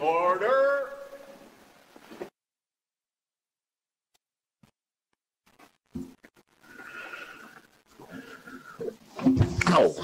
Order. No.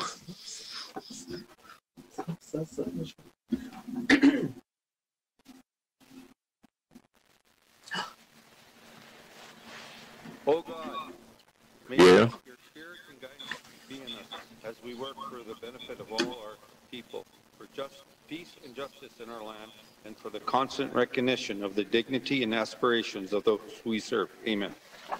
Oh God, may Yeah. your spirit and guidance be in us as we work for the benefit of all our people, for just peace and justice in our land, and for the constant recognition of the dignity and aspirations of those we serve. Amen.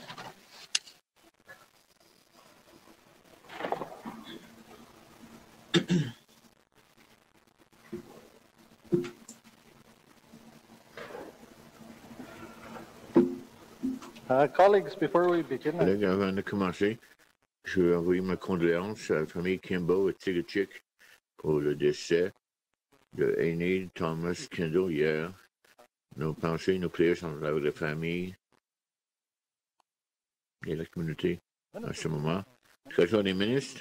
Colleagues, before we begin, Collègues, avant de commencer, je veux envoyer ma condoléance à la famille Kimball et Tigachik pour le décès de Enid Thomas Kendall hier. Nos pensées, nos prières sont avec la famille et la communauté en ce moment. Quels des ministres?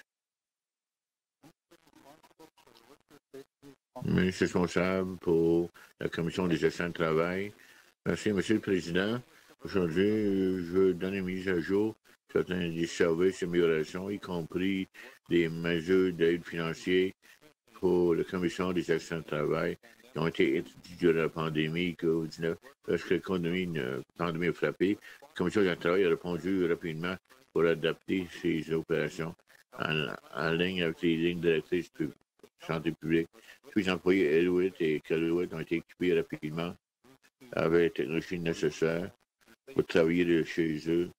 Ministre responsable pour la Commission des actions de travail. Merci, Monsieur le Président. Aujourd'hui, je veux donner une mise à jour certains des services d'amélioration, y compris des mesures d'aide financière pour la Commission des actions de travail qui ont été étudiées durant la pandémie COVID-19. Lorsque la pandémie a frappé, la Commission des actions de travail a répondu rapidement pour adapter ses opérations en ligne avec les lignes directrices de santé publique. Tous les employés Elwood et Calwood ont été équipés rapidement avec la technologie nécessaire pour travailler de chez eux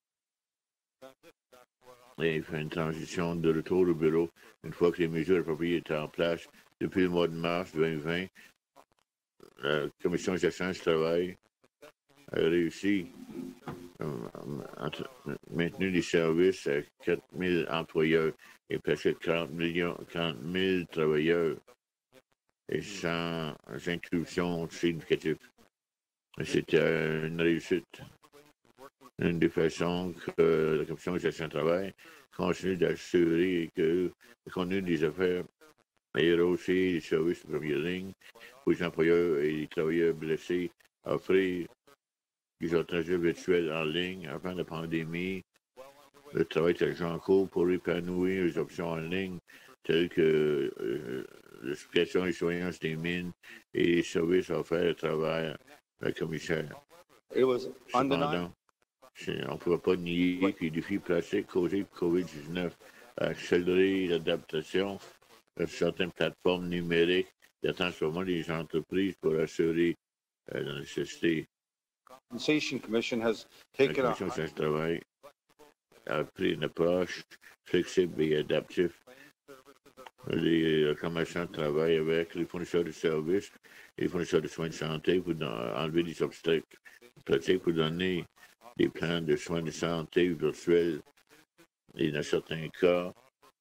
et faire une transition de retour au bureau une fois que les mesures appropriées étaient en place. Depuis le mois de mars 2020, la Commission des actions du travail a réussi à maintenir les services à 4 000 employeurs et presque 40 000 travailleurs et sans interruption significative. C'était une réussite. Une des façons que la Commission des actions de travail continue d'assurer que le contenu des affaires et aussi les services de première ligne pour les employeurs et les travailleurs blessés, offrir des alternatives virtuelles en ligne avant la pandémie. Le travail est déjà en cours pour épanouir les options en ligne telles que l'explication et surveillance des mines et les services offerts à travers la commissaire. Cependant, on ne pourra pas nier que les défis pratiques causés par COVID-19 ont accéléré l'adaptation de certaines plateformes numériques de transformer les entreprises pour assurer la nécessité. Compensation Commission has La taken Commission du travail a pris une approche flexible et adaptive. Les recommandations de travail avec les fournisseurs de services et les fournisseurs de soins de santé pour enlever des obstacles pratiques pour donner des plans de soins de santé virtuels et dans certains cas,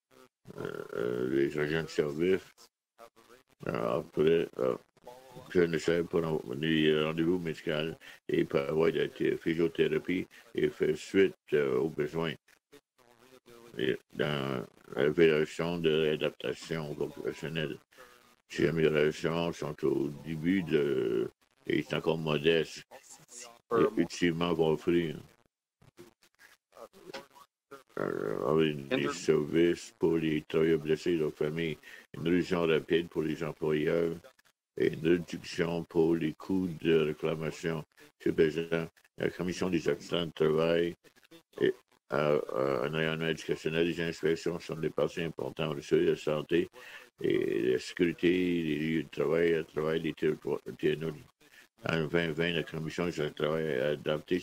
les agents de service après nécessaire pour les rendez-vous médicaux et par de physiothérapie et faire suite aux besoins. Et dans l'évaluation de l'adaptation professionnelle, ces améliorations sont au début et sont encore modestes et utilement vont offrir des services pour les travailleurs blessés et leurs familles, une révision rapide pour les employeurs et une réduction pour les coûts de réclamation. Monsieur le Président, la Commission des accidents de travail et un environnement éducationnel, les inspections sont des parties importantes pour assurer la santé et la sécurité des lieux de travail, à travers les territoires. En 2020, la Commission des accidents de travail a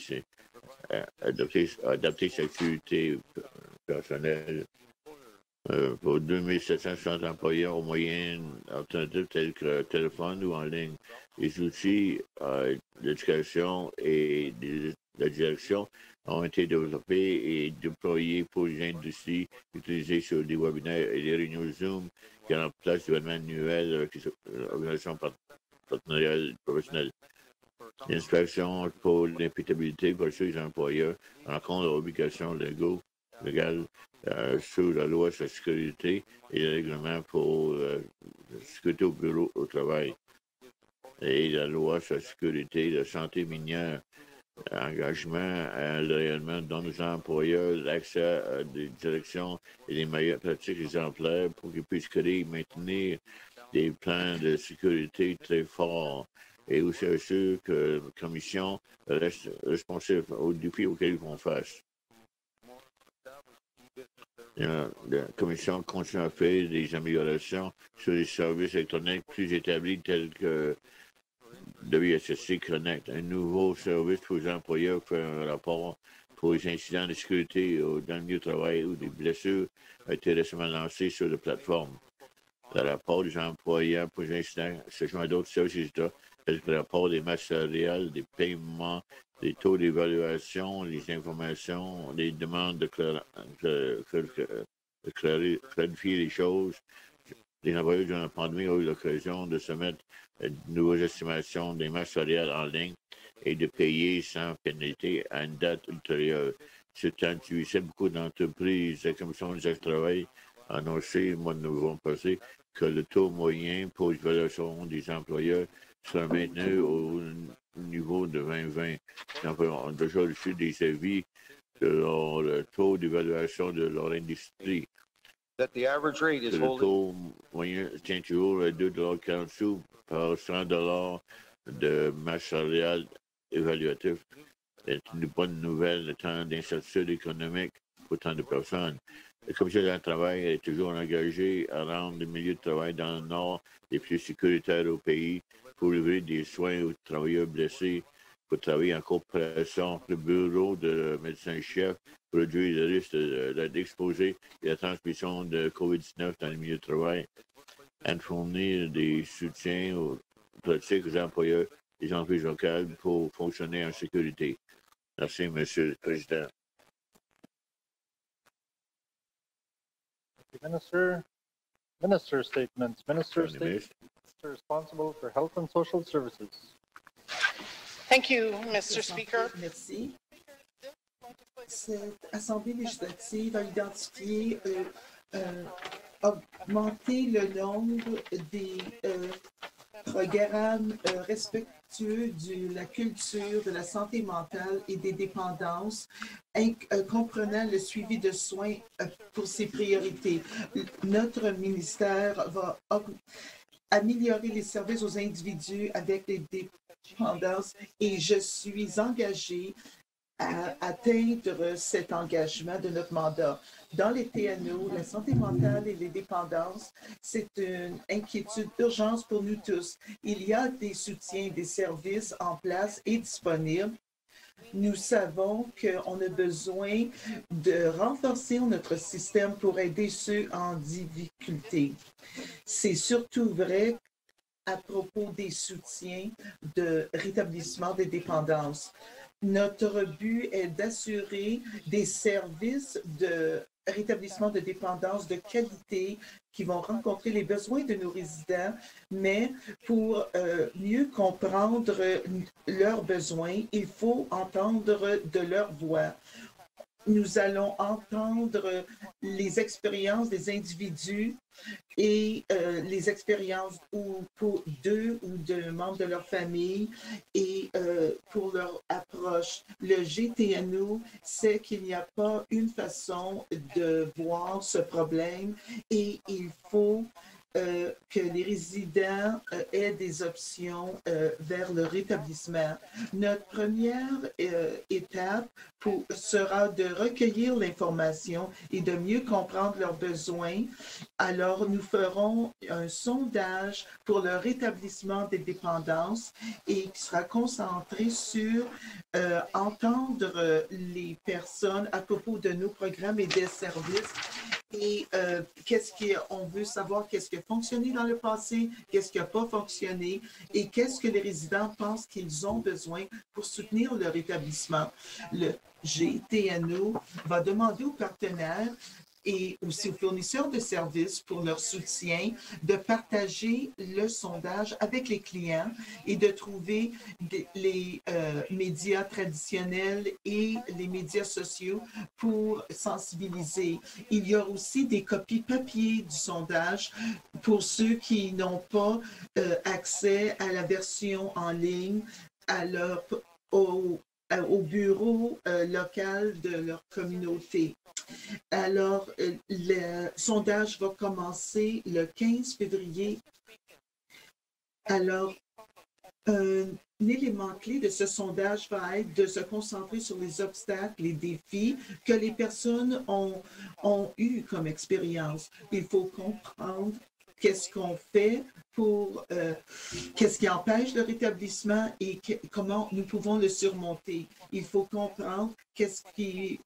adapté sa activité personnelle pour 2760 employés aux moyennes alternatives telles que le téléphone ou en ligne. Les outils d'éducation et de la direction ont été développés et déployés pour les industries utilisés sur des webinaires et des réunions Zoom qui ont en place des événements annuels avec les organisations partenariales professionnelles. L'inspection pour l'imputabilité pour les employeurs en compte de l'obligation légale sous la loi sur la sécurité et le règlement pour la sécurité au bureau au travail. et la loi sur la sécurité, la santé minière, engagement à le rayonnement de nos employeurs, l'accès à des directions et des meilleures pratiques exemplaires pour qu'ils puissent créer et maintenir des plans de sécurité très forts. Et aussi assurer que la Commission reste responsable aux défis auxquels ils font face. La Commission continue à faire des améliorations sur les services électroniques plus établis tels que WSSC Connect, un nouveau service pour les employeurs pour faire un rapport pour les incidents de sécurité dans le milieu de travail ou des blessures a été récemment lancé sur la plateforme. Le rapport des employeurs pour les incidents se joint à d'autres services d'État, tels que le rapport des masses salariales, des paiements, des taux d'évaluation, les informations, les demandes de clarifier les choses. Les employeurs durant la pandémie ont eu l'occasion de se mettre de nouvelles estimations des masses salariales en ligne et de payer sans pénalité à une date ultérieure. Ce temps difficile, beaucoup d'entreprises, la Commission du travail a annoncé le mois de novembre passé que le taux moyen pour l'évaluation des employeurs sera maintenu au niveau de 2020. Les employeurs ont déjà reçu des avis sur le taux d'évaluation de leur industrie. That the average rate is Le holding. taux moyen tient toujours à 2,40 $ par 100 $ de masse salariale évaluative. C'est une bonne nouvelle, le temps d'incertitude économique pour tant de personnes. La Commission du travail est toujours engagée à rendre les milieux de travail dans le Nord les plus sécuritaires au pays pour livrer des soins aux travailleurs blessés, pour travailler en coopération avec le bureau de médecin-chef pour réduire le risque d'être exposé à la transmission de COVID-19 dans les milieux de travail, et de fournir des soutiens aux pratiques aux employeurs des entreprises locales pour fonctionner en sécurité. Merci, Monsieur le Président. Minister statements. Minister Madame la ministre. responsible for health and social services. Thank you, Mr. Speaker. Merci. Cette Assemblée législative a identifié augmenter le nombre des programmes respectueux de la culture, de la santé mentale et des dépendances, comprenant le suivi de soins pour ses priorités. Notre ministère va améliorer les services aux individus avec les dépendances et je suis engagée à atteindre cet engagement de notre mandat. Dans les TNO, la santé mentale et les dépendances, c'est une inquiétude d'urgence pour nous tous. Il y a des soutiens, des services en place et disponibles. Nous savons qu'on a besoin de renforcer notre système pour aider ceux en difficulté. C'est surtout vrai à propos des soutiens de rétablissement des dépendances. Notre but est d'assurer des services de rétablissement de dépendance de qualité qui vont rencontrer les besoins de nos résidents, mais pour mieux comprendre leurs besoins, il faut entendre de leur voix. Nous allons entendre les expériences des individus et les expériences d'eux ou de membres de leur famille et pour leur approche. Le GTNO sait qu'il n'y a pas une façon de voir ce problème et il faut que les résidents aient des options vers le rétablissement. Notre première étape sera de recueillir l'information et de mieux comprendre leurs besoins. Alors, nous ferons un sondage pour le rétablissement des dépendances et qui sera concentré sur entendre les personnes à propos de nos programmes et des services. Et on veut savoir qu'est-ce qui a fonctionné dans le passé, qu'est-ce qui n'a pas fonctionné et qu'est-ce que les résidents pensent qu'ils ont besoin pour soutenir leur établissement. Le GTNO va demander aux partenaires et aussi aux fournisseurs de services pour leur soutien, de partager le sondage avec les clients et de trouver les médias traditionnels et les médias sociaux pour sensibiliser. Il y a aussi des copies papier du sondage pour ceux qui n'ont pas accès à la version en ligne au bureau local de leur communauté. Alors, le sondage va commencer le 15 février. Alors, un élément clé de ce sondage va être de se concentrer sur les obstacles, les défis que les personnes ont eu comme expérience. Il faut comprendre qu'est-ce qu'on fait pour qu'est-ce qui empêche le rétablissement et comment nous pouvons le surmonter. Il faut comprendre qu'est-ce qui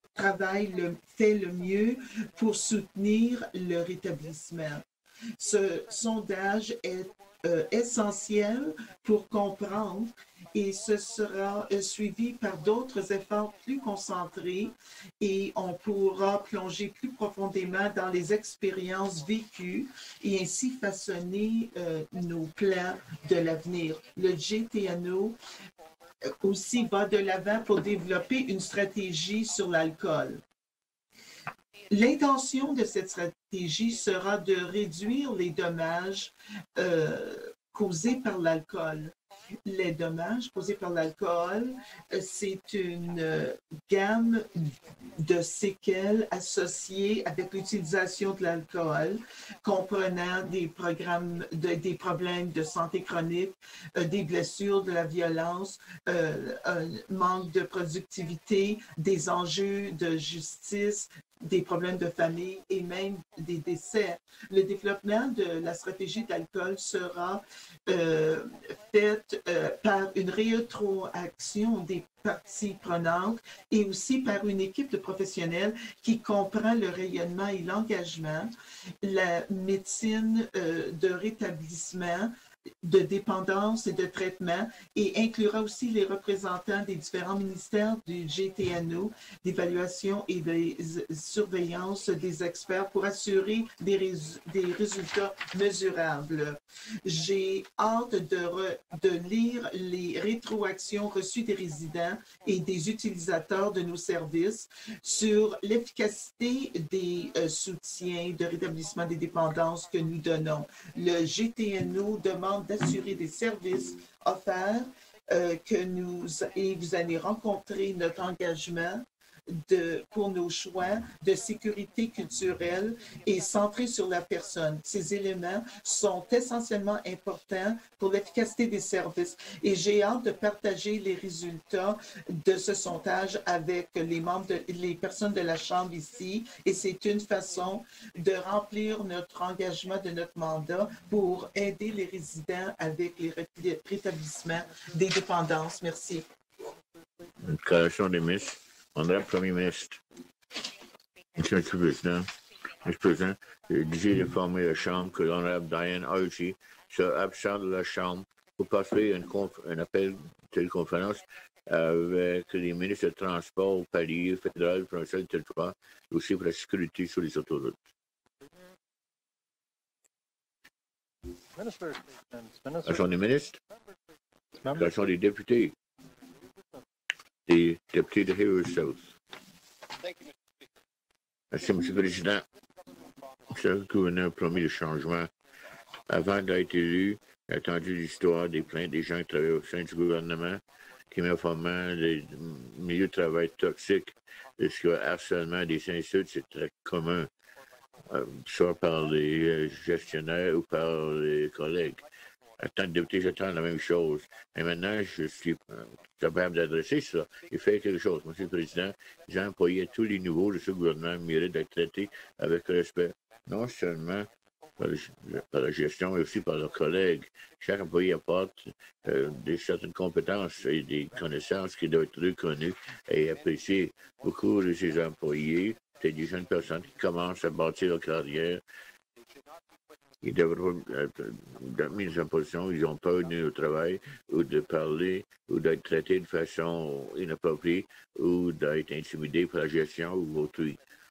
fait le mieux pour soutenir le rétablissement. Ce sondage est essentiel pour comprendre et ce sera suivi par d'autres efforts plus concentrés et on pourra plonger plus profondément dans les expériences vécues et ainsi façonner nos plans de l'avenir. Le GTNO aussi va de l'avant pour développer une stratégie sur l'alcool. L'intention de cette stratégie sera de réduire les dommages causés par l'alcool. Les dommages causés par l'alcool, c'est une gamme de séquelles associées avec l'utilisation de l'alcool, comprenant des problèmes de santé chronique, des blessures, de la violence, un manque de productivité, des enjeux de justice, des problèmes de famille et même des décès. Le développement de la stratégie d'alcool sera fait par une rétroaction des parties prenantes et aussi par une équipe de professionnels qui comprend le rayonnement et l'engagement, la médecine de rétablissement, de dépendance et de traitement et inclura aussi les représentants des différents ministères du GTNO, d'évaluation et de surveillance des experts pour assurer des résultats mesurables. J'ai hâte de lire les rétroactions reçues des résidents et des utilisateurs de nos services sur l'efficacité des soutiens de rétablissement des dépendances que nous donnons. Le GTNO demande d'assurer des services offerts et vous allez rencontrer notre engagement pour nos choix de sécurité culturelle et centrés sur la personne. Ces éléments sont essentiellement importants pour l'efficacité des services et j'ai hâte de partager les résultats de ce sondage avec les personnes de la Chambre ici et c'est une façon de remplir notre engagement de notre mandat pour aider les résidents avec les rétablissements des dépendances. Merci. Déclaration des ministres. Honorable Premier ministre, Monsieur le Président, je désire informer la Chambre que l'honorable Diane Archie sera absente de la Chambre pour passer un appel de téléconférence avec les ministres de Transport au palier fédéral, provincial et territoire, et aussi pour la sécurité sur les autoroutes. Déclaration des ministres, déclaration des députés. Des députés de Heroes South. Merci, M. le Président. M. le gouverneur a promis le changement. Avant d'être élu, j'ai entendu l'histoire des plaintes des gens qui travaillent au sein du gouvernement, qui m'informent des milieux de travail toxiques, le harcèlement, des insultes, c'est très commun, soit par les gestionnaires ou par les collègues. En tant que député, j'attends la même chose. Et maintenant, je suis capable d'adresser ça et faire quelque chose. Monsieur le Président, les employés à tous les niveaux de ce gouvernement méritent d'être traités avec respect, non seulement par la gestion, mais aussi par leurs collègues. Chaque employé apporte certaines compétences et des connaissances qui doivent être reconnues et appréciées. Beaucoup de ces employés, c'est des jeunes personnes qui commencent à bâtir leur carrière. Ils devraient être mis en position, ils ont peur de venir au travail ou de parler ou d'être traités de façon inappropriée ou d'être intimidés par la gestion ou autrui.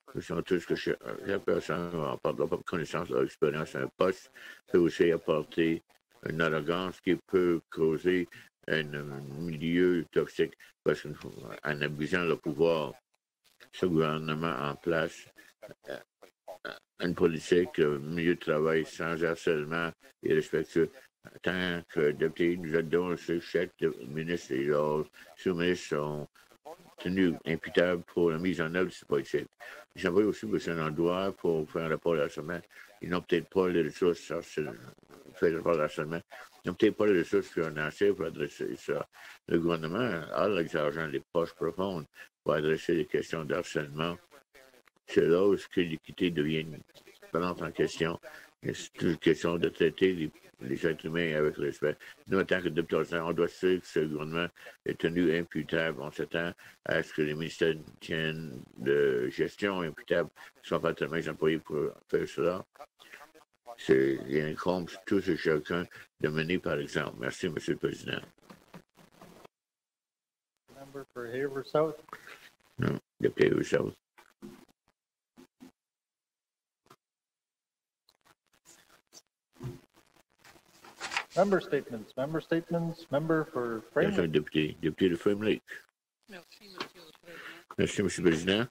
Nous savons tous que chaque personne, par leur propre connaissance, leur expérience, un poste peut aussi apporter une arrogance qui peut causer un milieu toxique parce qu'en abusant le pouvoir, ce gouvernement en place une politique, milieu de travail sans harcèlement et respectueux. Tant que député, nous aidons ce chaque ministre et leurs sous-ministres sont tenus imputables pour la mise en œuvre de cette politique. Ils envoient aussi besoin d'un endroit pour faire un rapport d'harcèlement. Ils n'ont peut-être pas les ressources faire le rapport d'harcèlement. Ils n'ont peut-être pas les ressources financières pour adresser ça. Le gouvernement a l'argent des poches profondes pour adresser les questions d'harcèlement. C'est là où l'équité devient prenante en question. C'est une question de traiter les êtres humains avec respect. Nous, en tant que députés, on doit sûr que ce gouvernement est tenu imputable. On s'attend à ce que les ministères tiennent de gestion imputable soient pas tellement employés pour faire cela. Il incombe tous et chacun de mener par exemple. Merci, M. le Président. Member for Haver South. Non, député Haver South. Member statements. Member for Frame Merci, député de Frame Lake. Merci, M. le Président.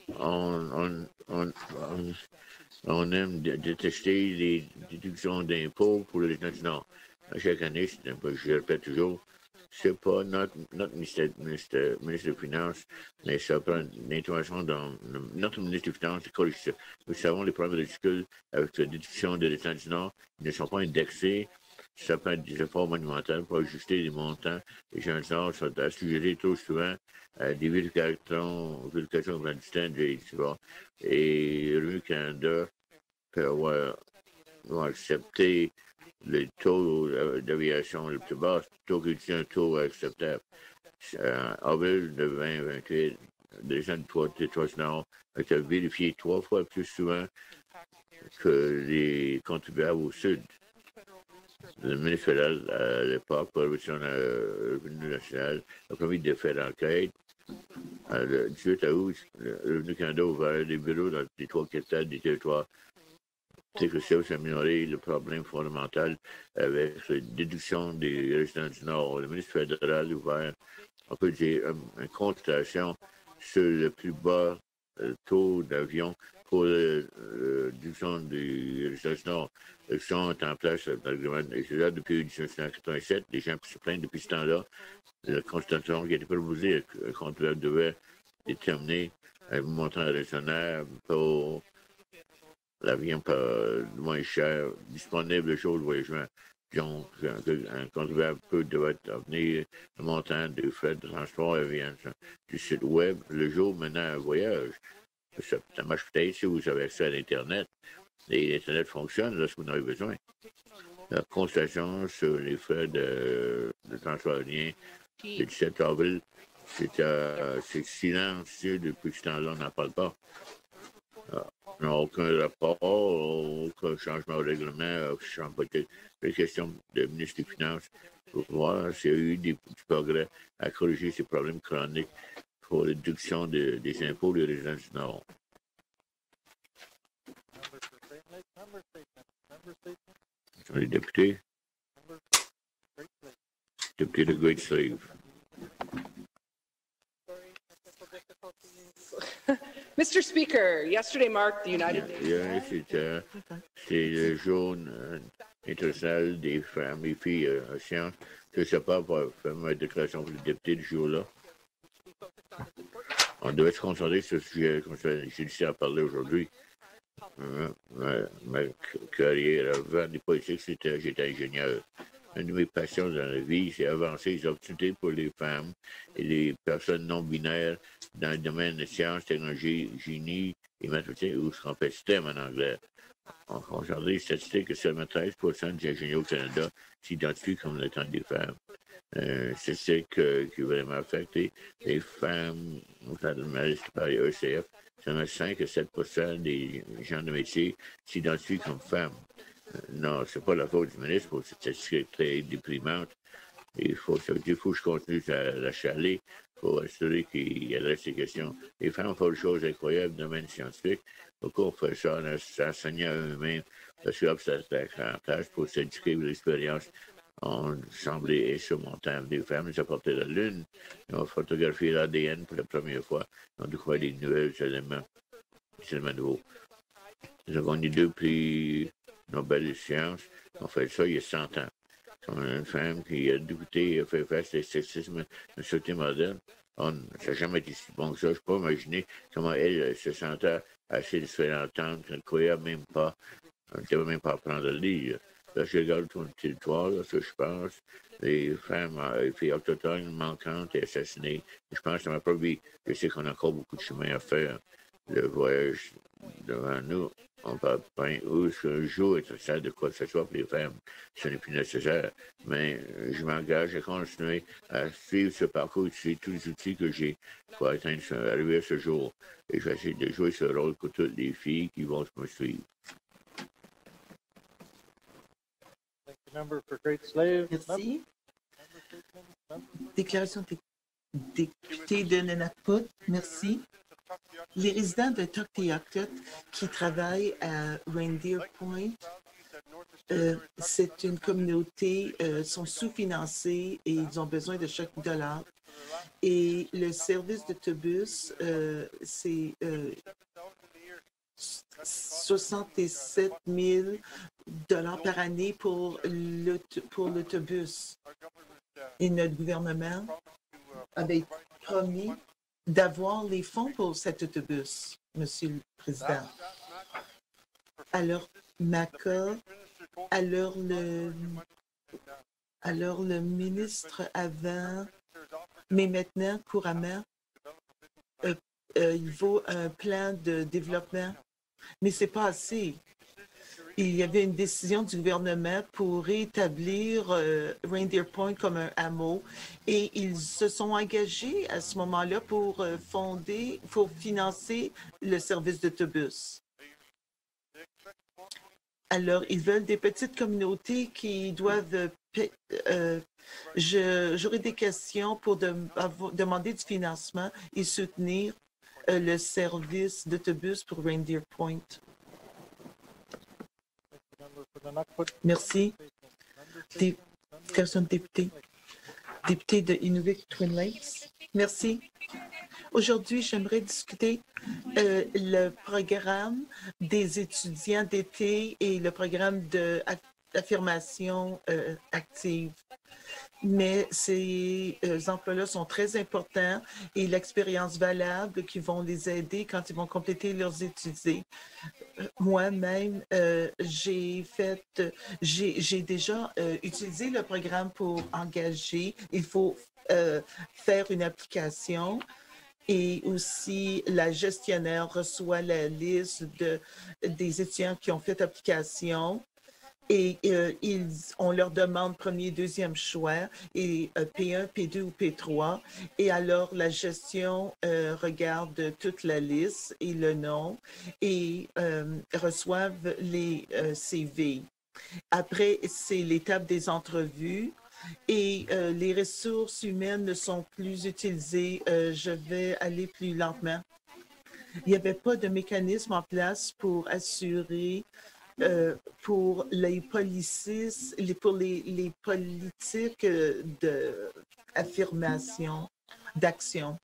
On aime détester les déductions d'impôts pour les résidents du Nord. Chaque année, je répète toujours, c'est pas notre ministre des Finances, mais ça prend une intervention dans notre ministre des Finances qui corrige ça. Nous savons les problèmes ridicules avec la déduction des résidents du Nord. Ils ne sont pas indexés. Ça prend des efforts monumentaux pour ajuster les montants. Les gens du Nord sont assujettis trop souvent à des vérifications clandestines de l'histoire. Et Revenu Canada peut avoir accepté le taux d'aviation le plus bas, plutôt que un taux acceptable. En avril de 2028, les gens du Trois-Nord ont été vérifiés 3 fois plus souvent que les contribuables au Sud. Le ministre fédéral, à l'époque, pour la Revenu national, a promis de faire l'enquête. Le 18 août, le Revenu Canada a ouvert des bureaux dans les 3 capitales des territoires. C'est que ça a amélioré le problème fondamental avec la déduction des résidents du Nord. Le ministre fédéral a ouvert, on peut dire, une consultation sur le plus bas taux d'avion pour la déduction des résidents du Nord. Ils sont en place dans le gouvernement. Et c'est là depuis 1987, les gens qui se plaignent depuis ce temps-là. La consultation qui a été proposée, le contribuable devait déterminer un montant raisonnable pour l'avion moins cher, disponible le jour de voyagement. Donc, un contribuable peut devoir obtenir le montant des frais de transport aérien du site web le jour menant un voyage. Ça marche peut-être si vous avez accès à l'Internet. Et l'Internet fonctionne lorsque vous en avez besoin. La constatation sur les frais de transport aérien le 17 avril, c'est silencieux depuis ce temps-là, on n'en parle pas. On n'a aucun rapport, aucun changement au règlement, c'est question de ministre des Finances pour voir s'il y a eu du progrès à corriger ces problèmes chroniques pour la réduction des impôts des résidents du Nord. Les députés. Député de Great Slave. Mr. Speaker, yesterday marked the United Nations. C'est le jour international des femmes et filles en sciences. Je ne sais pas pour faire ma déclaration pour les députés du jour-là. On devait se concentrer sur ce sujet, comme j'ai dit à parler aujourd'hui. Ma carrière avant les politiques, j'étais ingénieur. Une de mes passions dans la vie, c'est avancer les opportunités pour les femmes et les personnes non binaires dans le domaine des sciences, technologies, génie et mathématiques, ou ce qu'on fait STEM en anglais. On considère les statistiques que seulement 13% des ingénieurs au Canada s'identifient comme étant des femmes. C'est ce qui est vraiment affecté. Les femmes, par les ECF, seulement 5 à 7% des gens de métier s'identifient comme femmes. Non, c'est pas la faute du ministre pour cette statistique très déprimante. Il faut que je continue à la chialer pour assurer qu'il adresse ces questions. Les femmes font des choses incroyables dans le domaine scientifique. Pourquoi on fait ça en s'enseignant à eux-mêmes? Parce que ça en place pour s'éduquer l'expérience. On semblait insurmontable. Des femmes, ils apportaient la Lune. Ils ont photographié l'ADN pour la première fois. Ils ont découvert des nouvelles éléments nouveaux. Ils ont gagné 2 prix Nobel de sciences. On fait ça il y a 100 ans. On a une femme qui a débuté et a fait face à l'esthétisme de la société moderne. Ça n'a jamais été si bon que ça. Je ne peux pas imaginer comment elle se sentait assez de se faire entendre, qu'elle ne croyait même pas. Elle ne savait même pas apprendre à lire. Là, je regarde tout le territoire, là, ça, je pense. Les femmes, les filles autochtones manquantes et assassinées. Je pense que ça m'a pas vu. Je sais qu'on a encore beaucoup de chemin à faire. Le voyage devant nous, on parle pas où un jour est nécessaire de quoi que ce soit pour les femmes. Ce n'est plus nécessaire. Mais je m'engage à continuer à suivre ce parcours, utiliser tous les outils que j'ai pour arriver à ce jour. Et je vais essayer de jouer ce rôle pour toutes les filles qui vont me suivre. Merci. Déclaration député de Nunavut. Merci. Les résidents de Tuktoyaktuk qui travaillent à Reindeer Point, c'est une communauté, sont sous-financés et ils ont besoin de chaque dollar. Et le service d'autobus, c'est 67 000 $ par année pour l'autobus. Et notre gouvernement avait promis d'avoir les fonds pour cet autobus, Monsieur le Président. Alors, MACA, alors le ministre avant, mais maintenant, couramment, il faut un plan de développement, mais ce n'est pas assez. Il y avait une décision du gouvernement pour rétablir Reindeer Point comme un hameau et ils se sont engagés à ce moment-là pour financer le service d'autobus. Alors, ils veulent des petites communautés qui doivent... J'aurai des questions pour demander du financement et soutenir le service d'autobus pour Reindeer Point. Merci. Personne député. Député de Inuvik Twin Lakes. Merci. Aujourd'hui, j'aimerais discuter le programme des étudiants d'été et le programme d'affirmation active. Mais ces emplois-là sont très importants et l'expérience valable qui vont les aider quand ils vont compléter leurs études. Moi-même, j'ai déjà utilisé le programme pour engager. Il faut faire une application et aussi la gestionnaire reçoit la liste des étudiants qui ont fait application. Et on leur demande premier, deuxième choix, et P1, P2 ou P3. Et alors, la gestion regarde toute la liste et le nom et reçoivent les CV. Après, c'est l'étape des entrevues. Et les ressources humaines ne sont plus utilisées. Je vais aller plus lentement. Il n'y avait pas de mécanisme en place pour assurer pour les policies, pour les politiques d'affirmation, d'action.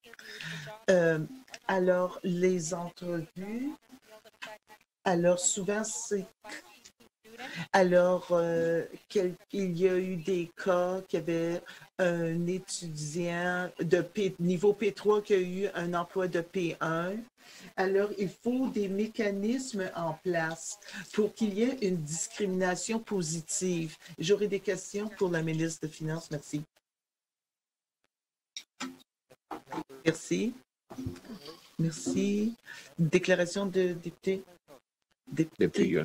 Alors, les entrevues, alors souvent, c'est... Alors, il y a eu des cas qu'il y avait un étudiant de niveau P3 qui a eu un emploi de P1. Alors, il faut des mécanismes en place pour qu'il y ait une discrimination positive. J'aurai des questions pour la ministre des Finances. Merci. Merci. Merci. Déclaration de député. Député,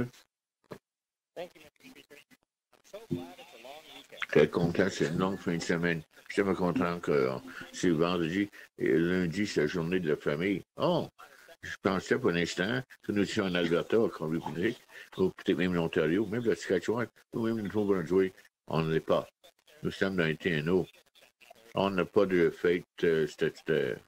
très content, c'est une longue fin de semaine. Je suis tellement content que c'est vendredi et lundi, c'est la journée de la famille. Oh, je pensais pour un instant que nous étions en Alberta, au Colombie-Britannique, ou peut-être même l'Ontario, même le Saskatchewan, ou même le Nouveau-Brunswick. On ne l'est pas. Nous sommes dans un TNO. On n'a pas de fête statutaire.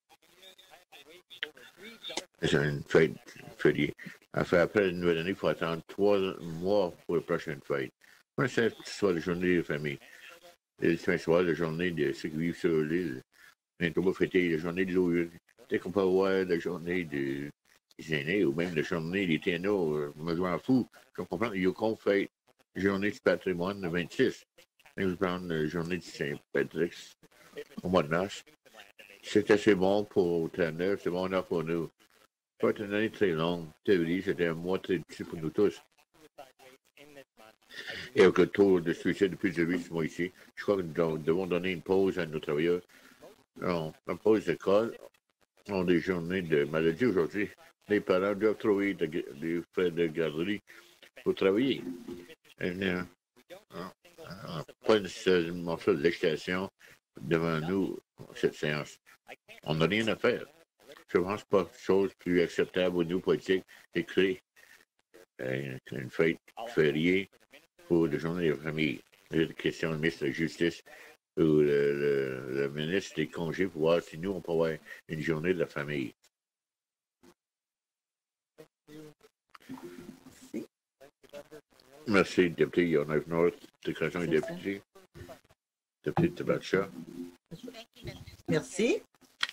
C'est une fête fériée. Après la nouvelle année, il faut attendre 3 mois pour la prochaine fête. Moi, c'est soit la journée de famille. Et le soir, la journée de ceux qui vivent sur l'île. On peut pas fêter la journée des autres. Dès qu'on peut avoir la journée des aînés ou même la journée des TNO, je m'en fous. Je comprends que Yukon fête la journée du patrimoine le 26. Et vous prendre la journée de Saint-Patrick au mois de mars. C'est assez bon pour Terre-Neuve, c'est bon pour nous. Ça va être une année très longue. Février, c'était un mois très difficile pour nous tous. Et avec le taux de suicide de plus de 8 mois ici, je crois que nous devons donner une pause à nos travailleurs. On pause d'école, on a des journées de maladie aujourd'hui. Les parents doivent trouver des frais de garderie pour travailler. Pas nécessairement ça de l'excitation devant nous, cette séance. On n'a rien à faire. Je pense pas de chose plus acceptable au niveau politique que créer une fête fériée pour les journées de famille. Il y a une question du ministre de la Justice ou le ministre des congés pour voir si nous, on peut avoir une journée de la famille. Merci, député Yonif North, déclaration du député. Député Tabacha. Merci.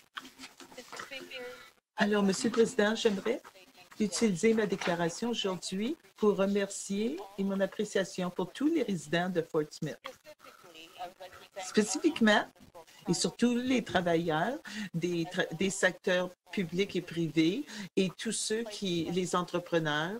Alors, Monsieur le Président, j'aimerais utiliser ma déclaration aujourd'hui pour remercier et mon appréciation pour tous les résidents de Fort Smith. Spécifiquement, et surtout les travailleurs des secteurs publics et privés et tous ceux les entrepreneurs,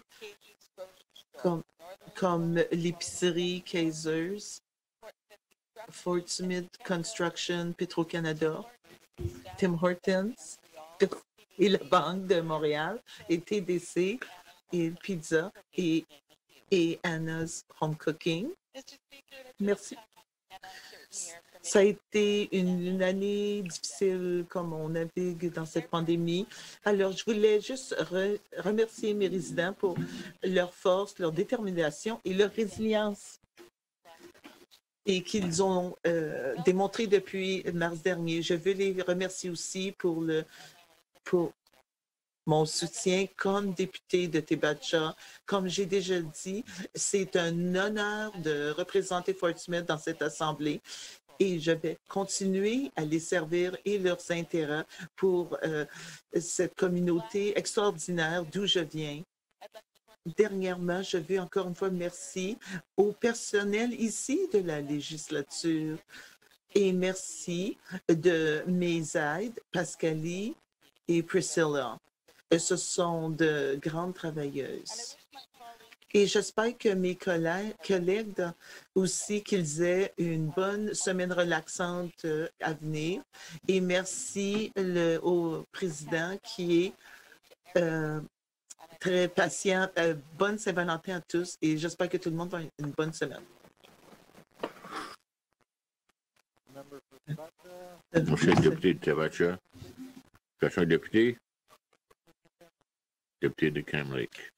comme l'épicerie Kaisers, Fort Smith Construction, Petro-Canada, Tim Hortons et la Banque de Montréal, et TDC, et Pizza, et Anna's Home Cooking. Merci. Ça a été une année difficile comme on navigue dans cette pandémie. Alors, je voulais juste remercier mes résidents pour leur force, leur détermination et leur résilience et qu'ils ont démontré depuis mars dernier. Je veux les remercier aussi pour mon soutien comme député de Tebacha. Comme j'ai déjà dit, c'est un honneur de représenter Fort Smith dans cette assemblée. Et je vais continuer à les servir et leurs intérêts pour cette communauté extraordinaire d'où je viens. Dernièrement, je veux encore une fois merci au personnel ici de la législature et merci de mes aides, Pascalie et Priscilla. Ce sont de grandes travailleuses. Et j'espère que mes collègues aussi, qu'ils aient une bonne semaine relaxante à venir. Et merci au président qui est très patient. Bonne Saint-Valentin à tous et j'espère que tout le monde va une bonne semaine. Monsieur le député de Tabacha, question député, député de Cam Lake.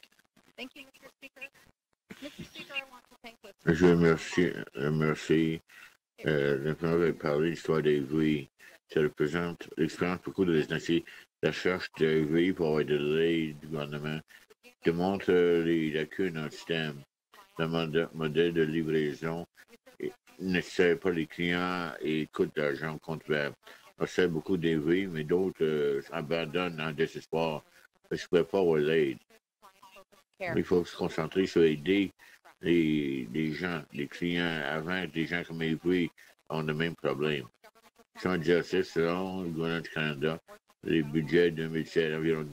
Je remercie de parler de l'histoire des vies. Ça représente l'expérience beaucoup de résidentiers. La recherche de vies pour avoir de l'aide du gouvernement démontre les lacunes dans le système. Le modèle de livraison ne sert pas les clients et coûte d'argent contribuable. On sert beaucoup des vies, mais d'autres abandonnent en désespoir parce qu'ils ne peuvent pas avoir l'aide. Il faut se concentrer sur aider les gens, les clients, avant que des gens comme Avery ont le même problème. Sans dire ça, selon le gouvernement du Canada, les budgets 2017, environ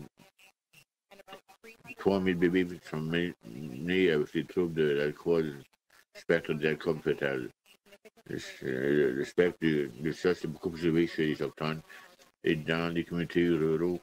3 000 bébés sont nés avec des troubles de l'alcool, spectre de l'alcool fétal. Le spectre de ça, c'est beaucoup plus élevé chez les Autochtones et dans les communautés rurales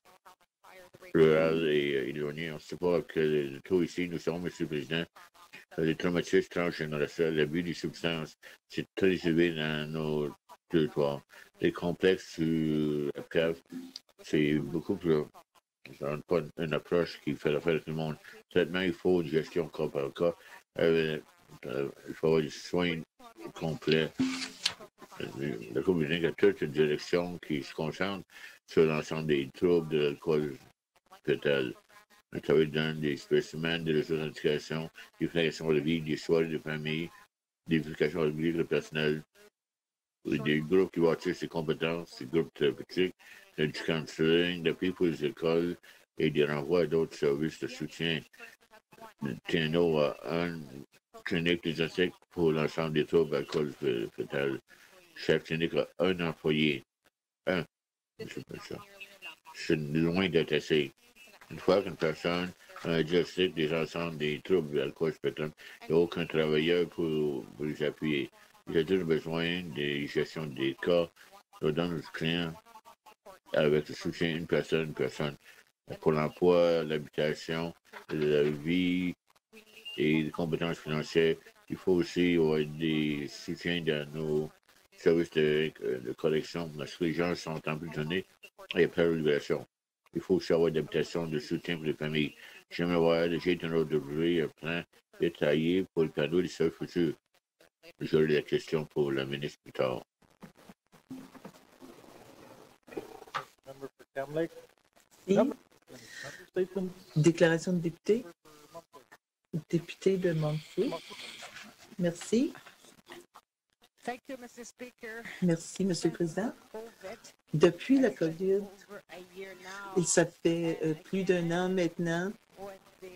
et éloignées. On ne sait pas que le taux ici, nous sommes, M. le Président, les traumatismes transgénérationnels, l'abus des substances, c'est très élevé dans nos territoires. Les complexes à cave, c'est beaucoup plus. Ça n'a pas une approche qui fait l'affaire de tout le monde. Traitement, il faut une gestion cas par cas. Il faut avoir des soins complets. La communauté a toute une direction qui se concentre sur l'ensemble des troubles de l'alcool fétal. On travaille dans des spécimens, des indications, des fréquentations de vie, des soirées de famille, des vérifications de vie, le personnel, des groupes qui bâtissent ses compétences, des groupes thérapeutiques, du counseling, d'appui pour les écoles et des renvois à d'autres services de soutien. TNO a une clinique des insectes pour l'ensemble des troubles d'alcool fétal. Chaque clinique a un employé. C'est loin d'être assez. Une fois qu'une personne a un diagnostic des ensembles des troubles d'alcool fétal, il n'y a aucun travailleur pour les appuyer. Il a toujours besoin de gestion des cas, dans nos clients, avec le soutien d'une personne, pour l'emploi, l'habitation, la vie et les compétences financières. Il faut aussi des soutiens dans nos services de correction, parce que les gens sont emprisonnés et après la libération. Il faut aussi avoir d'habitation, de soutien pour les familles. J'aimerais voir le GTNOW un plan détaillé pour le cadeau des services futurs. J'aurai la question pour la ministre plus tard. Member for Cam Lake. Et Member statements. déclaration de député. Député de Montfort. Merci. Thank you, Mr. Speaker. Merci, Monsieur le Président. COVID, Depuis la COVID, over a year now, ça fait plus d'un an maintenant, with the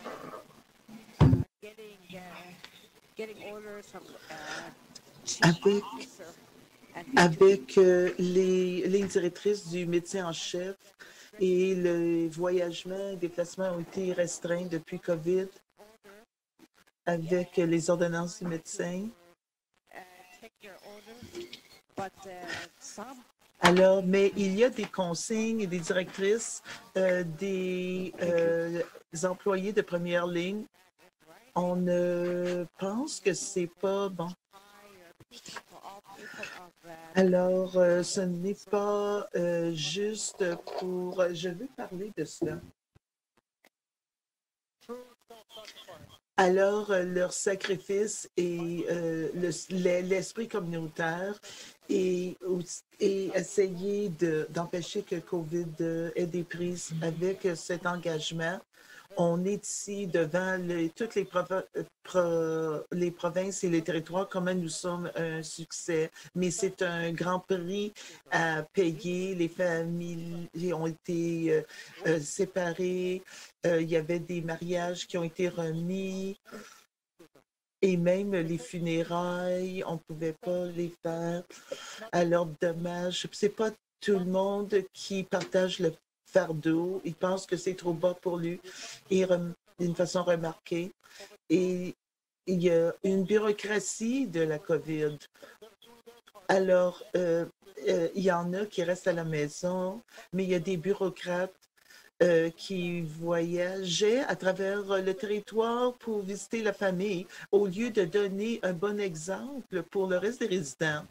getting orders from chief Avec- officer and avec les lignes directrices du médecin en chef et le voyagement et déplacements ont été restreints depuis COVID avec les ordonnances du médecin. take your orders, but some Alors, mais il y a des consignes et des directrices des employés de première ligne. On pense que c'est pas bon. for all people of Alors, ce n'est pas juste pour... Je veux parler de cela. Alors, leur sacrifice et l'esprit communautaire et essayer d'empêcher que COVID ait des prises avec cet engagement. On est ici devant toutes les provinces et les territoires, comment nous sommes un succès. Mais c'est un grand prix à payer. Les familles ont été séparées. Il y avait des mariages qui ont été remis. Et même les funérailles, on ne pouvait pas les faire. Alors, dommage. C'est pas tout le monde qui partage le fardeau. Il pense que c'est trop bas pour lui et d'une façon remarquée. Et il y a une bureaucratie de la COVID. Alors, il y en a qui restent à la maison, mais il y a des bureaucrates qui voyageaient à travers le territoire pour visiter la famille au lieu de donner un bon exemple pour le reste des résidents.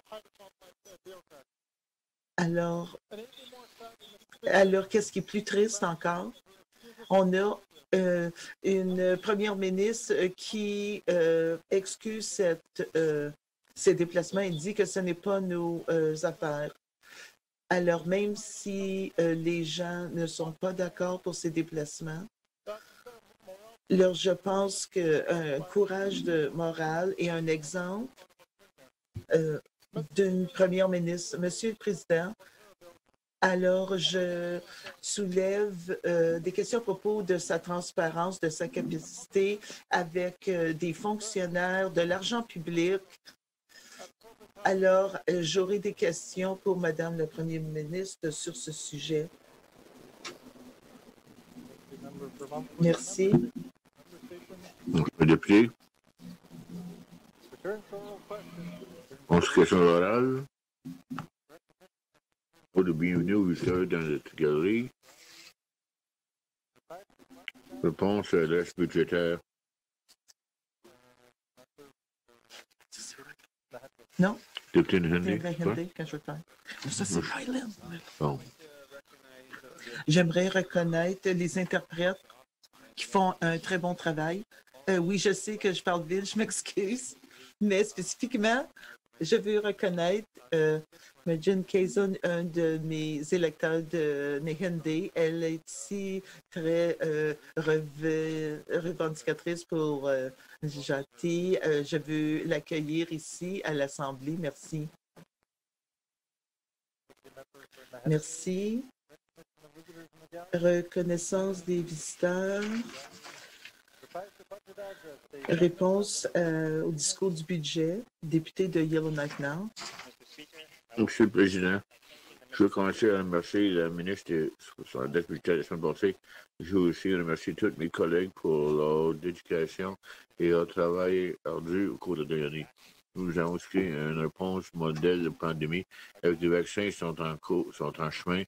Alors qu'est-ce qui est plus triste encore? On a une première ministre qui excuse ces déplacements et dit que ce n'est pas nos affaires. Alors, même si les gens ne sont pas d'accord pour ces déplacements, alors je pense qu'un courage moral et un exemple d'une première ministre. Monsieur le Président, alors je soulève des questions à propos de sa transparence, de sa capacité avec des fonctionnaires, de l'argent public. Alors, j'aurai des questions pour Madame la Première ministre sur ce sujet. Member for Montfort. Merci. Donc, le député, Return to oral question. question orale. De bienvenue aux visiteurs dans notre galerie. Réponse à l'est budgétaire. Non? Député Henry. Ça, c'est Highland. Bon. J'aimerais reconnaître les interprètes qui font un très bon travail. Oui, je sais que je parle vite, je m'excuse, mais spécifiquement Je veux reconnaître Majin Kazon, un de mes électeurs de Nehinde. Elle est ici très revendicatrice pour Jati. Je veux l'accueillir ici à l'Assemblée. Merci. Merci. Reconnaissance des visiteurs. Réponse au discours du budget. Député de Yellowknife Now. Monsieur le Président, je veux commencer à remercier la ministre de son dette budgétaire la semaine passée. Je veux aussi remercier tous mes collègues pour leur dédication et leur travail ardu au cours de la dernière année. Nous avons créé une réponse modèle de pandémie avec des vaccins qui sont en chemin.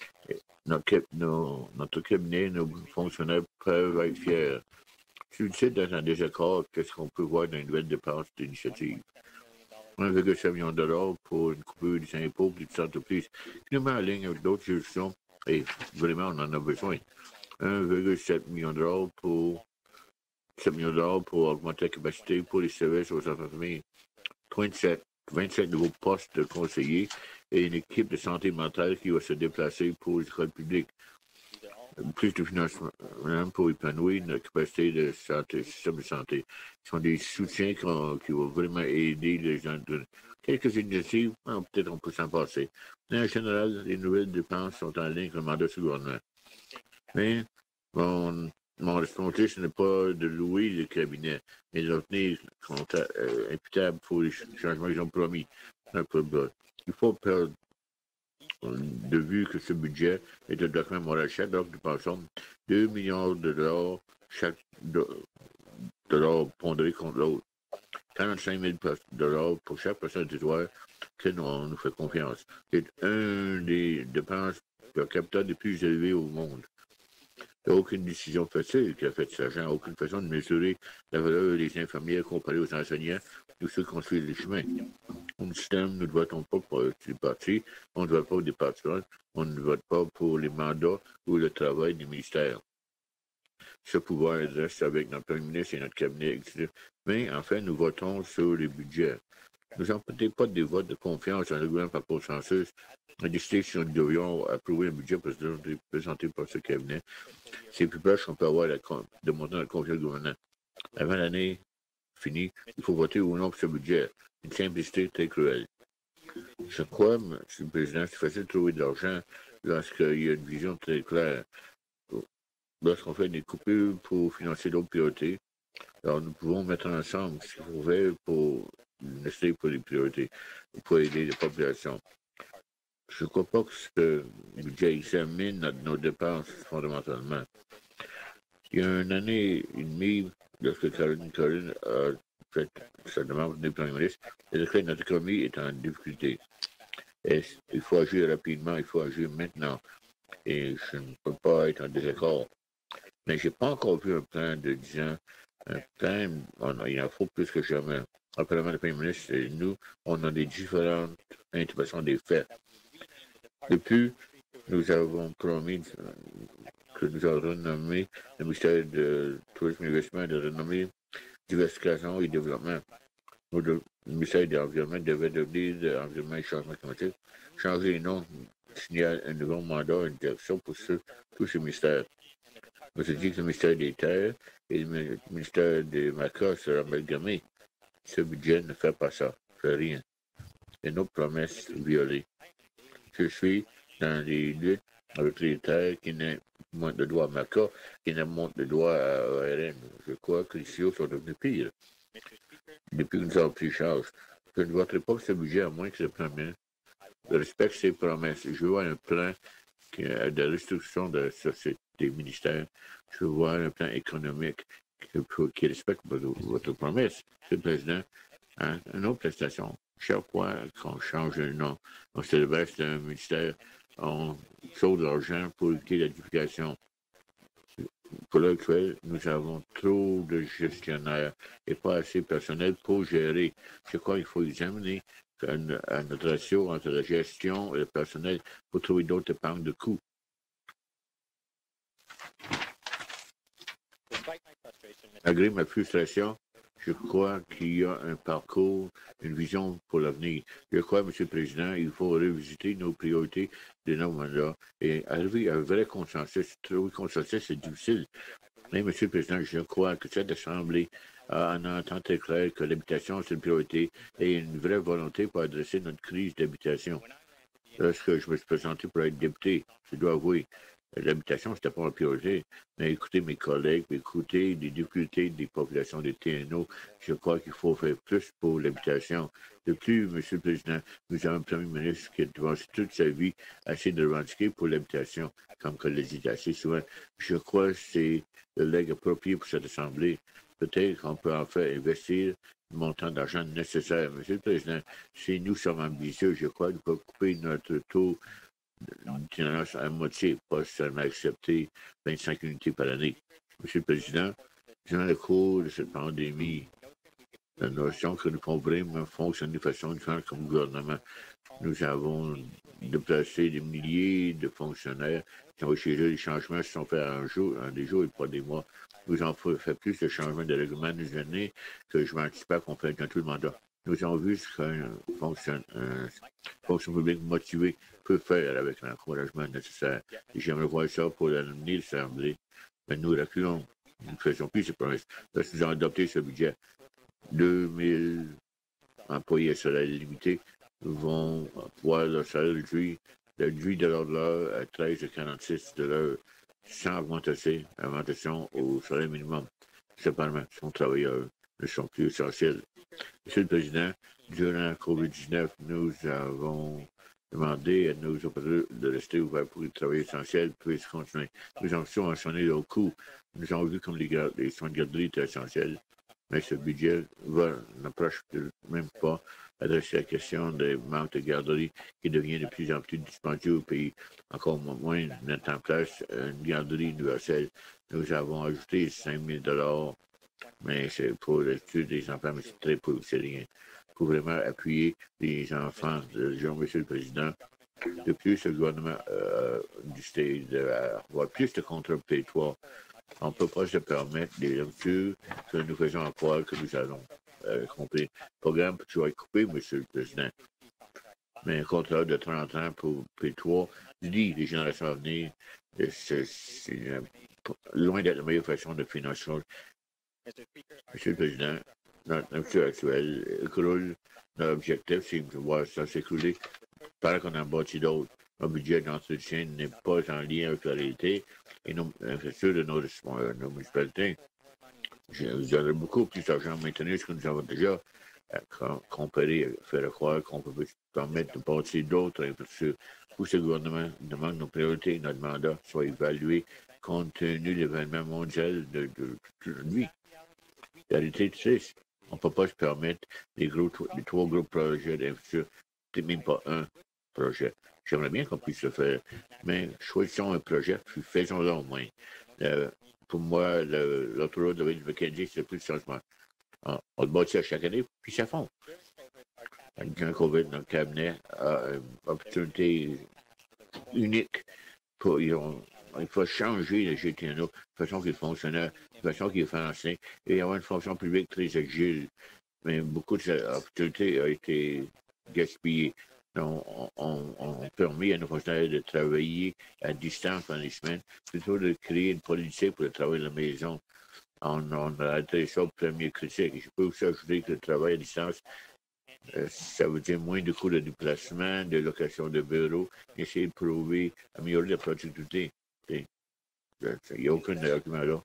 Notre cabinet, nos fonctionnaires peuvent être fiers. Si vous êtes dans un désaccord, qu'est-ce qu'on peut voir dans une nouvelle dépense d'initiative? 1,7 million de dollars pour une coupure des impôts pour les entreprises qui nous met en ligne avec d'autres juridictions et vraiment on en a besoin. 1,7 million de dollars pour 7 millions de dollars pour augmenter la capacité pour les services aux entreprises. 27 nouveaux postes de conseillers et une équipe de santé mentale qui va se déplacer pour les écoles publiques. Plus de financement pour épanouir notre capacité de santé, système de santé. Ce sont des soutiens qui vont vraiment aider les gens. Quelques initiatives, peut-être on peut s'en passer. Mais en général, les nouvelles dépenses sont en ligne avec le mandat du gouvernement. Mais mon responsabilité, ce n'est pas de louer le cabinet, mais de le tenir imputable pour les changements qu'ils ont promis. Il faut perdre de vue que ce budget est un document moral. Chaque dollar que nous pensons, 2 milliards de dollars, chaque dollar pondéré contre l'autre. 45 000 dollars pour chaque personne du territoire que on nous fait confiance. C'est un des dépenses per capita les plus élevées au monde. Il n'y a aucune décision facile qui a fait cet argent, aucune façon de mesurer la valeur des infirmières comparée aux enseignants ou ceux qui construisent les chemins. Un système, nous ne votons pas pour les partis, on ne vote pas pour des partisans, on ne vote pas pour les mandats ou le travail des ministères. Ce pouvoir reste avec notre Premier ministre et notre cabinet exécutif, mais enfin, nous votons sur les budgets. Nous n'avons peut-être pas des votes de confiance dans le gouvernement par consensus. On a décidé si nous devions approuver un budget présenté par ce cabinet. C'est plus proche qu'on peut avoir de monter la confiance du gouvernement. Avant l'année finie, il faut voter ou non pour ce budget. Une simplicité très cruelle. Je crois, M. le Président, c'est facile de trouver de l'argent lorsqu'il y a une vision très claire. Lorsqu'on fait des coupures pour financer d'autres priorités, alors nous pouvons mettre ensemble ce qu'il faut faire pour rester pour les priorités, pour aider les populations. Je ne crois pas que ce budget examine nos dépenses fondamentalement. Il y a une année et demie, lorsque Caroline a fait sa demande du Premier ministre, elle a déclaré que notre économie est en difficulté. Et il faut agir rapidement, il faut agir maintenant. Et je ne peux pas être en désaccord. Mais je n'ai pas encore vu un plan de 10 ans. Un plan, il en faut plus que jamais. Après le Premier ministre et nous, on a des différentes interprétations des faits. Depuis, nous avons promis que nous allons renommer le ministère de Tourisme et Investissement, de renommer Diversification et Développement. Le ministère de l'Environnement devait devenir de l'Environnement et Changement climatique, changer les noms, signer un nouveau mandat, une direction pour tous ces ministères. On se dit que le ministère des Terres et le ministère des Marcas seraient amalgamés. Ce budget ne fait pas ça, ne fait rien. Et nos promesses violées. Je suis dans les luttes avec les terres qui ne montent le doigt à Marca, qui ne montent le doigt à ORN. Je crois que les CEO sont devenus pires. Depuis que nous avons pris charge, je ne voterai pas pour ce budget à moins que ce Premier respecte ses promesses. Je veux un plan de restriction des ministères. Je veux un plan économique qui respecte votre promesse, M. le Président. Une autre prestation. Chaque fois qu'on change le nom, on se déverse d'un ministère, on sauve de l'argent pour éviter la duplication. Pour l'heure actuelle, nous avons trop de gestionnaires et pas assez de personnel pour gérer. Je crois qu'il faut examiner notre ratio entre la gestion et le personnel pour trouver d'autres épargnes de coûts. Malgré ma frustration, Je crois qu'il y a un parcours, une vision pour l'avenir. Je crois, M. le Président, il faut revisiter nos priorités de nos mandats et arriver à un vrai consensus. Trouver consensus, c'est difficile. Mais, M. le Président, je crois que cette Assemblée a un entente très claire que l'habitation, c'est une priorité et une vraie volonté pour adresser notre crise d'habitation. Lorsque je me suis présenté pour être député, je dois avouer, l'habitation, c'était pas une priorité, mais écouter mes collègues, écouter les difficultés des populations des TNO, je crois qu'il faut faire plus pour l'habitation. De plus, M. le Président, nous avons un premier ministre qui a devancé toute sa vie à essayer de revendiquer pour l'habitation, comme que l'a dit assez souvent. Je crois que c'est le legs approprié pour cette Assemblée. Peut-être qu'on peut en faire investir le montant d'argent nécessaire. Monsieur le Président, si nous sommes ambitieux, je crois qu'on peut couper notre taux d'itinérance à moitié, pas seulement accepter 25 unités par année. Monsieur le Président, durant le cours de cette pandémie, la notion que nous pouvons vraiment fonctionner de façon différente comme gouvernement. Nous avons déplacé des milliers de fonctionnaires qui ont chez eux. Les changements se sont faits en des jours et pas des mois. Nous avons fait plus de changements de règlement des années que je m'anticipais qu'on fait dans tout le mandat. Nous avons vu ce qu'un fonction public motivé peut faire avec l'encouragement nécessaire. Et j'aimerais voir ça pour l'avenir de l'Assemblée. Mais nous reculons. Nous ne faisons plus ces promesses. Lorsque nous avons adopté ce budget, 2000 employés à salaire limité vont pouvoir leur salaire réduit de $8 à 13,46 $, sans augmentation au salaire minimum. Cependant, ces travailleurs ne sont plus essentiels. Monsieur le Président, durant la COVID-19, nous avons demandé à nos opérateurs de rester ouverts pour les travailleurs essentiels puissent continuer. Nous avons mentionné au coût. Nous avons vu comme les soins de garderie étaient essentiels. Mais ce budget n'approche même pas adresser la question des manques de garderie qui devient de plus en plus dispendieux au pays. Encore moins mettre en place une garderie universelle. Nous avons ajouté 5 000 $, mais c'est pour l'étude des enfants, mais c'est très peu, c'est rien. Pour vraiment appuyer les enfants de la région, M. le Président. De plus, le gouvernement a décidé d'avoir plus de contrôle pétoire. On ne peut pas se permettre des lectures que nous faisons croire que nous allons accomplir. Le programme peut toujours être coupé, M. le Président. Mais un contrat de 30 ans pour P3 dit les générations à venir, c'est loin d'être la meilleure façon de financer. Monsieur le Président, notre nature actuelle croule. Notre objectif, c'est de voir ça s'écrouler. Par qu'on en bâtit d'autres. Notre budget d'entretien n'est pas en lien avec la réalité et l'infrastructure de nos municipalités. Vous aurez beaucoup plus d'argent maintenant que nous avons déjà comparé à faire croire qu'on peut permettre de bâtir d'autres infrastructures. Pour ce gouvernement demande nos priorités et notre mandat soient évalués compte tenu de l'événement mondial de toute vie. La réalité est triste. On ne peut pas se permettre les 3 gros projets d'infrastructure, c'est même pas un projet. J'aimerais bien qu'on puisse le faire, mais choisissons un projet, puis faisons-le au moins. Pour moi, l'autoroute de Mackenzie, c'est plus de changement. On le bâtit à chaque année, puis ça fond. Quand COVID dans le cabinet a une opportunité unique pour. Il faut changer le GTNO de façon qu'il est fonctionnaire, de façon qu'il est français, et avoir une fonction publique très agile. Mais beaucoup de cette opportunité a été gaspillée. On permet à nos fonctionnaires de travailler à distance pendant les semaines, plutôt de créer une politique pour le travail de la maison. On a arrêté ça au premier critique. Je peux aussi ajouter que le travail à distance, ça veut dire moins de coûts de déplacement, de location de bureaux, essayer de prouver, améliorer la productivité. Il n'y a aucun argument là.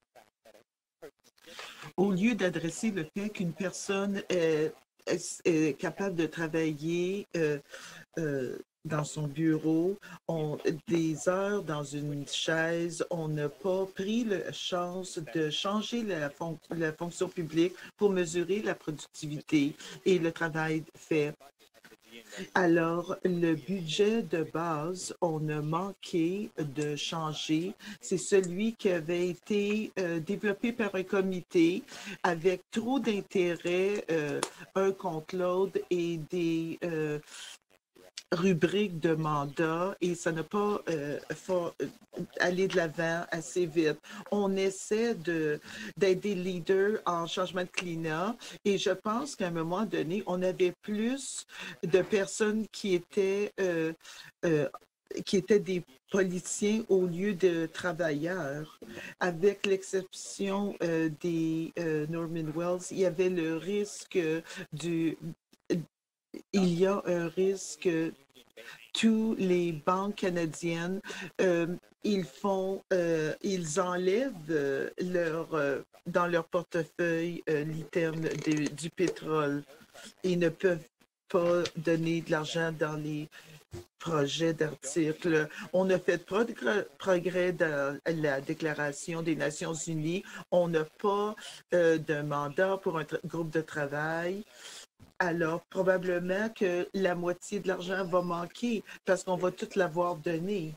Au lieu d'adresser le fait qu'une personne est capable de travailler dans son bureau, des heures dans une chaise, on n'a pas pris la chance de changer la fonction publique pour mesurer la productivité et le travail fait. Alors, le budget de base, on a manqué de changer. C'est celui qui avait été développé par un comité avec trop d'intérêts un contre l'autre et rubrique de mandat et ça n'a pas aller de l'avant assez vite. On essaie d'être des leaders en changement de climat et je pense qu'à un moment donné, on avait plus de personnes qui étaient des politiciens au lieu de travailleurs. Avec l'exception des Norman Wells, il y avait le risque il y a un risque. Tous les banques canadiennes, ils enlèvent dans leur portefeuille l'item du pétrole. Ils ne peuvent pas donner de l'argent dans les projets d'articles. On a fait progrès dans la Déclaration des Nations unies. On n'a pas de mandat pour un groupe de travail. Alors, probablement que la moitié de l'argent va manquer parce qu'on va tout l'avoir donné.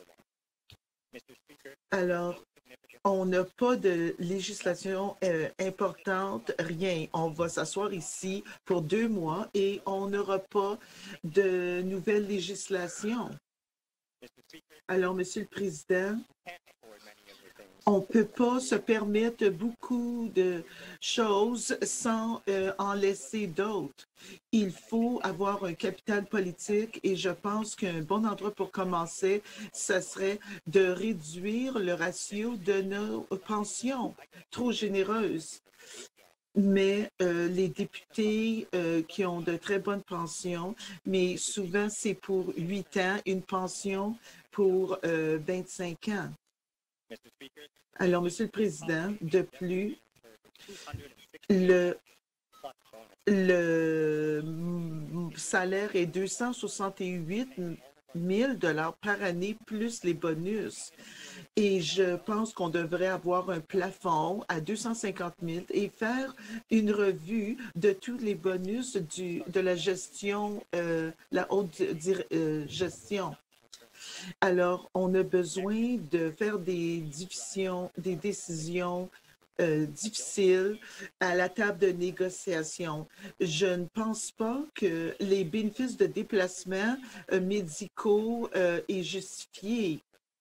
Alors, on n'a pas de législation importante, rien. On va s'asseoir ici pour 2 mois et on n'aura pas de nouvelle législation. Alors, Monsieur le Président, on ne peut pas se permettre beaucoup de choses sans en laisser d'autres. Il faut avoir un capital politique et je pense qu'un bon endroit pour commencer, ce serait de réduire le ratio de nos pensions trop généreuses. Mais les députés qui ont de très bonnes pensions, mais souvent c'est pour 8 ans, une pension pour 25 ans. Alors, Monsieur le Président, de plus, le salaire est 268 000 $ par année plus les bonus. Et je pense qu'on devrait avoir un plafond à 250 000 et faire une revue de tous les bonus de la gestion, la haute gestion. Alors, on a besoin de faire des décisions difficiles à la table de négociation. Je ne pense pas que les bénéfices de déplacement médicaux est justifié.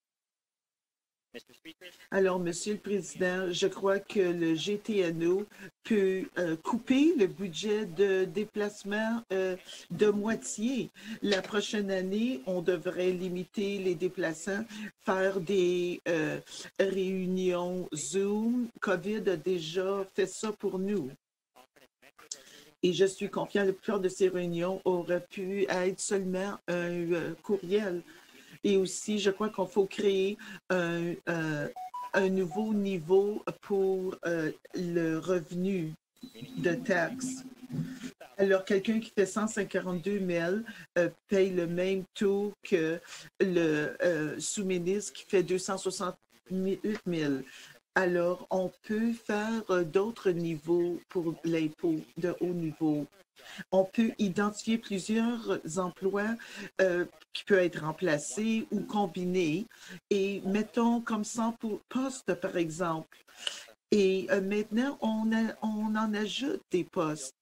Alors, Monsieur le Président, je crois que le GTNO peut couper le budget de déplacement de moitié. La prochaine année, on devrait limiter les déplacements, faire des réunions Zoom. COVID a déjà fait ça pour nous. Et je suis confiant que la plupart de ces réunions auraient pu être seulement un courriel. Et aussi, je crois qu'il faut créer un nouveau niveau pour le revenu de taxes. Alors, quelqu'un qui fait 152 000 paye le même taux que le sous-ministre qui fait 268 000. Alors, on peut faire d'autres niveaux pour l'impôt de haut niveau. On peut identifier plusieurs emplois qui peuvent être remplacés ou combinés et mettons comme 100 postes, par exemple. Et maintenant, on en ajoute des postes.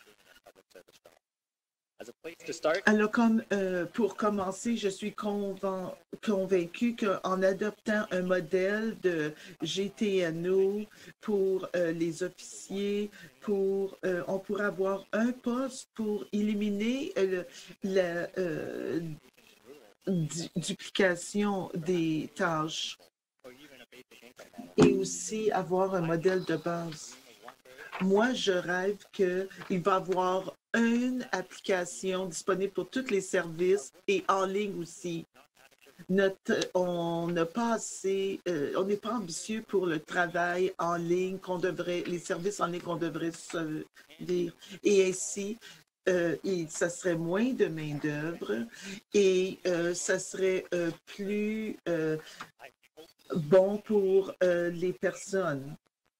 Alors, pour commencer, je suis convaincu qu'en adoptant un modèle de GTNO pour les officiers, on pourrait avoir un poste pour éliminer la duplication des tâches et aussi avoir un modèle de base. Moi, je rêve qu'il va y avoir une application disponible pour tous les services et en ligne aussi. On n'est pas ambitieux pour le travail en ligne les services en ligne qu'on devrait servir. Et ainsi, ça serait moins de main-d'œuvre et ça serait plus bon pour les personnes.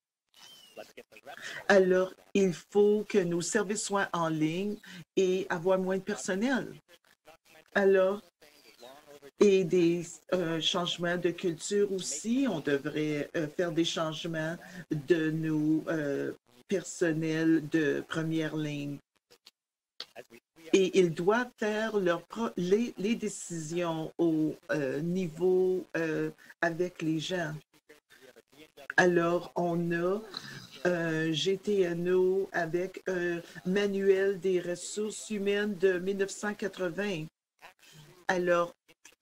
Alors, il faut que nos services soient en ligne et avoir moins de personnel. Alors, et des changements de culture aussi. On devrait faire des changements de nos personnels de première ligne. et ils doivent faire les décisions au niveau avec les gens. Alors, on a un GTNO avec un manuel des ressources humaines de 1980. Alors,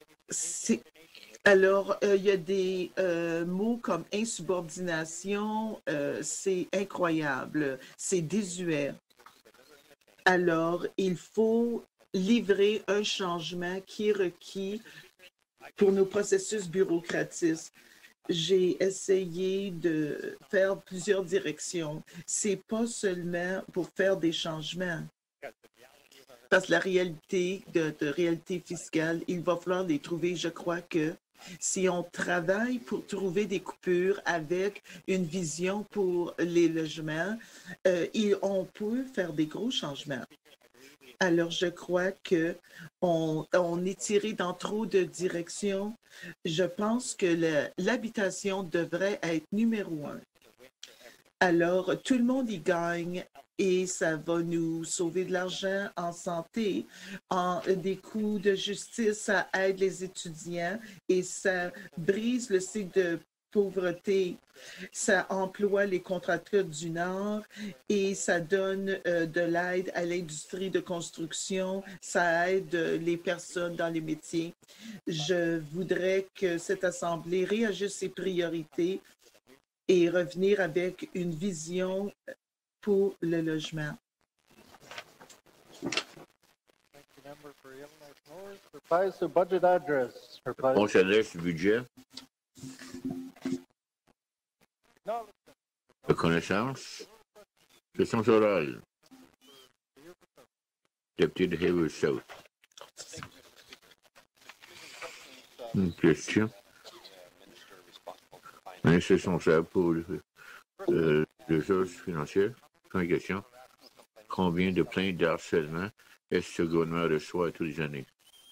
il y a des mots comme insubordination, c'est incroyable, c'est désuet. Alors, il faut livrer un changement qui est requis pour nos processus bureaucratiques. J'ai essayé de faire plusieurs directions. C'est pas seulement pour faire des changements. Parce que la réalité de réalité fiscale, il va falloir les trouver. Je crois que si on travaille pour trouver des coupures avec une vision pour les logements, on peut faire des gros changements. Alors, je crois qu'on est tiré dans trop de directions. Je pense que l'habitation devrait être numéro 1. Alors, tout le monde y gagne et ça va nous sauver de l'argent en santé, des coûts de justice, ça aide les étudiants et ça brise le cycle de pauvreté. Ça emploie les contracteurs du Nord et ça donne de l'aide à l'industrie de construction. Ça aide les personnes dans les métiers. Je voudrais que cette Assemblée réajuste ses priorités et revenir avec une vision pour le logement. On s'adresse au budget. Reconnaissance. Question orale. Député de Hayward South. Une question. Ministre responsable pour les ressources financières. Première question. Combien de plaintes d'harcèlement est-ce que le gouvernement reçoit tous les années?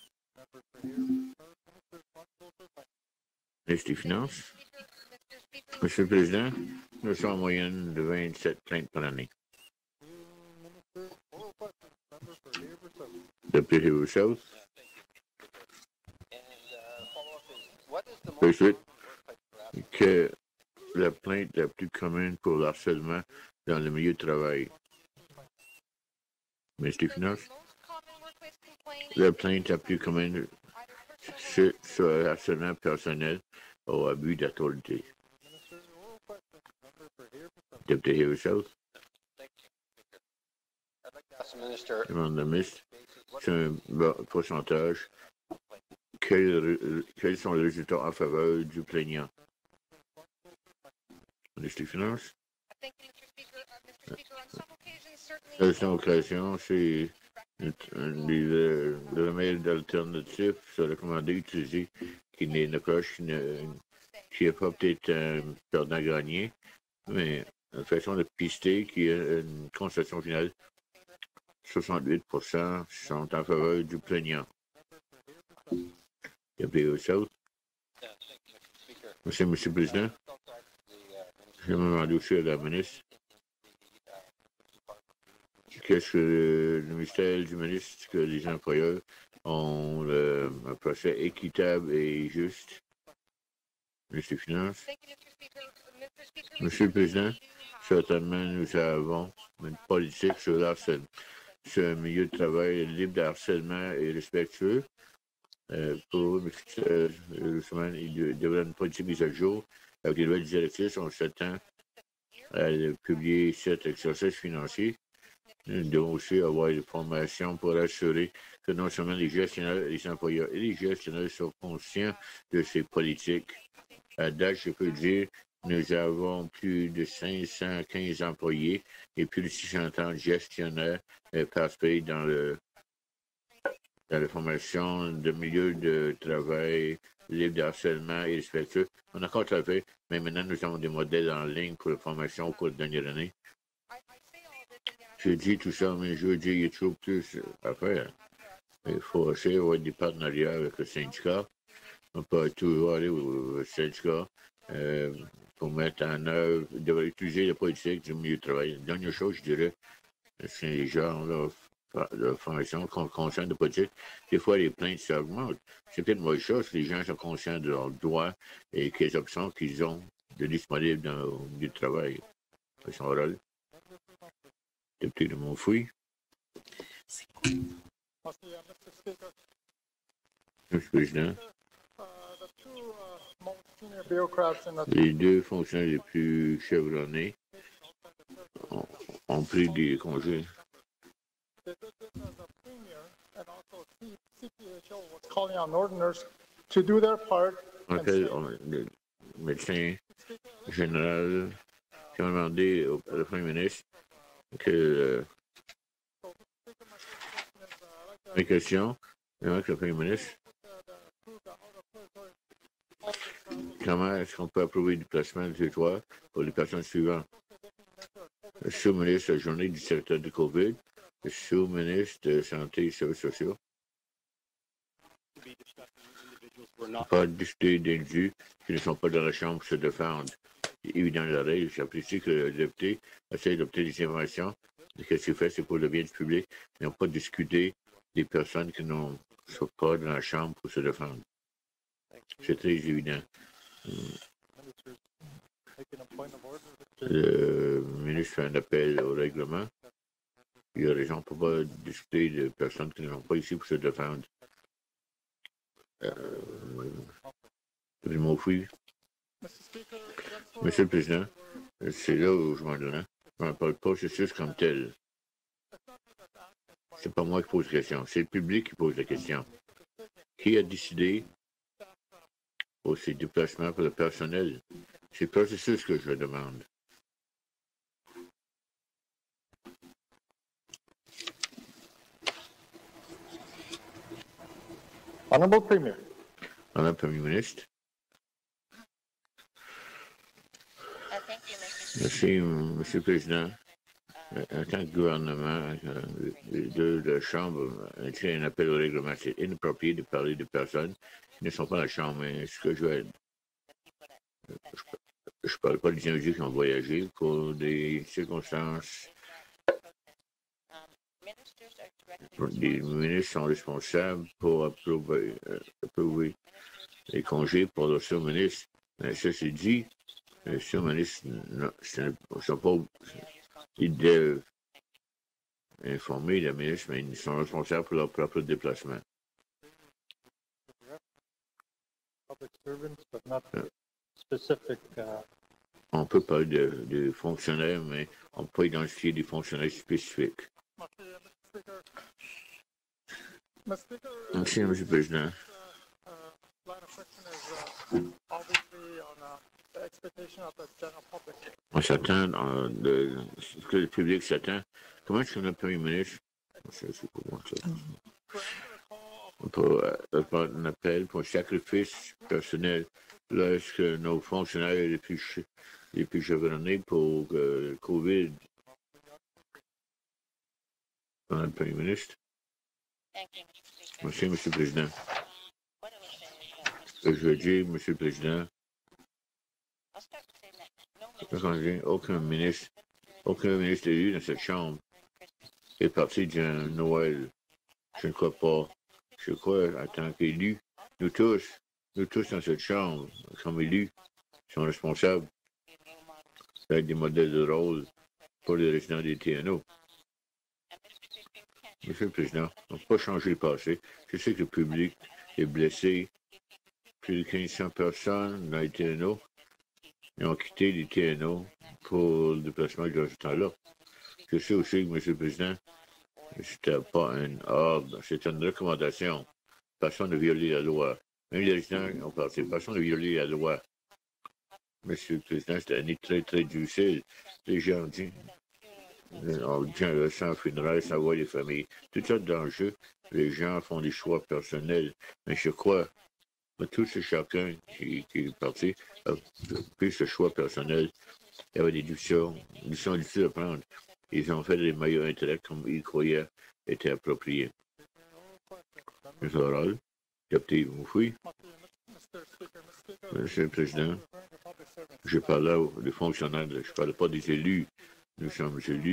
Ministre des Finances. Monsieur le Président, nous sommes en moyenne de 27 plaintes par année. Député Hayward South. Ensuite, que la plainte la plus commune pour l'harcèlement dans le milieu de travail. Ministre des Finances. La plainte la plus commune sur le harcèlement personnel ou abus d'autorité. Député Hayward South. Demande le ministre, c'est un pourcentage. Quels sont les résultats en faveur du plaignant? Ministre des Finances. À cette occasion, c'est le remède alternatif sont recommandés d'utiliser qui n'est une approche qui n'est pas peut-être un perdant-gagnant, mais une façon de pister qui est une constatation finale. 68% sont en faveur du plaignant. Député South. Monsieur le Président, je me demande aussi à la ministre qu'est-ce que le ministère du ministre que les employeurs ont un procès équitable et juste. Ministre des Finances. Monsieur le Président, certainement nous avons une politique sur l'harcèlement. C'est un milieu de travail libre d'harcèlement et respectueux. Pour le ministère, il devrait une politique mise à jour avec des nouvelles directives. On s'attend à publier cet exercice financier. Nous devons aussi avoir des formations pour assurer que non seulement les gestionnaires, les employeurs et les gestionnaires sont conscients de ces politiques. À date, je peux dire nous avons plus de 515 employés et plus de 630 gestionnaires participés dans la formation de milieu de travail libre de harcèlement et respectueux. On a encore travaillé, mais maintenant nous avons des modèles en ligne pour la formation au cours de la dernière année. Je dis tout ça, mais je veux dire qu'il y a toujours plus à faire. Il faut essayer d'avoir des partenariats avec le syndicat. On peut toujours aller au syndicat pour mettre en œuvre, utiliser la politique du milieu de travail. La dernière chose, je dirais, c'est les gens là, de formation consciente de politique, des fois, les plaintes s'augmentent. C'est peut-être une bonne chose si les gens sont conscients de leurs droits et quelles options qu'ils ont de disponibles dans le milieu de travail. C'est son rôle. Député de Montfouille. Monsieur le Président. Les deux fonctionnaires les plus chevronnés ont pris des congés. En fait, le médecin général qui a demandé au Premier ministre que la question, avec le Premier ministre, comment est-ce qu'on peut approuver du placement de territoire pour les personnes suivantes? Le sous-ministre de la journée du secteur de COVID, le sous-ministre de Santé et Services sociaux. Pas discuter d'individus qui ne sont pas dans la Chambre pour se défendre. C'est évident la règle. J'apprécie que le député essaie d'obtenir des informations. Ce qu'il fait, c'est pour le bien du public. Ils n'ont pas discuté des personnes qui ne sont pas dans la Chambre pour se défendre. C'est très évident. Le ministre fait un appel au règlement. Il y a raison pour ne pas discuter de personnes qui ne sont pas ici pour se défendre. Monsieur le Président, c'est là où je m'en donne. Je ne parle pas du processus comme tel. C'est pas moi qui pose la question, c'est le public qui pose la question. Qui a décidé pour ces déplacements pour le personnel? C'est le processus que je demande. Honorable Premier. Madame la Premier ministre. Merci, Monsieur le Président. En tant que gouvernement, les deux de la Chambre ont tiré un appel au règlement. C'est inapproprié de parler de personnes qui ne sont pas dans la Chambre. Mais ce que je veux... Je ne parle pas des individus qui ont voyagé pour des circonstances. Les ministres sont responsables pour approuver les congés pour le sous-ministre. Mais ceci dit, les sous-ministres ne sont pas... Ils doivent informer le ministre, mais ils sont responsables pour leur propre déplacement. On peut parler de fonctionnaires, mais on ne peut pas identifier des fonctionnaires spécifiques. Merci, M. le Président. On s'attend, ce que le public s'attend. Comment est-ce que notre Premier ministre, c'est pour moi ça, pour un appel pour un sacrifice personnel lorsque nos fonctionnaires les plus chevronnés pour le COVID. Madame le Premier ministre. Merci, M. le Président. Je veux dire, M. le Président, aucun ministre élu dans cette Chambre est parti d'un Noël. Je ne crois pas. Je crois, en tant qu'élus, nous tous dans cette Chambre, comme élus, sommes responsables d'être des modèles de rôle pour les résidents des TNO. Monsieur le Président, on ne peut pas changer le passé. Je sais que le public est blessé. Plus de 1500 personnes dans les TNO ont quitté les TNO pour le déplacement de ce temps-là. Je sais aussi que, Monsieur le Président, c'était pas un ordre, c'est une recommandation. Personne ne violer la loi. Même les résidents ont parti. Personne ne violer la loi. Monsieur le Président, c'était une année très, très difficile. Les gens disent, on dit sans funérailles, sans voir les familles. Toutes sortes d'enjeux. Les gens font des choix personnels. Mais je crois que tous et chacun qui est parti a pris ce choix personnel. Il y avait des décisions difficiles à prendre. Ils ont fait les meilleurs intérêts comme ils croyaient étaient appropriés. Monsieur Oral, député Moufouille. Monsieur le Président, je parle là des fonctionnaires, je ne parle pas des élus. Nous sommes élus,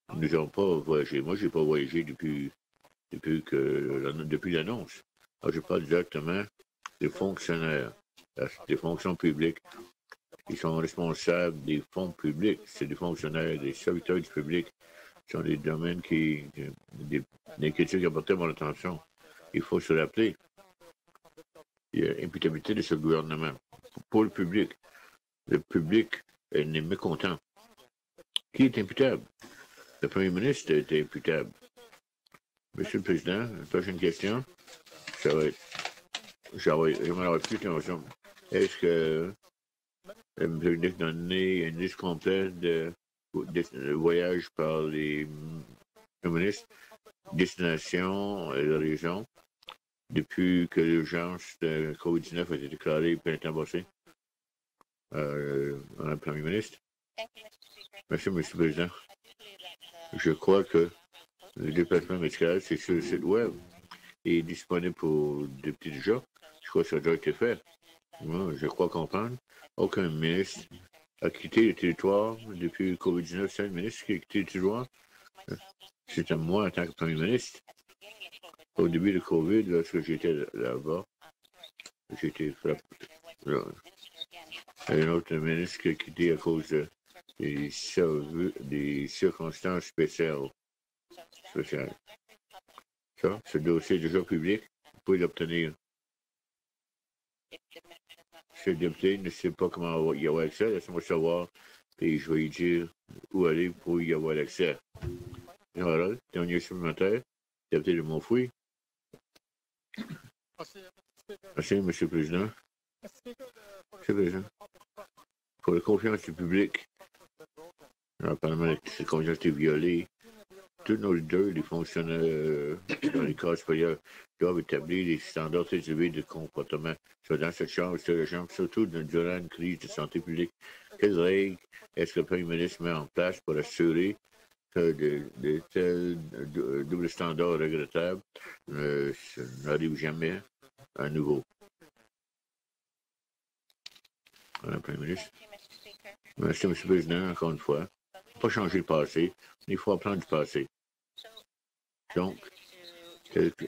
Nous n'avons pas voyagé. Moi, je n'ai pas voyagé depuis l'annonce. Alors, je parle directement des fonctionnaires, des fonctions publiques. Ils sont responsables des fonds publics. C'est des fonctionnaires, des serviteurs du public. Ce sont des domaines des inquiétudes qui apportaient mon attention. Il faut se rappeler. Il y a imputabilité de ce gouvernement pour le public. Le public est mécontent. Qui est imputable? Le premier ministre est imputable. Monsieur le Président, la prochaine question, ça va être. J'aimerais plus attention. Est-ce que le président a donné une liste complète de voyages par les ministres, destinations et de régions depuis que l'urgence de COVID-19 a été déclarée le printemps passé? Le Premier ministre. Merci, Monsieur le Président. Je crois que le déplacement médical, c'est sur le site web et est disponible pour députés déjà. Je crois que ça a déjà été fait. Moi, je crois comprendre. Aucun ministre a quitté le territoire depuis le COVID-19. C'est un ministre qui a quitté le territoire. C'est à moi en tant que Premier ministre. Au début de COVID, lorsque j'étais là-bas, j'ai été frappé. Un autre ministre qui a quitté à cause des circonstances spéciales. Ça, ce dossier est déjà public. Vous pouvez l'obtenir. Si le député ne sait pas comment y avoir accès, laissez-moi savoir et je vais lui dire où aller pour y avoir accès. Voilà, dernier supplémentaire, député de Montfouille. Merci, M. le Président. Monsieur le Président. Pour la confiance du public, dans le Parlement, cette confiance a été violée. Tous nos leaders, les fonctionnaires dans les cas supérieurs, doivent établir des standards élevés de comportement. Soit dans cette chambre, surtout durant une crise de santé publique. Quelles règles est-ce que le Premier ministre met en place pour assurer que de tels doubles standards regrettables n'arrivent jamais à nouveau? Voilà, Premier ministre. Merci, M. le Président, encore une fois. Il ne faut pas changer le passé, il faut apprendre du passé. Donc, tel que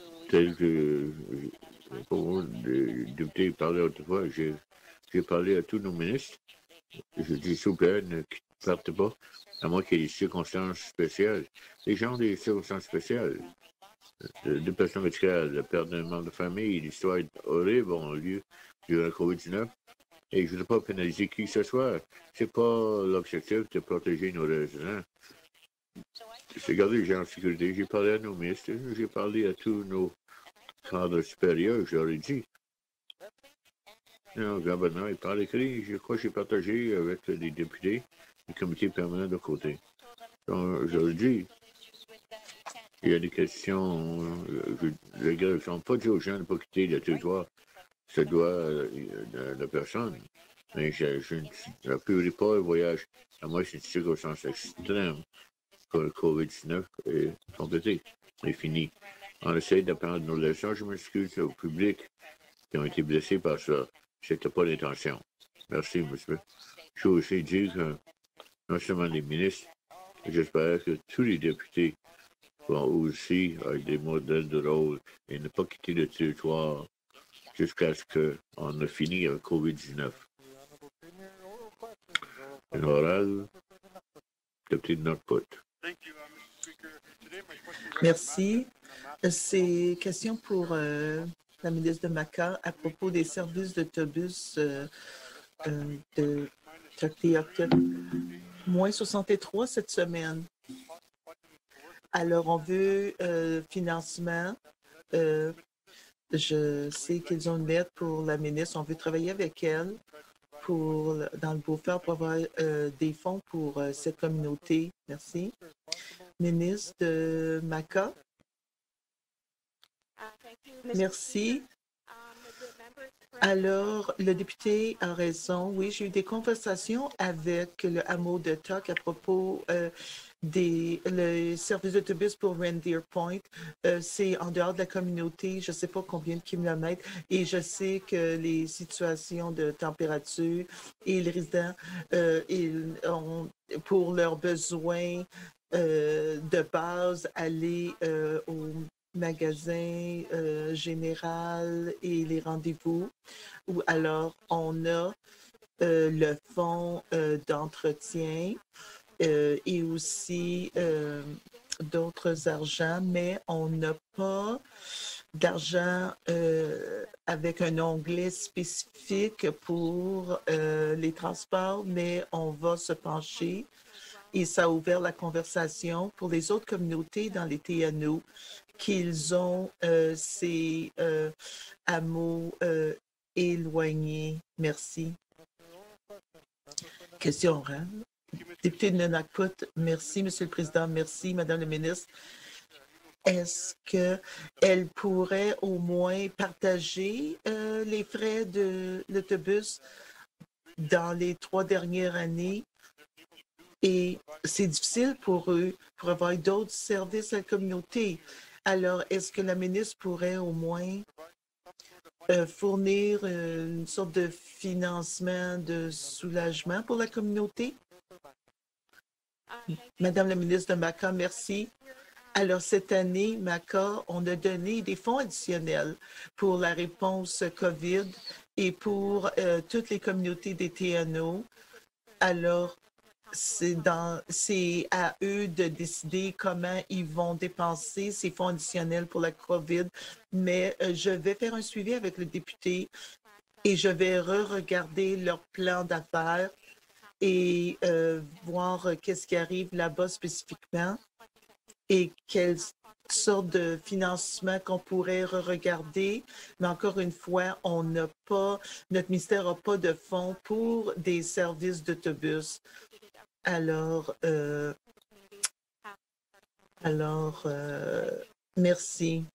le député parlait autrefois, j'ai parlé à tous nos ministres. Je dis, s'il vous plaît, ne partez pas, à moins qu'il y ait des circonstances spéciales. Les gens ont des circonstances spéciales. Le déplacement médical, la perte d'un membre de famille, l'histoire horrible ont lieu durant la COVID-19. Et je ne veux pas pénaliser qui que ce soit. Ce n'est pas l'objectif de protéger nos résidents. C'est garder les gens en sécurité. J'ai parlé à nos ministres, j'ai parlé à tous nos cadres supérieurs, je leur ai dit. Le gouvernement est par écrit. Je crois que j'ai partagé avec les députés, le comité permanent de côté. Donc, je leur ai dit, il y a des questions. Les gars ne sont pas dit aux gens de ne pas quitter le territoire. Ça doit la personne. Mais je ne priori pas le voyage. À moi, c'est une circonstance extrême que le COVID-19 est complété, est fini. On essaie d'apprendre nos leçons. Je m'excuse au public qui ont été blessés par ça. Ce n'était pas l'intention. Merci, monsieur. Je veux aussi dire que non seulement les ministres, j'espère que tous les députés vont aussi avec des modèles de rôle et ne pas quitter le territoire jusqu'à ce qu'on ait fini avec COVID-19. Une orale, député de Northport. Merci. C'est question pour la ministre de Maca à propos des services d'autobus de Turkey moins 63 cette semaine. Alors, on veut financement. Je sais qu'ils ont une lettre pour la ministre. On veut travailler avec elle dans le Beaufort pour avoir des fonds pour cette communauté. Merci. Ministre de Maca. Merci. Alors, le député a raison. Oui, j'ai eu des conversations avec le hameau de Tuck à propos le service d'autobus pour Reindeer Point. C'est en dehors de la communauté, je ne sais pas combien de kilomètres, et je sais que les situations de température et les résidents, pour leurs besoins de base, aller au magasin général et les rendez-vous, ou alors on a le fonds d'entretien et aussi d'autres argents, mais on n'a pas d'argent avec un onglet spécifique pour les transports, mais on va se pencher et ça a ouvert la conversation pour les autres communautés dans les TNO qu'ils ont ces hameaux éloignés. Merci. Question orale. Député de Nunavut, merci, Monsieur le Président. Merci, Madame la ministre. Est-ce qu'elle pourrait au moins partager les frais de l'autobus dans les 3 dernières années? Et c'est difficile pour eux pour avoir d'autres services à la communauté. Alors, est-ce que la ministre pourrait au moins fournir une sorte de financement de soulagement pour la communauté? Madame la ministre de Maka, merci. Alors, cette année, Maka, on a donné des fonds additionnels pour la réponse COVID et pour toutes les communautés des TNO. Alors, c'est à eux de décider comment ils vont dépenser ces fonds additionnels pour la COVID, mais je vais faire un suivi avec le député et je vais re-regarder leur plan d'affaires et voir qu'est-ce qui arrive là-bas spécifiquement et quelle sorte de financement qu'on pourrait re-regarder. Mais encore une fois, notre ministère n'a pas de fonds pour des services d'autobus. Alors, merci.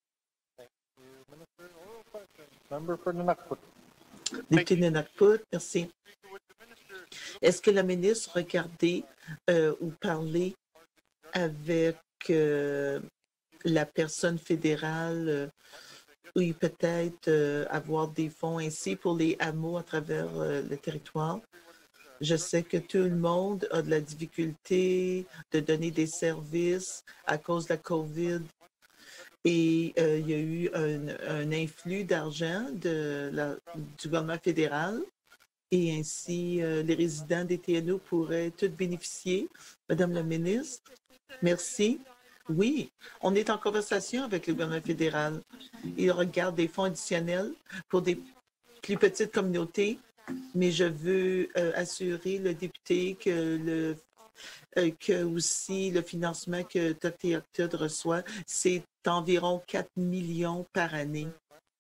Député de Nunavut, merci. Est-ce que la ministre regardait ou parlait avec la personne fédérale ou peut-être avoir des fonds ainsi pour les hameaux à travers le territoire? Je sais que tout le monde a de la difficulté de donner des services à cause de la COVID. Et il y a eu un influx d'argent du gouvernement fédéral. Et ainsi, les résidents des TNO pourraient tous bénéficier. Madame la ministre, merci. Oui, on est en conversation avec le gouvernement fédéral. Il regarde des fonds additionnels pour des plus petites communautés. Mais je veux assurer le député que aussi le financement que Octud reçoit, c'est environ 4 millions par année.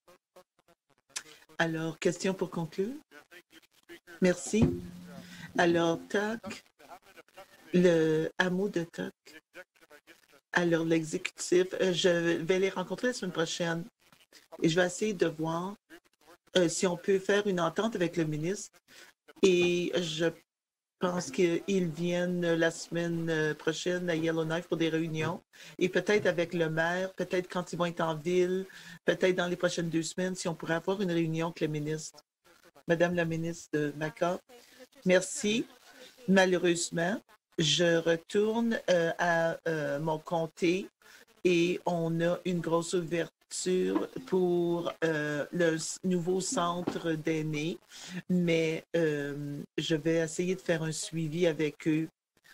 Alors, question pour conclure? Merci. Alors, TOC, le hameau de TOC. Alors, l'exécutif, je vais les rencontrer la semaine prochaine et je vais essayer de voir si on peut faire une entente avec le ministre. Et je pense qu'ils viennent la semaine prochaine à Yellowknife pour des réunions. Et peut-être avec le maire, peut-être quand ils vont être en ville, peut-être dans les prochaines 2 semaines, si on pourrait avoir une réunion avec le ministre. Madame la ministre de Maka, merci. Malheureusement, je retourne à mon comté et on a une grosse ouverture pour le nouveau centre d'aînés, mais je vais essayer de faire un suivi avec eux.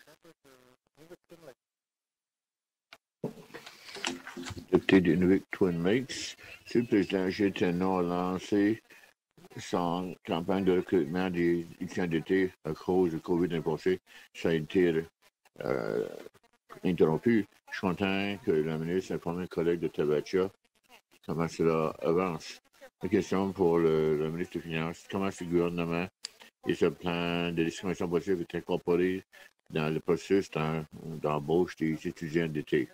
Député d'Inuvik Twin Lakes, Monsieur le Président, GTNO a lancé son campagne de recrutement des étudiants d'été à cause du COVID l'année passée. Ça a été interrompu. Je suis content que la ministre ait informé un collègue de Tabacha comment cela avance. La question pour le ministre des Finances, comment ce gouvernement et ce plan de discrimination positive est incorporé dans le processus d'embauche des étudiants d'été?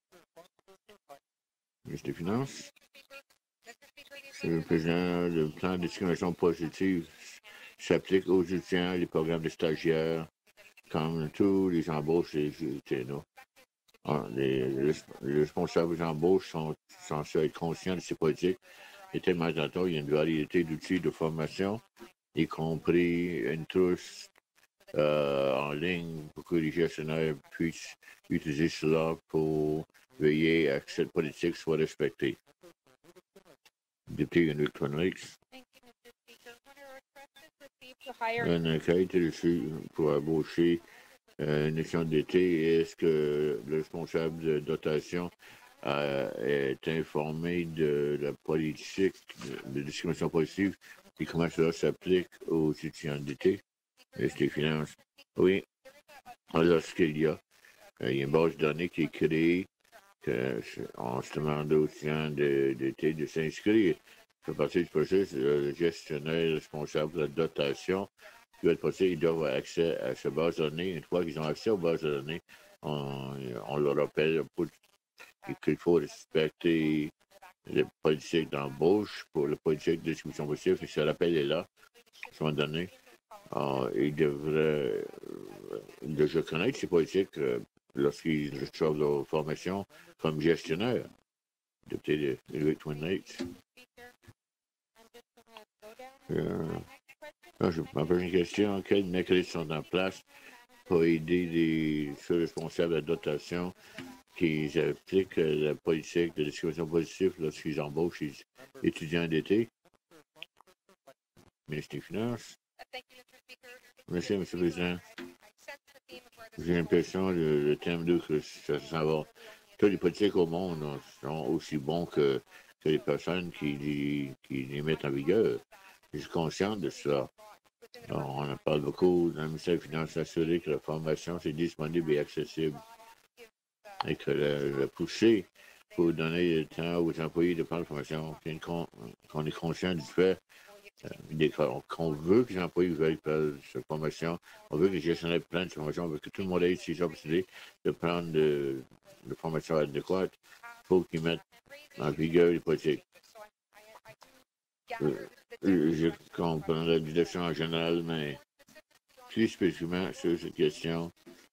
Ministre des Finances. Monsieur le Président, le plan de discrimination positive s'applique aux étudiants, les programmes de stagiaires, comme tous les embauches des TNO. Les responsables des embauches sont censés être conscients de ces politiques. Et tellement il y a une variété d'outils de formation, y compris une trousse en ligne pour que les gestionnaires puissent utiliser cela pour veiller à ce que cette politique soit respectée. Député Henrik Twin Lakes. Une quête reçue pour embaucher une élection d'été. Est-ce que le responsable de dotation est informé de la politique de discrimination positive et comment cela s'applique aux étudiants d'été? Est-ce que les finances? Oui. Alors, ce qu'il y a, il y a une base de données qui est créée, on se demande aux étudiants d'été de s'inscrire. Ça fait partie du processus, le gestionnaire responsable de la dotation qui va être possible, ils doivent avoir accès à cette base de données. Une fois qu'ils ont accès aux bases de données, on leur rappelle qu'il faut respecter les politiques d'embauche pour la politique de distribution positive. Et ce rappel est là, à ce moment donné. Ils devraient déjà connaître ces politiques lorsqu'ils reçoivent leur formation comme gestionnaire. Député de Henrik Twin Lakes. Ma prochaine question, quels mécanismes sont en place pour aider ceux responsables de la dotation qui appliquent la politique de discrimination positive lorsqu'ils embauchent les étudiants d'été? Ministre des Finances. Merci, M. le Président. J'ai l'impression que le thème de que ça s'en va. Tous les politiques au monde sont aussi bons que les personnes qui les mettent en vigueur. Je suis conscient de cela. On en parle beaucoup dans le ministère des Finances, s'assurer que la formation est disponible et accessible et que la poussée pour donner le temps aux employés de prendre la formation, qu'on est conscient du fait qu'on veut que les employés veuillent faire cette formation, on veut que les gestionnaires prennent cette formation, on veut que tout le monde ait ces opportunités de prendre de formation adéquate. Il faut qu'ils mettent en vigueur les politiques. Je comprends la direction en général, mais plus spécifiquement sur cette question,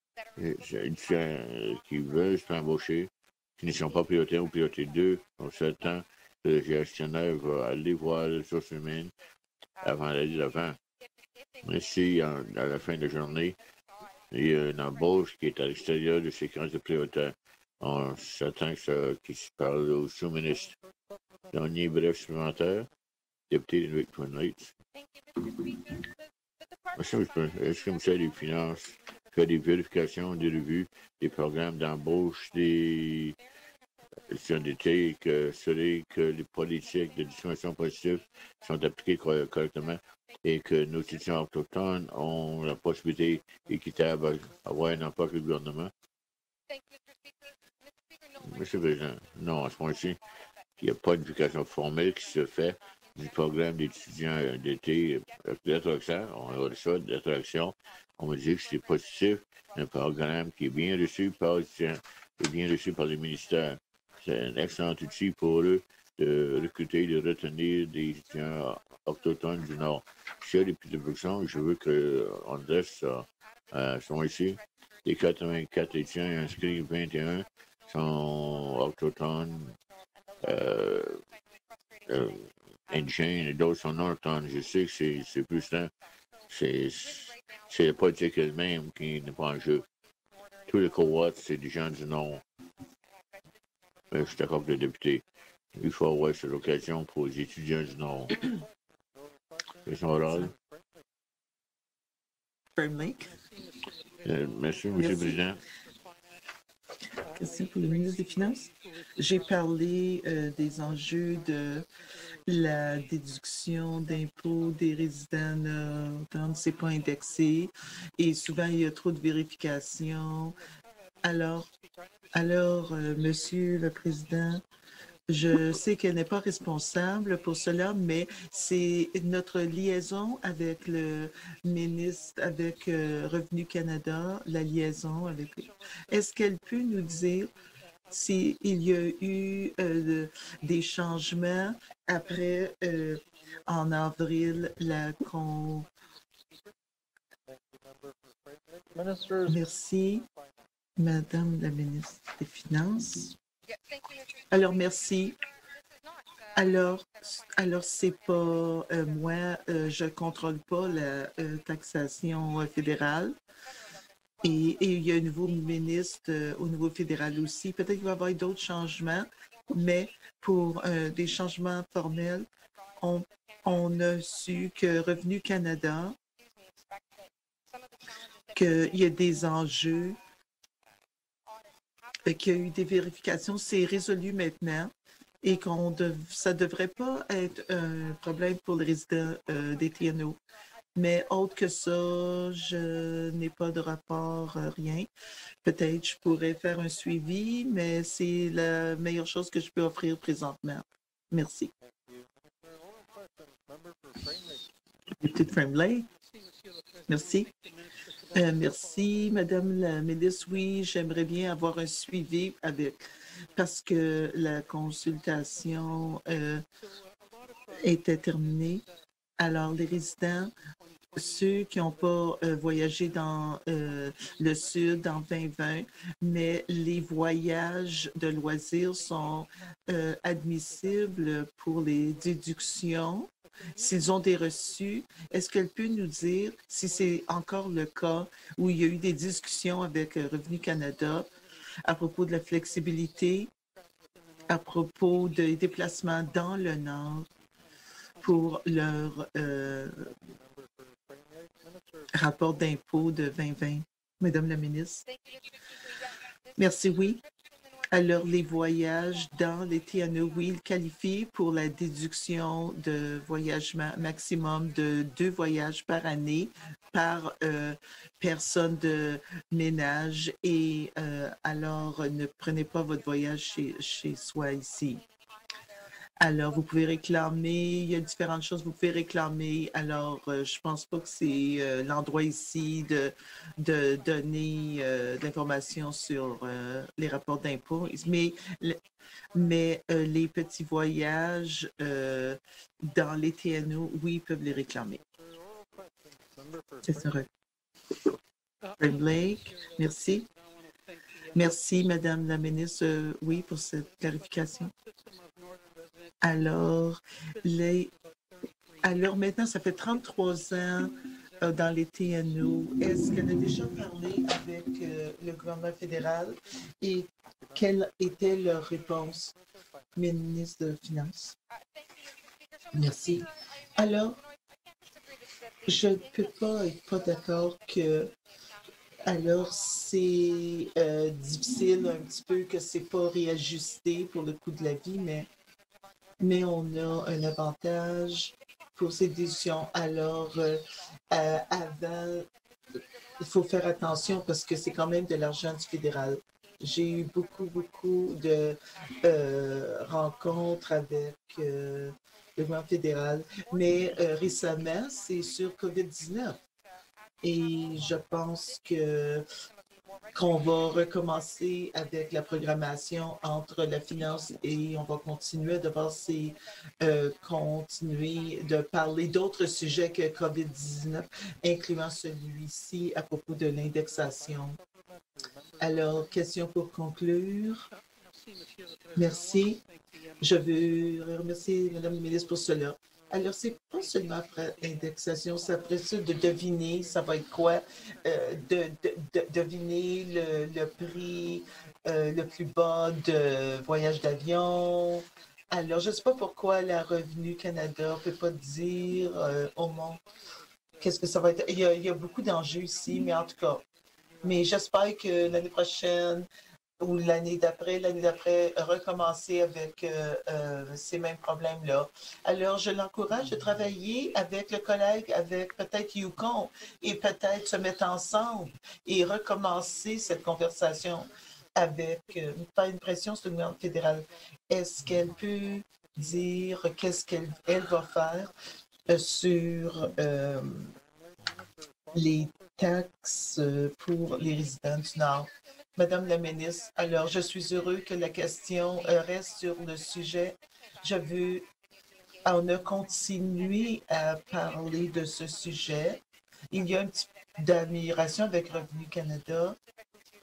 qui veulent se faire embaucher, qui ne sont pas prioritaires ou priorité 2, en ce temps, le gestionnaire va aller voir les ressources humaines avant d'aller de l'avant. Mais si, à la fin de la journée, il y a une embauche qui est à l'extérieur de ces séquences de prioritaire, on s'attend qu'il se parle au sous-ministre. Dernier bref supplémentaire, député de Henrik Twin Lakes. Est-ce que le ministère des Finances fait des vérifications, des revues, des programmes d'embauche des étudiants d'été et que les politiques de discrimination positive sont appliquées correctement et que nos étudiants autochtones ont la possibilité équitable d'avoir un emploi avec le gouvernement? Monsieur le Président, non, à ce point-ci, il n'y a pas de vérification formelle qui se fait du programme d'étudiants d'été d'attraction. On a ça, d'attraction. On me dit que c'est positif, un programme qui est bien reçu par les étudiants et bien reçu par les ministères. C'est un excellent outil pour eux de recruter, de retenir des étudiants autochtones du Nord. S'il y a des petites productions, je veux qu'on dresse ça. Sont ici. Les 84 étudiants inscrits, 21 sont autochtones, indigènes et d'autres sont non autochtones. Je sais que c'est plus simple. C'est la politique elle-même qui n'est pas en jeu. Tous les cohortes, c'est des gens du Nord. Je suis d'accord avec le député. Il faut avoir cette occasion pour les étudiants du Nord. Question orale. Merci, M. le Président. Question pour le ministre des Finances. J'ai parlé des enjeux de la déduction d'impôts des résidents nord, c'est pas indexé et souvent il y a trop de vérifications. Alors, Monsieur le Président, je sais qu'elle n'est pas responsable pour cela, mais c'est notre liaison avec le ministre, avec Revenu Canada, la liaison avec... Est-ce qu'elle peut nous dire s'il y a eu des changements après, en avril, Merci, Madame la ministre des Finances. Alors, merci. Alors, Alors, c'est pas moi, je contrôle pas la taxation fédérale. Et il y a un nouveau ministre au niveau fédéral aussi. Peut-être qu'il va y avoir d'autres changements, mais pour des changements formels, on a su que Revenu Canada, qu'il y a des enjeux, qu'il y a eu des vérifications, c'est résolu maintenant et ça ne devrait pas être un problème pour les résidents des TNO. Mais autre que ça, je n'ai pas de rapport, rien. Peut-être je pourrais faire un suivi, mais c'est la meilleure chose que je peux offrir présentement. Merci. Député de Frame Lake. Merci. Merci, Madame la ministre. Oui, j'aimerais bien avoir un suivi parce que la consultation était terminée. Alors, les résidents, ceux qui n'ont pas voyagé dans le Sud en 2020, mais les voyages de loisirs sont admissibles pour les déductions. S'ils ont des reçus, est-ce qu'elle peut nous dire si c'est encore le cas où il y a eu des discussions avec Revenu Canada à propos de la flexibilité, à propos des déplacements dans le Nord pour leur rapport d'impôt de 2020. Madame la ministre. Merci, oui. Alors, les voyages dans les TNO, oui, ils qualifient pour la déduction de voyagement maximum de 2 voyages par année par personne de ménage et alors ne prenez pas votre voyage chez soi ici. Alors, vous pouvez réclamer, il y a différentes choses que vous pouvez réclamer. Alors, je ne pense pas que c'est l'endroit ici de donner de l'information sur les rapports d'impôts, mais les petits voyages dans les TNO, oui, ils peuvent les réclamer. C'est ça. Blake, merci. Merci, Madame la ministre, oui, pour cette clarification. Alors, maintenant, ça fait 33 ans dans les TNO. Est-ce qu'elle a déjà parlé avec le gouvernement fédéral et quelle était leur réponse, ministre des Finances? Merci. Alors, je ne peux pas être pas d'accord que alors, c'est difficile un petit peu que ce n'est pas réajusté pour le coût de la vie, mais on a un avantage pour ces décisions. Alors, avant, il faut faire attention parce que c'est quand même de l'argent du fédéral. J'ai eu beaucoup de rencontres avec le gouvernement fédéral, mais récemment, c'est sur COVID-19. Et je pense qu'on va recommencer avec la programmation entre la finance et on va continuer de continuer de parler d'autres sujets que COVID-19, incluant celui-ci à propos de l'indexation. Alors, question pour conclure. Merci. Je veux remercier Mme la ministre pour cela. Alors, c'est pas seulement après l'indexation, c'est après ça de deviner, ça va être quoi? Deviner le prix le plus bas de voyage d'avion. Alors, je ne sais pas pourquoi la Revenu Canada ne peut pas dire au monde qu'est-ce que ça va être. Il y a beaucoup d'enjeux ici, mais en tout cas, mais j'espère que l'année prochaine, ou l'année d'après, recommencer avec ces mêmes problèmes-là. Alors, je l'encourage de travailler avec le collègue, avec peut-être Yukon, et peut-être se mettre ensemble et recommencer cette conversation avec, faire une pression sur le gouvernement fédéral. Est-ce qu'elle peut dire qu'est-ce qu'elle va faire sur les taxes pour les résidents du Nord? Madame la ministre, alors je suis heureux que la question reste sur le sujet. On a continué à parler de ce sujet. Il y a un petit peu d'amélioration avec Revenu Canada,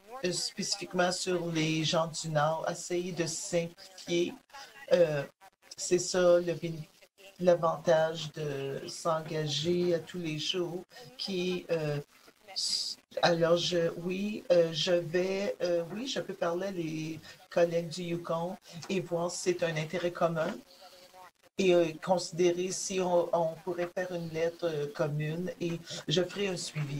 spécifiquement sur les gens du Nord, essayer de simplifier C'est ça l'avantage de s'engager à tous les jours alors, oui, je peux parler à les collègues du Yukon et voir si c'est un intérêt commun et considérer si on pourrait faire une lettre commune et je ferai un suivi.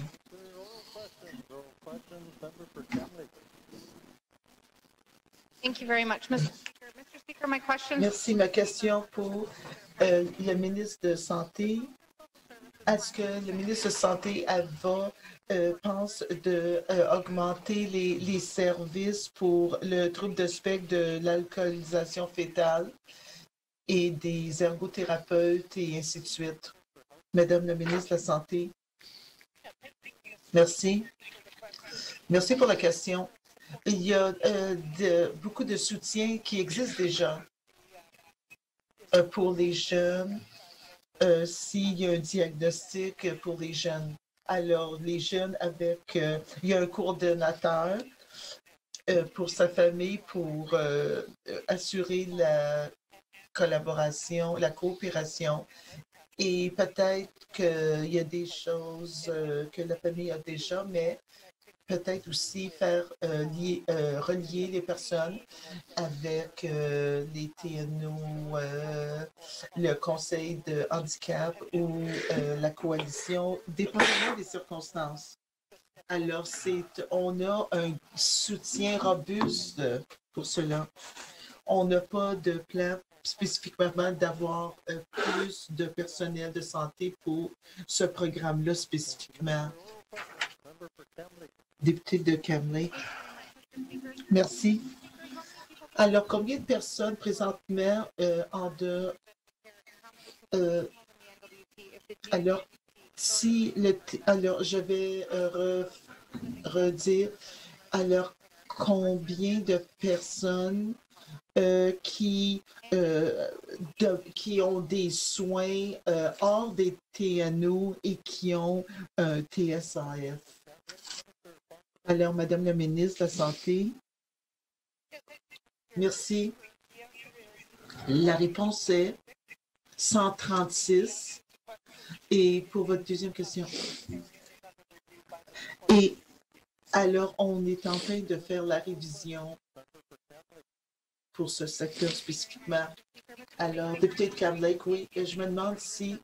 Thank you very much, Mr. Speaker. Mr. Speaker, my question. Merci. Ma question pour le ministre de Santé. Est-ce que le ministre de Santé pense d'augmenter les services pour le trouble de spectre de l'alcoolisation fétale et des ergothérapeutes et ainsi de suite? Madame la ministre de la Santé. Merci. Merci pour la question. Il y a beaucoup de soutien qui existe déjà pour les jeunes. S'il y a un diagnostic pour les jeunes. Alors, les jeunes il y a un coordonnateur pour sa famille pour assurer la collaboration, la coopération. Et peut-être qu'il y a des choses que la famille a déjà, mais peut-être aussi faire relier les personnes avec les TNO, le conseil de handicap ou la coalition, dépendamment des circonstances. Alors, on a un soutien robuste pour cela. On n'a pas de plan spécifiquement d'avoir plus de personnel de santé pour ce programme-là spécifiquement. Député de Kamloops. Merci. Alors, combien de personnes présentement alors, je vais redire. Alors, combien de personnes qui ont des soins hors des TNO et qui ont un TSAF? Alors, Madame la ministre de la Santé. Merci. La réponse est 136. Et pour votre deuxième question. Et alors, on est en train de faire la révision pour ce secteur spécifiquement. Alors, député de Kamloops, oui, je me demande si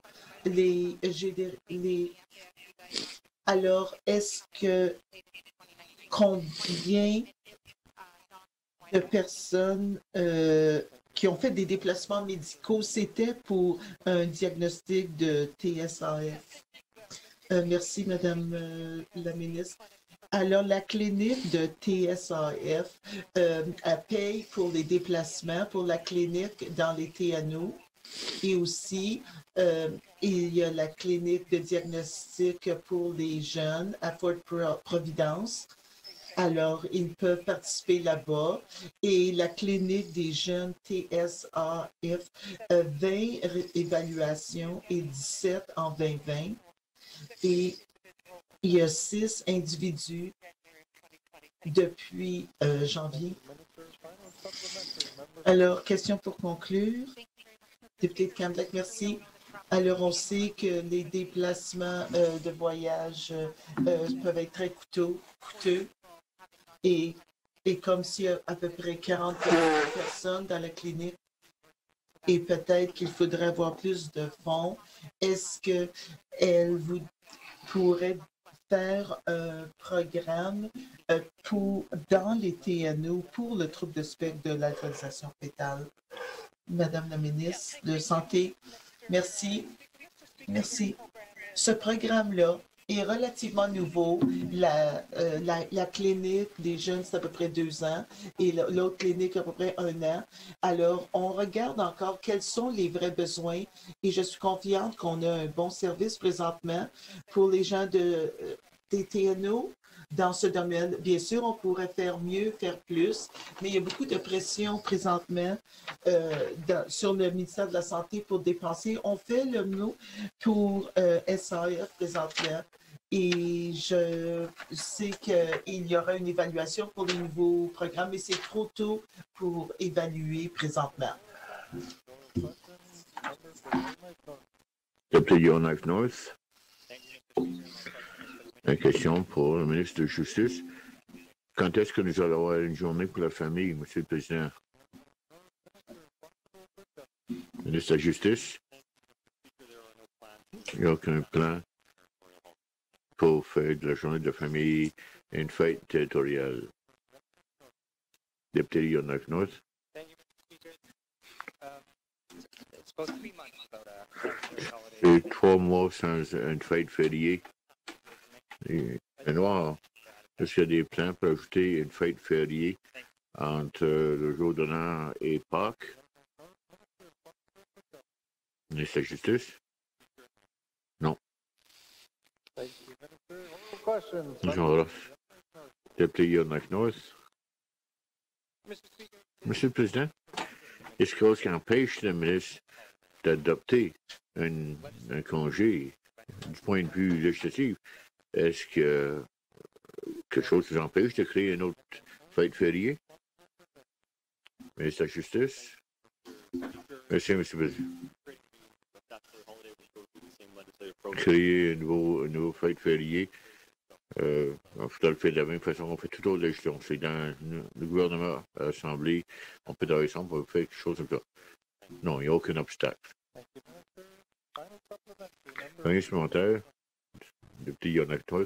alors, est-ce que combien de personnes qui ont fait des déplacements médicaux, c'était pour un diagnostic de TSAF? Merci, Madame la ministre. Alors, la clinique de TSAF paye pour les déplacements pour la clinique dans les TNO. Et aussi, il y a la clinique de diagnostic pour les jeunes à Fort Providence. Alors, ils peuvent participer là-bas. Et la clinique des jeunes TSAF, 20 évaluations et 17 en 2020. Et il y a 6 individus depuis janvier. Alors, question pour conclure. Député de Kamloops, merci. Alors, on sait que les déplacements de voyage peuvent être très coûteux. Et comme s'il y a à peu près 40 personnes dans la clinique, et peut-être qu'il faudrait avoir plus de fonds, est-ce qu'elle pourrait faire un programme dans les TNO pour le trouble de spectre de l'alcoolisation fétale? Madame la ministre de Santé, merci. Merci. Ce programme-là est relativement nouveau. La clinique des jeunes, c'est à peu près 2 ans et l'autre clinique, à peu près 1 an. Alors, on regarde encore quels sont les vrais besoins et je suis confiante qu'on a un bon service présentement pour les gens des TNO. Dans ce domaine, bien sûr, on pourrait faire mieux, faire plus, mais il y a beaucoup de pression présentement sur le ministère de la Santé pour dépenser. On fait le mot pour SAF présentement et je sais qu'il y aura une évaluation pour les nouveaux programmes, mais c'est trop tôt pour évaluer présentement. Député Yellowknife North. Une question pour le ministre de la Justice. Quand est-ce que nous allons avoir une journée pour la famille, Monsieur le Président? Ministre de la Justice? Il n'y a aucun plan pour faire de la journée de la famille une fête territoriale. Député Yellowknife North. Et 3 mois sans une fête fériée. Et noir. Est-ce qu'il y a des plans pour ajouter une fête fériée entre le jour d'honneur et Pâques? Ministre de la Justice? Non. Jean Ross. Député Yellowknife North. Monsieur le Président, est-ce qu'il y a qui empêche le ministre d'adopter un congé du point de vue législatif? Est-ce que quelque chose vous empêche de créer une autre fête fériée? Ministre de la Justice? Merci, M. le Président. Créer une nouvelle fête fériée, on peut le faire de la même façon qu'on fait toute autre législation. C'est dans le gouvernement, à l'Assemblée, on peut travailler ensemble pour faire quelque chose comme ça. Non, il n'y a aucun obstacle. Premier supplémentaire, député Yellowknife North.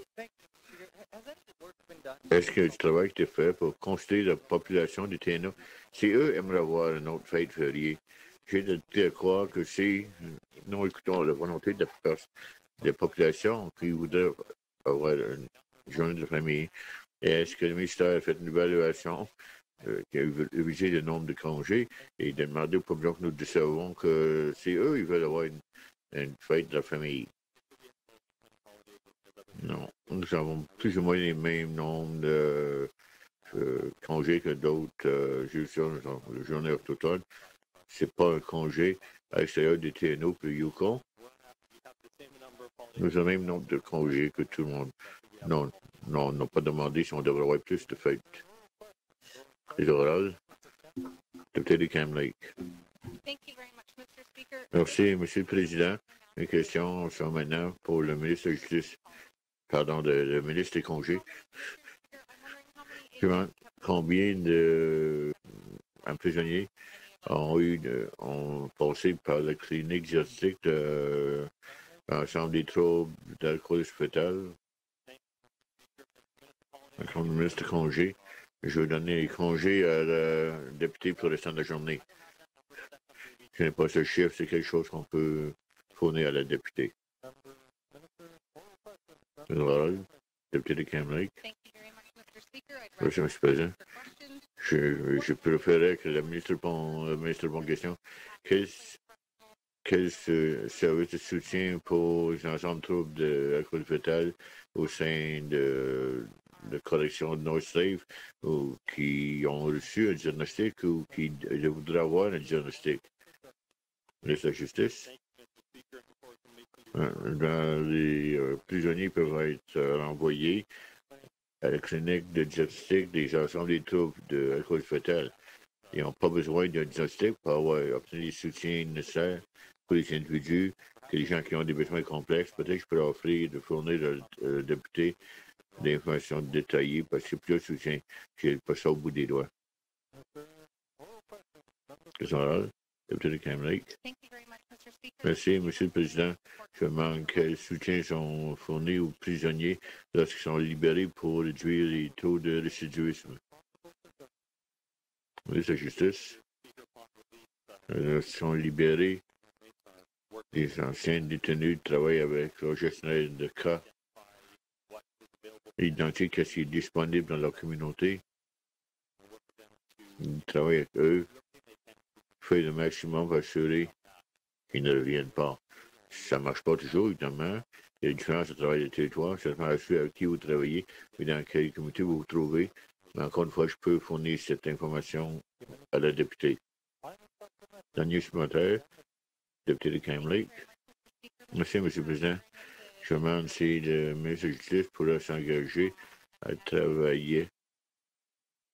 Est-ce qu'il y a du travail qui est fait pour consulter la population du TNA? Si eux aimeraient avoir une autre fête fériée, j'ai de croire que si nous écoutons la volonté de la population qui voudrait avoir une journée de famille, est-ce que le ministère a fait une évaluation qui a visé le nombre de congés et de demander aux populations que nous décevons que si eux, ils veulent avoir une fête de la famille? Non. Nous avons plus ou moins les mêmes nombres de congés que d'autres juridictions, la journée autochtone. C'est pas un congé à l'extérieur des TNO et Yukon. Nous avons le même nombre de congés que tout le monde. Non, on n'a pas demandé si on devrait avoir plus de fêtes. Les orales. Député de Cam Lake. Merci, Monsieur le Président. Les questions sont maintenant pour le ministre de la Justice. Pardon, le ministre des congés. Je me demande combien d'emprisonnés ont passé par la clinique diagnostique de l'ensemble des troubles d'alcoolisme fœtal. Comme ministre de congé, je vais donner les congés à la députée pour le restant de la journée. Je n'ai pas ce chiffre, c'est quelque chose qu'on peut fournir à la députée. Député de Cam Lake. Merci, M. le Président. Je préférais que le ministre répond aux questions. Quel service de soutien pour les ensembles de troubles d'alcool fœtal au sein de correction de North Slave ou qui ont reçu un diagnostic ou qui voudraient avoir un diagnostic? Ministre de la Justice. Les prisonniers peuvent être renvoyés à la clinique de diagnostic des ensembles des troubles de l'alcool fœtal. Ils n'ont pas besoin d'un diagnostic pour obtenir les soutiens nécessaires pour les individus, que les gens qui ont des besoins complexes. Peut-être que je peux leur offrir de fournir le député des informations détaillées parce que c'est plus de soutien. Je n'ai pas ça au bout des doigts. Député de Cam Lake. Merci, M. le Président. Je demande quels soutiens sont fournis aux prisonniers lorsqu'ils sont libérés pour réduire les taux de récidivisme. Ministre de la Justice. Lorsqu'ils sont libérés, les anciens détenus travaillent avec le gestionnaire de cas, identifier ce qui est disponible dans leur communauté. Ils travaillent avec eux, font le maximum pour assurer qu'ils ne reviennent pas. Ça ne marche pas toujours, évidemment. Il y a une différence de travail de territoire. Ça dépend avec qui vous travaillez et dans quelle communauté vous vous trouvez. Mais encore une fois, je peux fournir cette information à la députée. Dernier supplémentaire, député de Cam Lake. Merci, M. le Président. Je demande si le ministre de la Justice pourrait s'engager à travailler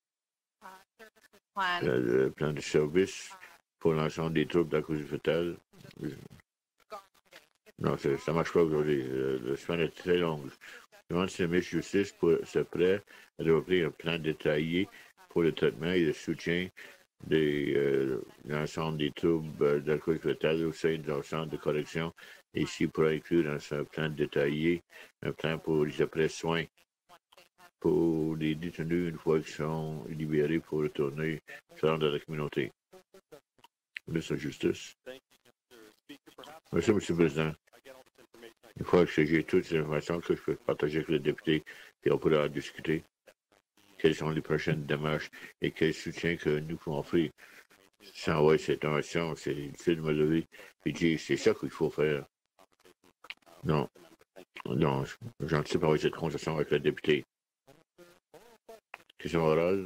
le plan de service pour l'ensemble des troubles d'alcoolisme fœtal Non, ça ne marche pas aujourd'hui. La semaine est très longue. Je demande si le ministre de la Justice se prêt à développer un plan détaillé pour le traitement et le soutien de l'ensemble des troubles d'alcool fétal au sein de leur centre de correction. Et ici, pour inclure dans ce plan détaillé un plan pour les après-soins pour les détenus une fois qu'ils sont libérés pour retourner se rendre dans la communauté. Ministre de la Justice. Merci, M. le Président. Une fois que j'ai toutes ces informations que je peux partager avec le député, et on pourra en discuter. Quelles sont les prochaines démarches et quel soutien que nous pouvons offrir. Sans avoir cette information, c'est difficile de me lever et dire c'est ça qu'il faut faire. Non. Non, j'anticipe avoir cette conversation avec le député. Question orale.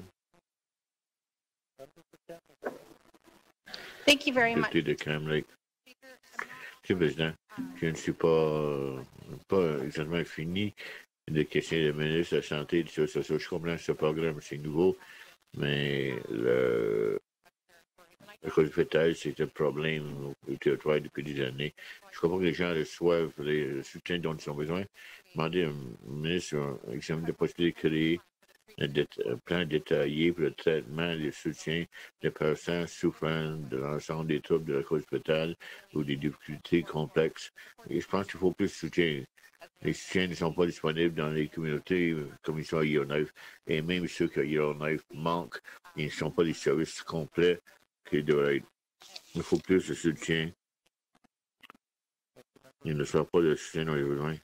Thank you very much. Député de Cam Lake. Monsieur le Président, je ne suis pas exactement fini de questionner le ministre de la Santé et des Services sociaux. Je comprends ce programme, c'est nouveau, mais le cause fétale, c'est un problème au territoire depuis des années. Je comprends que les gens reçoivent le soutien dont ils ont besoin. Demander au ministre un examen de possibilité de créer un plan détaillé pour le traitement et le soutien des personnes souffrant de l'ensemble des troubles de la cause fétale ou des difficultés complexes. Et je pense qu'il faut plus de soutien. Les soutiens ne sont pas disponibles dans les communautés comme ils sont à Yellowknife. Et même ceux qui à Yellowknife manquent, ils ne sont pas des services complets qu'ils devraient être. Il faut plus de soutien. Il ne sera pas de soutien dont il y a besoin.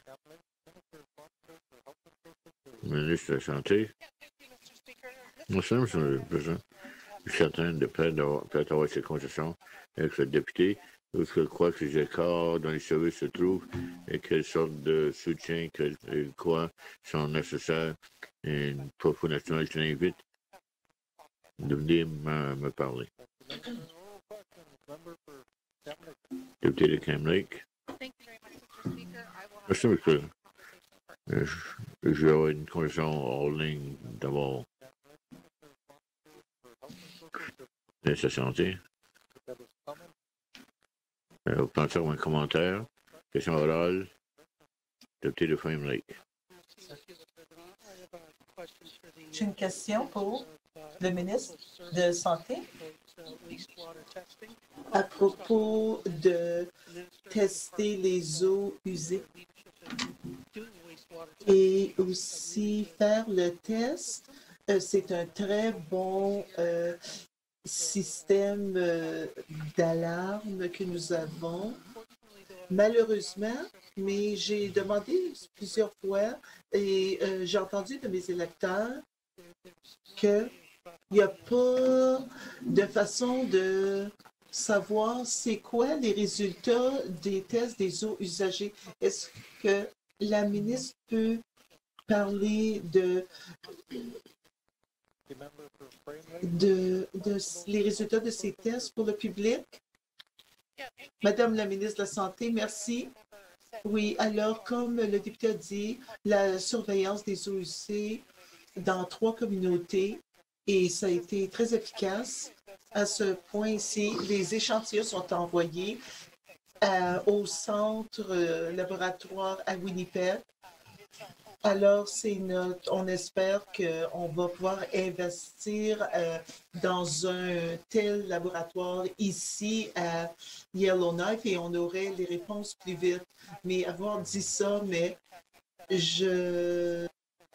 Le ministre de la Santé. Merci, M. le Président. Je suis certain de peut-être avoir cette conversation avec le député. Je crois que les écarts dans les services se trouvent et quelles sortes de soutien, quoi sont nécessaires. Et pour Fonds national, je l'invite de venir me parler. Député de Cam Lake. Merci, M. le Président. Je vais avoir une conversation en ligne d'abord. Ministre de la Santé. Vous pensez avoir un commentaire? Question orale. Député de Frame Lake. J'ai une question pour le ministre de la Santé à propos de tester les eaux usées et aussi faire le test. C'est un très bon système d'alarme que nous avons. Malheureusement, mais j'ai demandé plusieurs fois et j'ai entendu de mes électeurs qu'il n'y a pas de façon de savoir c'est quoi les résultats des tests des eaux usagées. Est-ce que la ministre peut parler de les résultats de ces tests pour le public? Madame la ministre de la Santé, merci. Oui, alors, comme le député a dit, la surveillance des eaux usées dans 3 communautés, et ça a été très efficace. À ce point-ci, les échantillons sont envoyés au centre laboratoire à Winnipeg. Alors, on espère qu'on va pouvoir investir dans un tel laboratoire ici à Yellowknife et on aurait les réponses plus vite. Mais avoir dit ça, mais le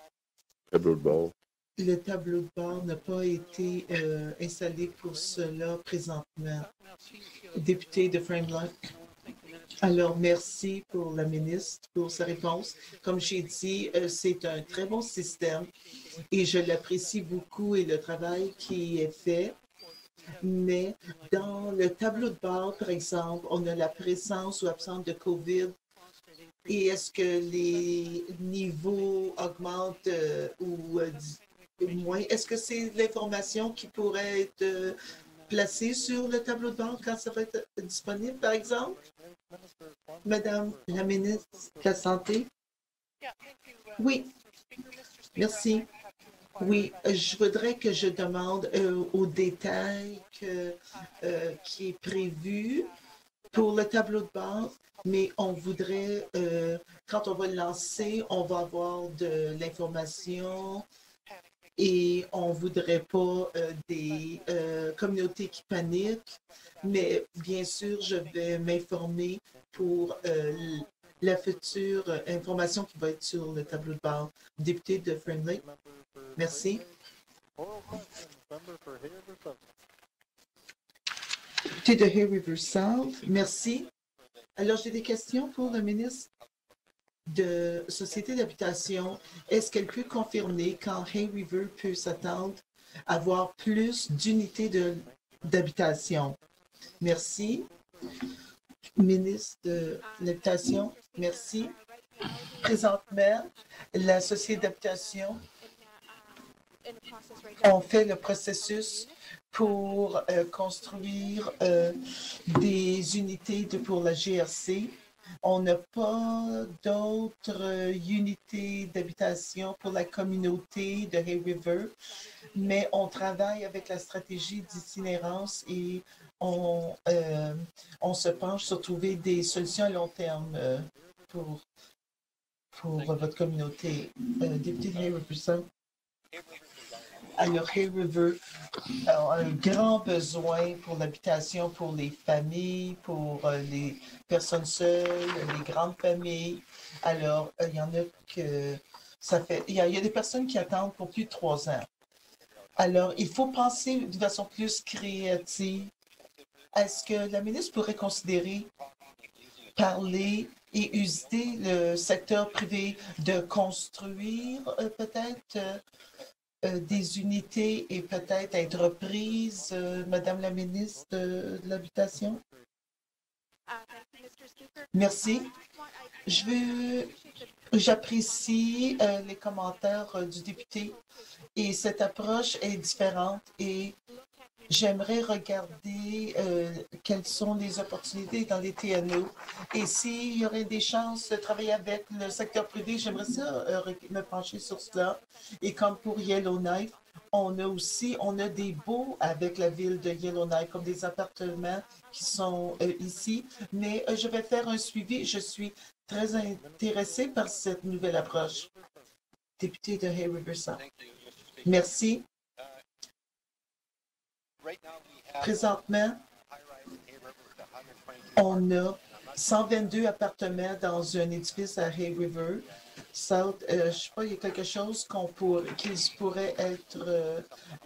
tableau de bord n'a pas été installé pour cela présentement. Député de Frame Lake. Alors, merci pour la ministre, pour sa réponse. Comme j'ai dit, c'est un très bon système et je l'apprécie beaucoup et le travail qui est fait. Mais dans le tableau de bord, par exemple, on a la présence ou absence de COVID. Et est-ce que les niveaux augmentent ou moins? Est-ce que c'est l'information qui pourrait être placée sur le tableau de bord quand ça va être disponible, par exemple? Madame la ministre de la Santé. Oui, merci. Oui, je voudrais que je demande au détail qui est prévu pour le tableau de bord, mais on voudrait, quand on va le lancer, on va avoir de l'information et on ne voudrait pas des communautés qui paniquent. Mais bien sûr, je vais m'informer pour la future information qui va être sur le tableau de bord. Député de Fern Lake. Merci. Député de Hay River South. Merci. Alors, j'ai des questions pour le ministre de Société d'habitation. Est-ce qu'elle peut confirmer quand Hay River peut s'attendre à avoir plus d'unités d'habitation? Merci. Ministre de l'Habitation, merci. Présentement, la Société d'habitation, on fait le processus pour construire des unités pour la GRC. On n'a pas d'autres unités d'habitation pour la communauté de Hay River, mais on travaille avec la stratégie d'itinérance et on se penche sur trouver des solutions à long terme pour votre communauté. Député de Hay River South. Alors, Hay River a un grand besoin pour l'habitation, pour les familles, pour les personnes seules, les grandes familles. Alors, il y en a que ça fait... Il y a des personnes qui attendent pour plus de 3 ans. Alors, il faut penser de façon plus créative. Est-ce que la ministre pourrait considérer parler et user le secteur privé de construire peut-être des unités et peut-être être reprises, Madame la ministre de l'Habitation? Merci. J'apprécie les commentaires du député et cette approche est différente et j'aimerais regarder quelles sont les opportunités dans les TNO et s'il y aurait des chances de travailler avec le secteur privé, j'aimerais ça me pencher sur cela. Et comme pour Yellowknife, on a des baux avec la ville de Yellowknife, comme des appartements qui sont ici, mais je vais faire un suivi. Je suis très intéressée par cette nouvelle approche. Député de Hay River South. Merci. Présentement, on a 122 appartements dans un édifice à Hay River South. Je ne sais pas, il y a quelque chose qui pourrait être...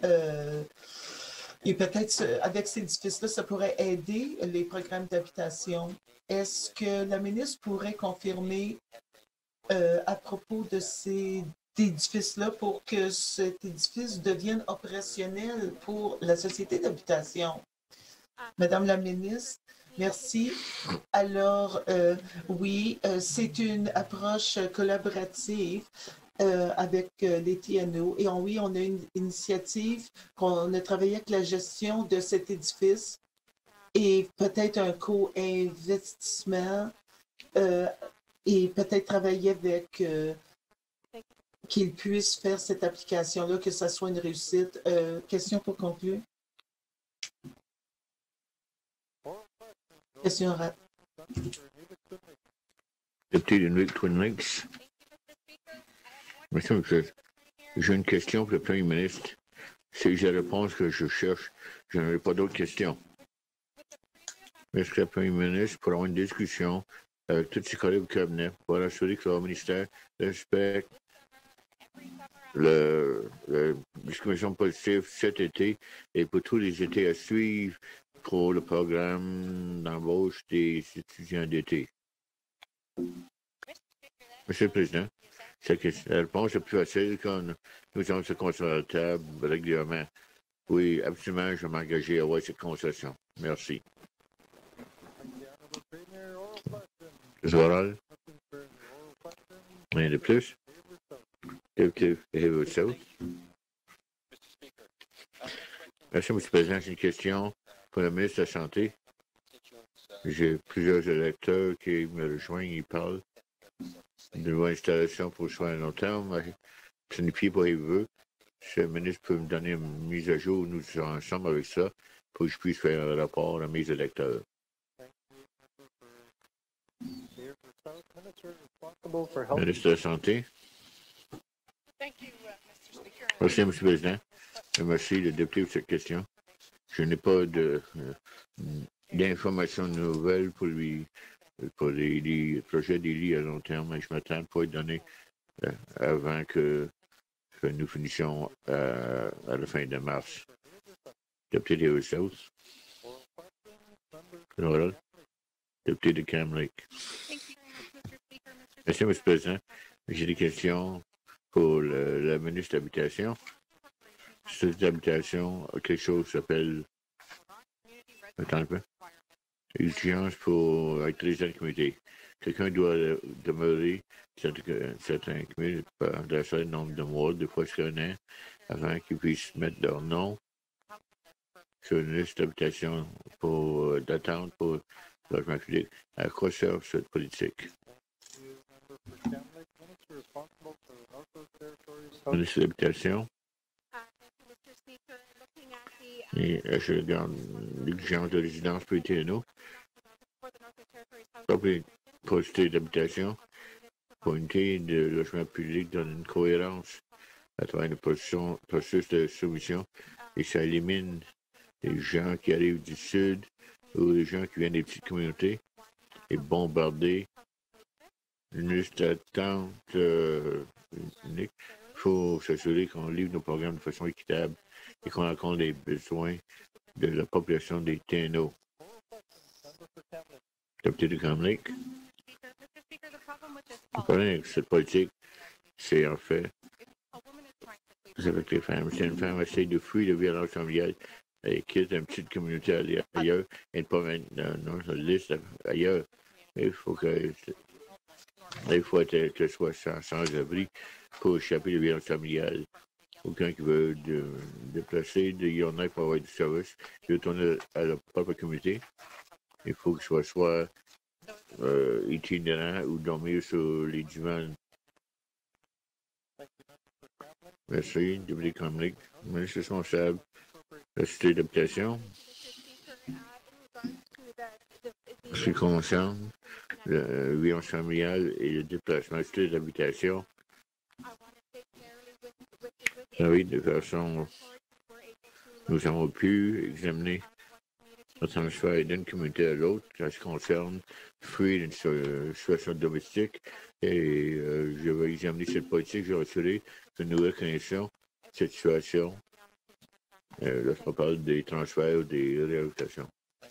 et peut-être avec ces édifices-là, ça pourrait aider les programmes d'habitation. Est-ce que la ministre pourrait confirmer à propos de ces édifices-là pour que cet édifice devienne opérationnel pour la société d'habitation? Madame la ministre, merci. Alors, oui, c'est une approche collaborative avec les TNO. Et oui, on a une initiative qu'on a travaillé avec la gestion de cet édifice et peut-être un co-investissement et peut-être travailler avec qu'ils puissent faire cette application-là, que ça soit une réussite. Question pour conclure? Question rapide. Député de Twin Lakes. Monsieur le Président, j'ai une question pour le Premier ministre. C'est la réponse que je cherche. Je n'aurai pas d'autres questions. Est-ce que le Premier ministre pourra avoir une discussion avec tous ses collègues au cabinet pour assurer que le ministère respecte la discrimination positive cet été et pour tous les étés à suivre pour le programme d'embauche des étudiants d'été? Monsieur le Président, la réponse est plus facile quand nous allons se concentrer à la table régulièrement. Oui, absolument, je vais m'engager à avoir cette conversation. Merci. Oral. Rien de plus? Député Hay River South. Merci, M. le Président. J'ai une question pour le ministre de la Santé. J'ai plusieurs électeurs qui me rejoignent. Ils parlent d'une nouvelle installation pour soins à long terme. Planifié pour Hay River. Si le ministre peut me donner une mise à jour, nous serons ensemble avec ça pour que je puisse faire un rapport à mes électeurs. Minister responsible for health. Ministre de la Santé. Merci, M. le Président. Et merci, le député, pour cette question. Je n'ai pas d'informations nouvelles pour les projets des lits à long terme, mais je m'attends pour être donné avant que nous finissions à la fin de mars. Député de South. Voilà. Député de Cam Lake. Merci, M. le Président. J'ai des questions pour la ministre de l'Habitation. Cette habitation, quelque chose qui s'appelle. Attends un peu. Exigence pour être résident de communauté. Quelqu'un doit demeurer certains communes pendant un certain nombre de mois, des fois jusqu'à un an, avant qu'ils puissent mettre leur nom sur une liste d'habitation d'attente pour le logement public. À quoi sert cette politique? Ministre de l'Habitation. Et je regarde l'exigence de résidence pour les TNO. Propriété d'habitation. Pour une unité de logement public donne une cohérence à travers le processus de soumission et ça élimine les gens qui arrivent du Sud ou les gens qui viennent des petites communautés et bombarder une liste d'attente unique. Il faut s'assurer qu'on livre nos programmes de façon équitable et qu'on rencontre les besoins de la population des TNO. Député de Cam Lake. Le problème avec cette politique, c'est en fait, c'est avec les femmes. Si une femme essaie de fuir la violence familiale, elle quitte une petite communauté ailleurs et ne pas mettre dans sa liste ailleurs. Il faut qu'elle soit sans abri pour échapper à la violence familiale. Aucun qui veut déplacer de Yonai pour avoir du service, qui veut tourner à leur propre communauté. Il faut qu'il soit itinérant ou dormir sur les divans. Merci, député Cam Lake. Ministre responsable de la Cité d'habitation. Ce qui concerne la violence familiale et le déplacement de la Cité d'habitation. Oui, de façon, nous avons pu examiner le transfert d'une communauté à l'autre, quand ce concerne fuir une situation domestique. Et je vais examiner cette politique, je vais assurer que nous reconnaissons cette situation lorsqu'on parle des transferts ou des réhabilitations.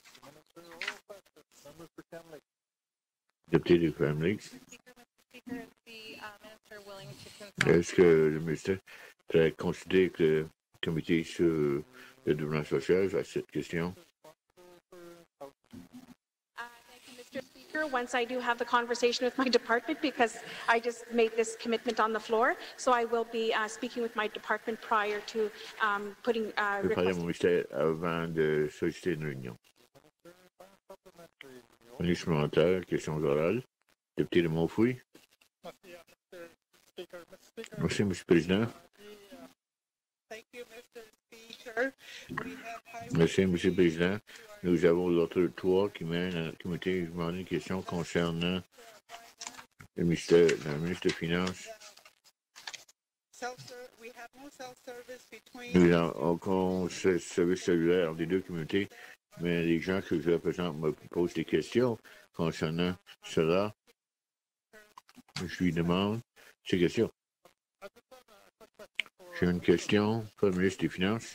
Député de Cam Lake. Est-ce que le ministère a considéré que le comité sur le développement social à cette question? Mr. Speaker, once I do have the conversation with my department, because I just made this commitment on the floor, so I will be speaking with my department prior to putting Je vais parler à mon ministère avant de solliciter une réunion. Ministre supplémentaire, questions orales. Député de Montfouille. Merci, M. le Président. Merci, M. le Président. Nous avons l'autre trois qui mènent à la communauté. Je me demande une question concernant le ministre des Finances. Nous avons un service cellulaire entre les deux communautés, mais les gens que je représente me posent des questions concernant cela. Je lui demande ces questions. J'ai une question pour le ministre des Finances.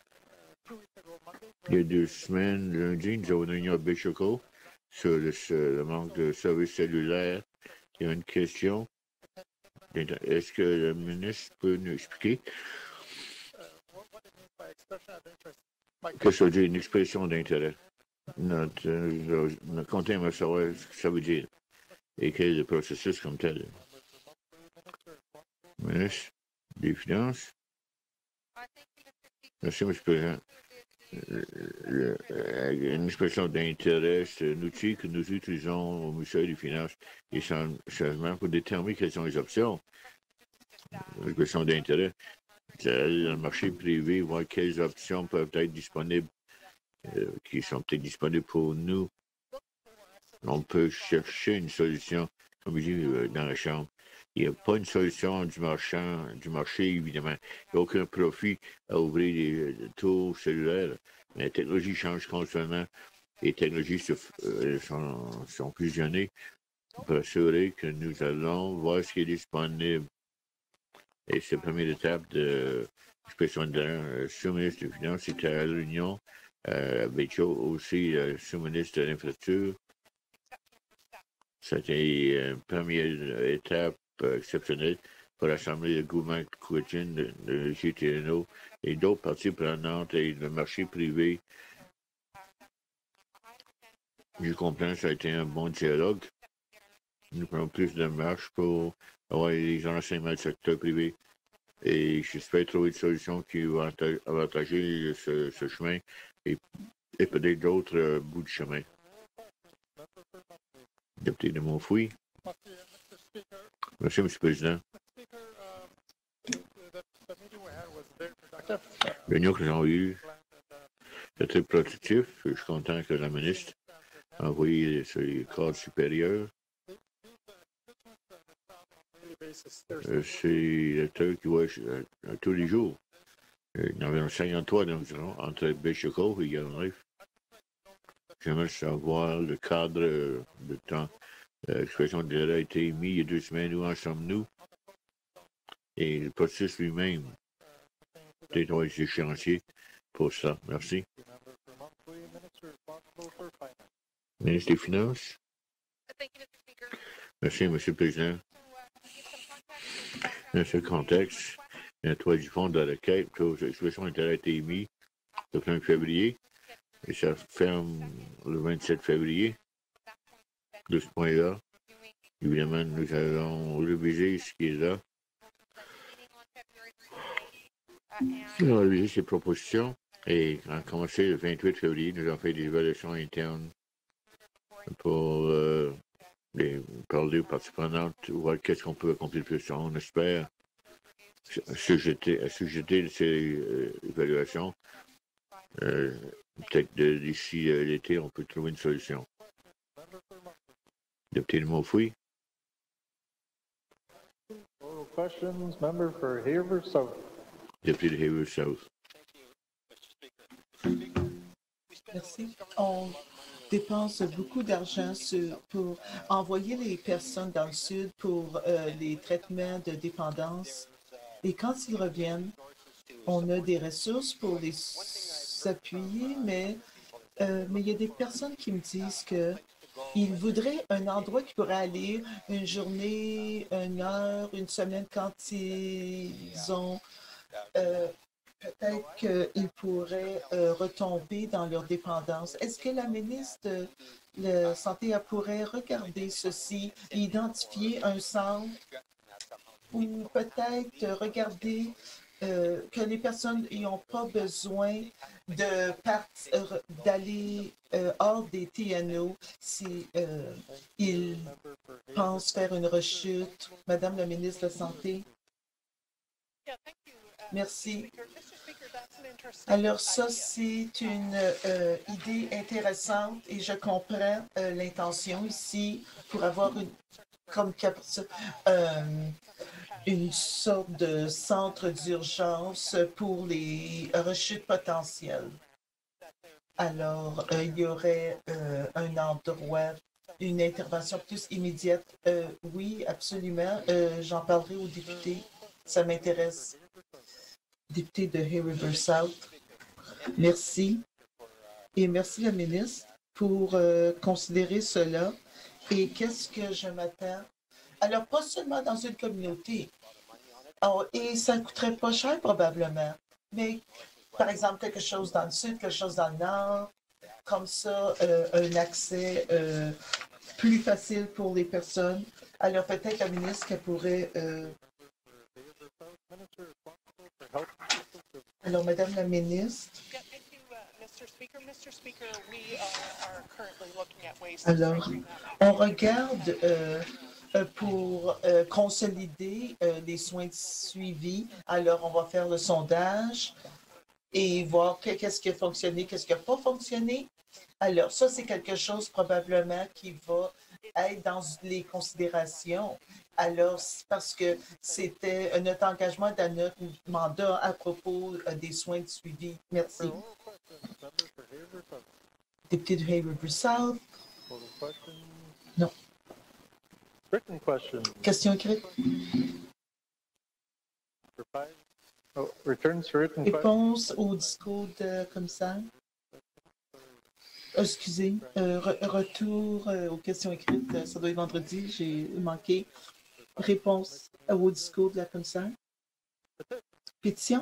Il y a 2 semaines, lundi, nous avons une réunion à Béchoco sur le manque de services cellulaires. Il y a une question. Est-ce que le ministre peut nous expliquer qu'est-ce que ça veut dire une expression d'intérêt? Notre compte aimerait savoir ce que ça veut dire et quel est le processus comme tel. Ministre des Finances. Merci, M. le Président. Une expression d'intérêt, c'est un outil que nous utilisons au ministère des Finances essentiellement pour déterminer quelles sont les options. L'expression d'intérêt, c'est aller dans le marché privé, voir quelles options peuvent être disponibles, qui sont peut-être disponibles pour nous. On peut chercher une solution, comme je dis, dans la Chambre. Il n'y a pas une solution du marché, évidemment. Il n'y a aucun profit à ouvrir des tours cellulaires. Mais la technologie change constamment. Les technologies sont fusionnées pour assurer que nous allons voir ce qui est disponible. Et c'est la première étape de l'expression de sous-ministre des Finances. C'était à la réunion avec aussi le sous-ministre de l'Infrastructure. C'était une première étape exceptionnelle pour rassembler le gouvernement quotidien de GTNO et d'autres parties prenantes et le marché privé. Je comprends que ça a été un bon dialogue. Nous prenons plus de marche pour avoir les enseignements du secteur privé. Et j'espère trouver une solution qui va avantager ce chemin et peut-être d'autres bouts de chemin. Député de Montfouille. Merci, M. le Président. La réunion que nous avons eue est très productif. Je suis content que la ministre a envoyé ses cadres supérieurs. C'est l'électeur qui voit tous les jours. Il y en avait 53 environ, entre Béchecot et Yellowknife. J'aimerais savoir le cadre de temps. L'expression de délai a été émise il y a 2 semaines. Où en sommes-nous? Et le processus lui-même. Peut-être on va être échéancier pour ça. Merci. Ministre des Finances. Merci, M. le Président. Dans ce contexte, il y a du fonds de requête. L'expression de délai a été émise le 1er février. Et ça ferme le 27 février. De ce point-là, évidemment, nous allons réviser ce qui est là. Nous allons réviser ces propositions. Et en commençant le 28 février, nous avons fait des évaluations internes pour parler aux parties prenantes, voir qu'est-ce qu'on peut accomplir plus. On espère sujeter de ces évaluations. Peut-être d'ici l'été, on peut trouver une solution. Député de Montfouille. Questions, member for Haver South. Député de Haver South. Merci. On dépense beaucoup d'argent pour envoyer les personnes dans le sud pour les traitements de dépendance. Et quand ils reviennent, on a des ressources pour les appuyer, mais il y a des personnes qui me disent qu'ils voudraient un endroit qui pourrait aller une journée, une heure, une semaine quand ils ont... peut-être qu'ils pourraient retomber dans leur dépendance. Est-ce que la ministre de la Santé pourrait regarder ceci, identifier un centre ou peut-être regarder que les personnes n'ont pas besoin d'aller hors des TNO si ils pensent faire une rechute. Madame la ministre de la Santé. Merci. Alors ça, c'est une idée intéressante et je comprends l'intention ici pour avoir une sorte de centre d'urgence pour les rechutes potentielles. Alors, il y aurait un endroit, une intervention plus immédiate. Oui, absolument. J'en parlerai aux députés. Ça m'intéresse. Député de Hay River South. Merci. Et merci la ministre pour considérer cela. Et qu'est-ce que je m'attends? Alors, pas seulement dans une communauté. Oh, et ça ne coûterait pas cher probablement. Mais, par exemple, quelque chose dans le sud, quelque chose dans le nord, comme ça, un accès plus facile pour les personnes. Alors, peut-être la ministre qu'elle pourrait... Alors, Madame la ministre. Alors, on regarde pour consolider les soins de suivi. Alors, on va faire le sondage et voir qu'est-ce qui a fonctionné, qu'est-ce qui n'a pas fonctionné. Alors, ça, c'est quelque chose probablement qui va être dans les considérations. Alors, parce que c'était notre engagement dans notre mandat à propos des soins de suivi. Merci. Député de Hay River South. Non. Written question. Question écrite. Oh, returns to written question. Réponse au discours de commissaire. Excusez, retour aux questions écrites. Ça doit être vendredi, j'ai manqué. Réponse au discours de la commissaire. Pétition.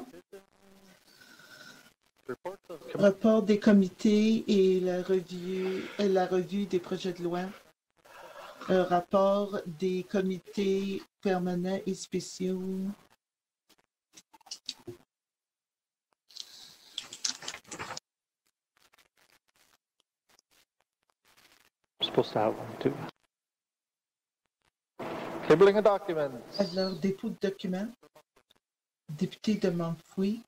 Rapport des comités et la revue des projets de loi. Rapport des comités permanents et spéciaux. Supposed to have one too. Tabling of documents. Alors, dépôt de documents. Député de Mamfoui.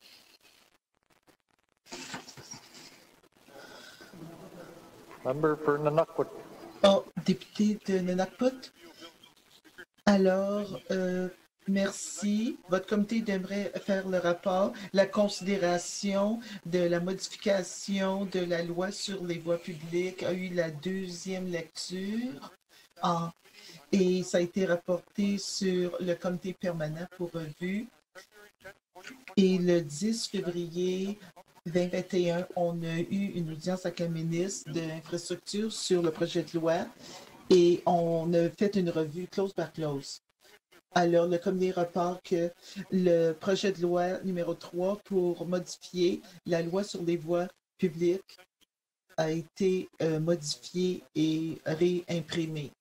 Member for Nunavut. Oh, député de Nunavut. Alors, merci. Votre comité devrait faire le rapport. La considération de la modification de la loi sur les voies publiques a eu la deuxième lecture et ça a été rapporté sur le comité permanent pour revue. Et le 10 février 2021, on a eu une audience avec la ministre de l'Infrastructure sur le projet de loi et on a fait une revue clause par clause. Alors, le comité rapporte que le projet de loi numéro 3 pour modifier la loi sur les voies publiques a été modifié et réimprimé.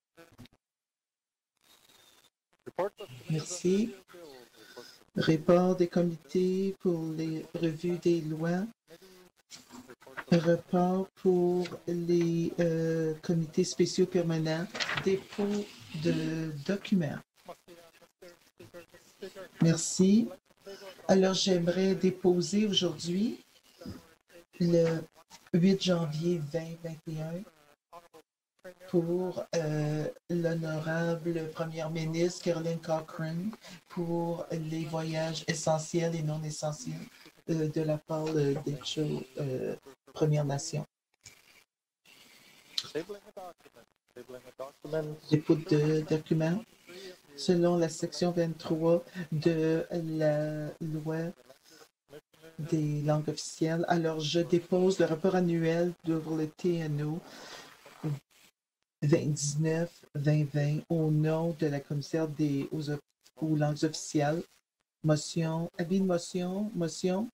Merci. Rapport des comités pour les revues des lois. Rapport pour les comités spéciaux permanents. Dépôt de documents. Merci. Alors, j'aimerais déposer aujourd'hui, le 8 janvier 2021, pour l'honorable première ministre Caroline Cochrane pour les voyages essentiels et non essentiels de la part des Premières Nations. Dépôt de documents. Selon la section 23 de la loi des langues officielles. Alors, je dépose le rapport annuel de le TNO 2019-2020 au nom de la commissaire aux langues officielles. Motion, avis de motion, motion.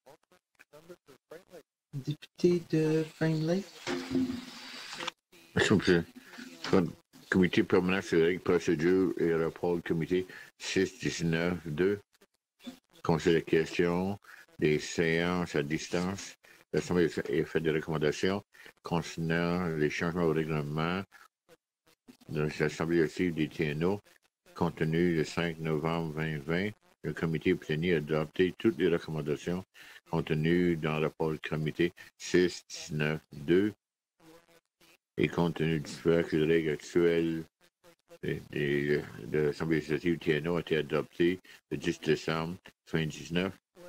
Député de Frame Lake. S'il vous plaît. Comité permanent sur les règles, procédures et rapport du comité 6-19-2. Conseil de questions, des séances à distance. L'Assemblée a fait des recommandations concernant les changements au règlement de l'Assemblée législative des TNO. Compte tenu le 5 novembre 2020, le comité plénier a adopté toutes les recommandations contenues dans le rapport du comité 6-19-2. Et compte tenu du fait que les règles actuelles de l'Assemblée législative TNO ont été adoptées le 10 décembre 2019,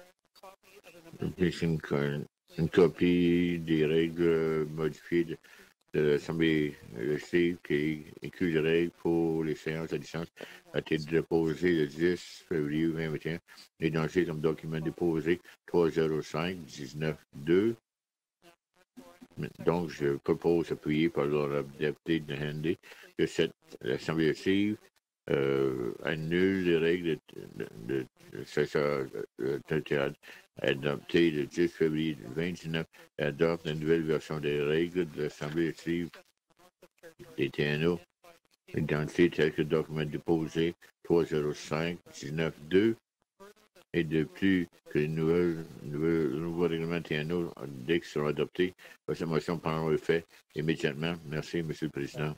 une copie des règles modifiées de l'Assemblée législative qui inclut les règles pour les séances à distance a été déposée le 10 février 2021 et lancée comme document déposé 305-19-2. Donc, je propose, appuyé par le député de Handy, que l'Assemblée législative annule les règles de session territoriale adoptées le 10 février 2019 et adopte une nouvelle version des règles de l'Assemblée législative des TNO, identifiées tel que document déposé 305-19-2. Et de plus que les nouveaux règlements TNO, dès qu'ils seront adoptés, cette motion prendra effet immédiatement. Merci, M. le Président.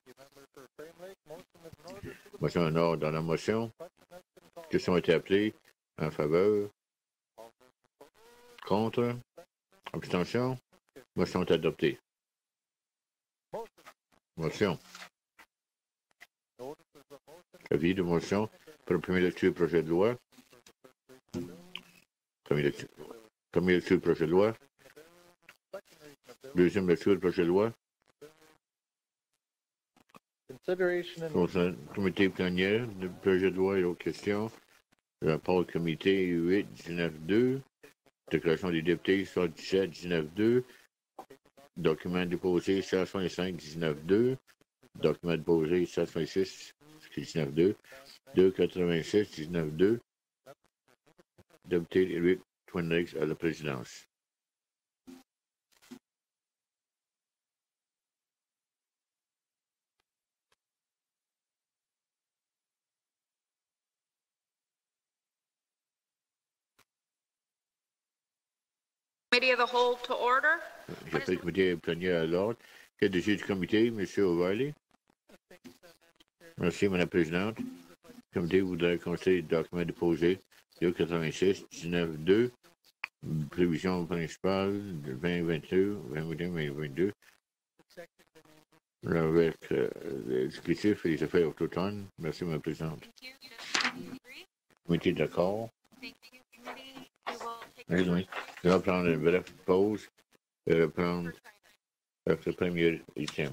Motion en ordre dans la motion. Questions ont été appelées en faveur. Contre. Abstention. Motion est adoptée. Motion. Avis de motion pour la première lecture du projet de loi. Première lecture du projet de loi. Deuxième lecture du projet de loi. Consideration and Comité plénière du projet de loi et aux questions. Rapport au comité 8-19-2. Déclaration des députés 17-19-2. Document déposé 165-19-2. Document déposé 166 19-2. 286-19-2. Député Eric Twin Lakes à la présidence. Committee of the whole to order. J'appelle le comité plénière à l'ordre. Quel décision du comité, M. O'Reilly? Merci, Mme la Présidente. Le comité voudrait constater le document déposé 286-19-2. Prévision principale de 2022, 2022, avec l'exécutif et les affaires autochtones. Merci, Mme la Présidente. Comité d'accord. Oui. Je vais prendre une brève pause et reprendre le premier item.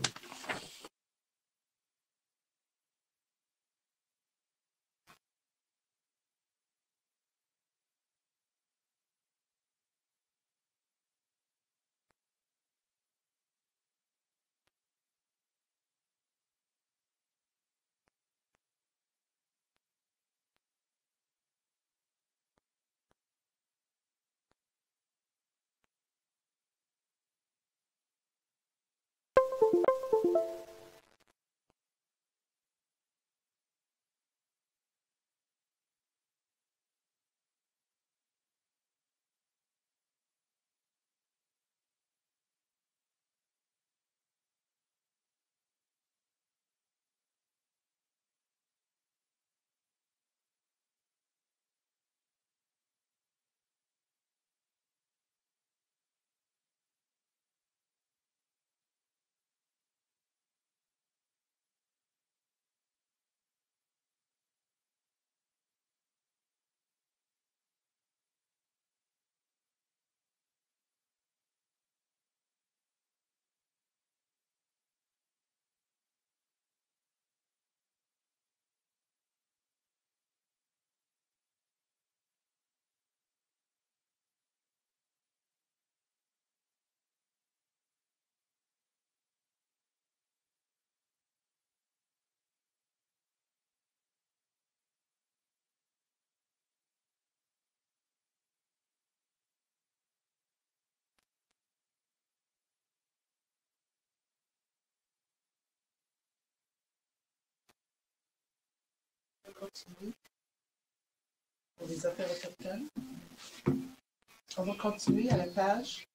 Continuer pour les affaires autochtones. On va continuer à la page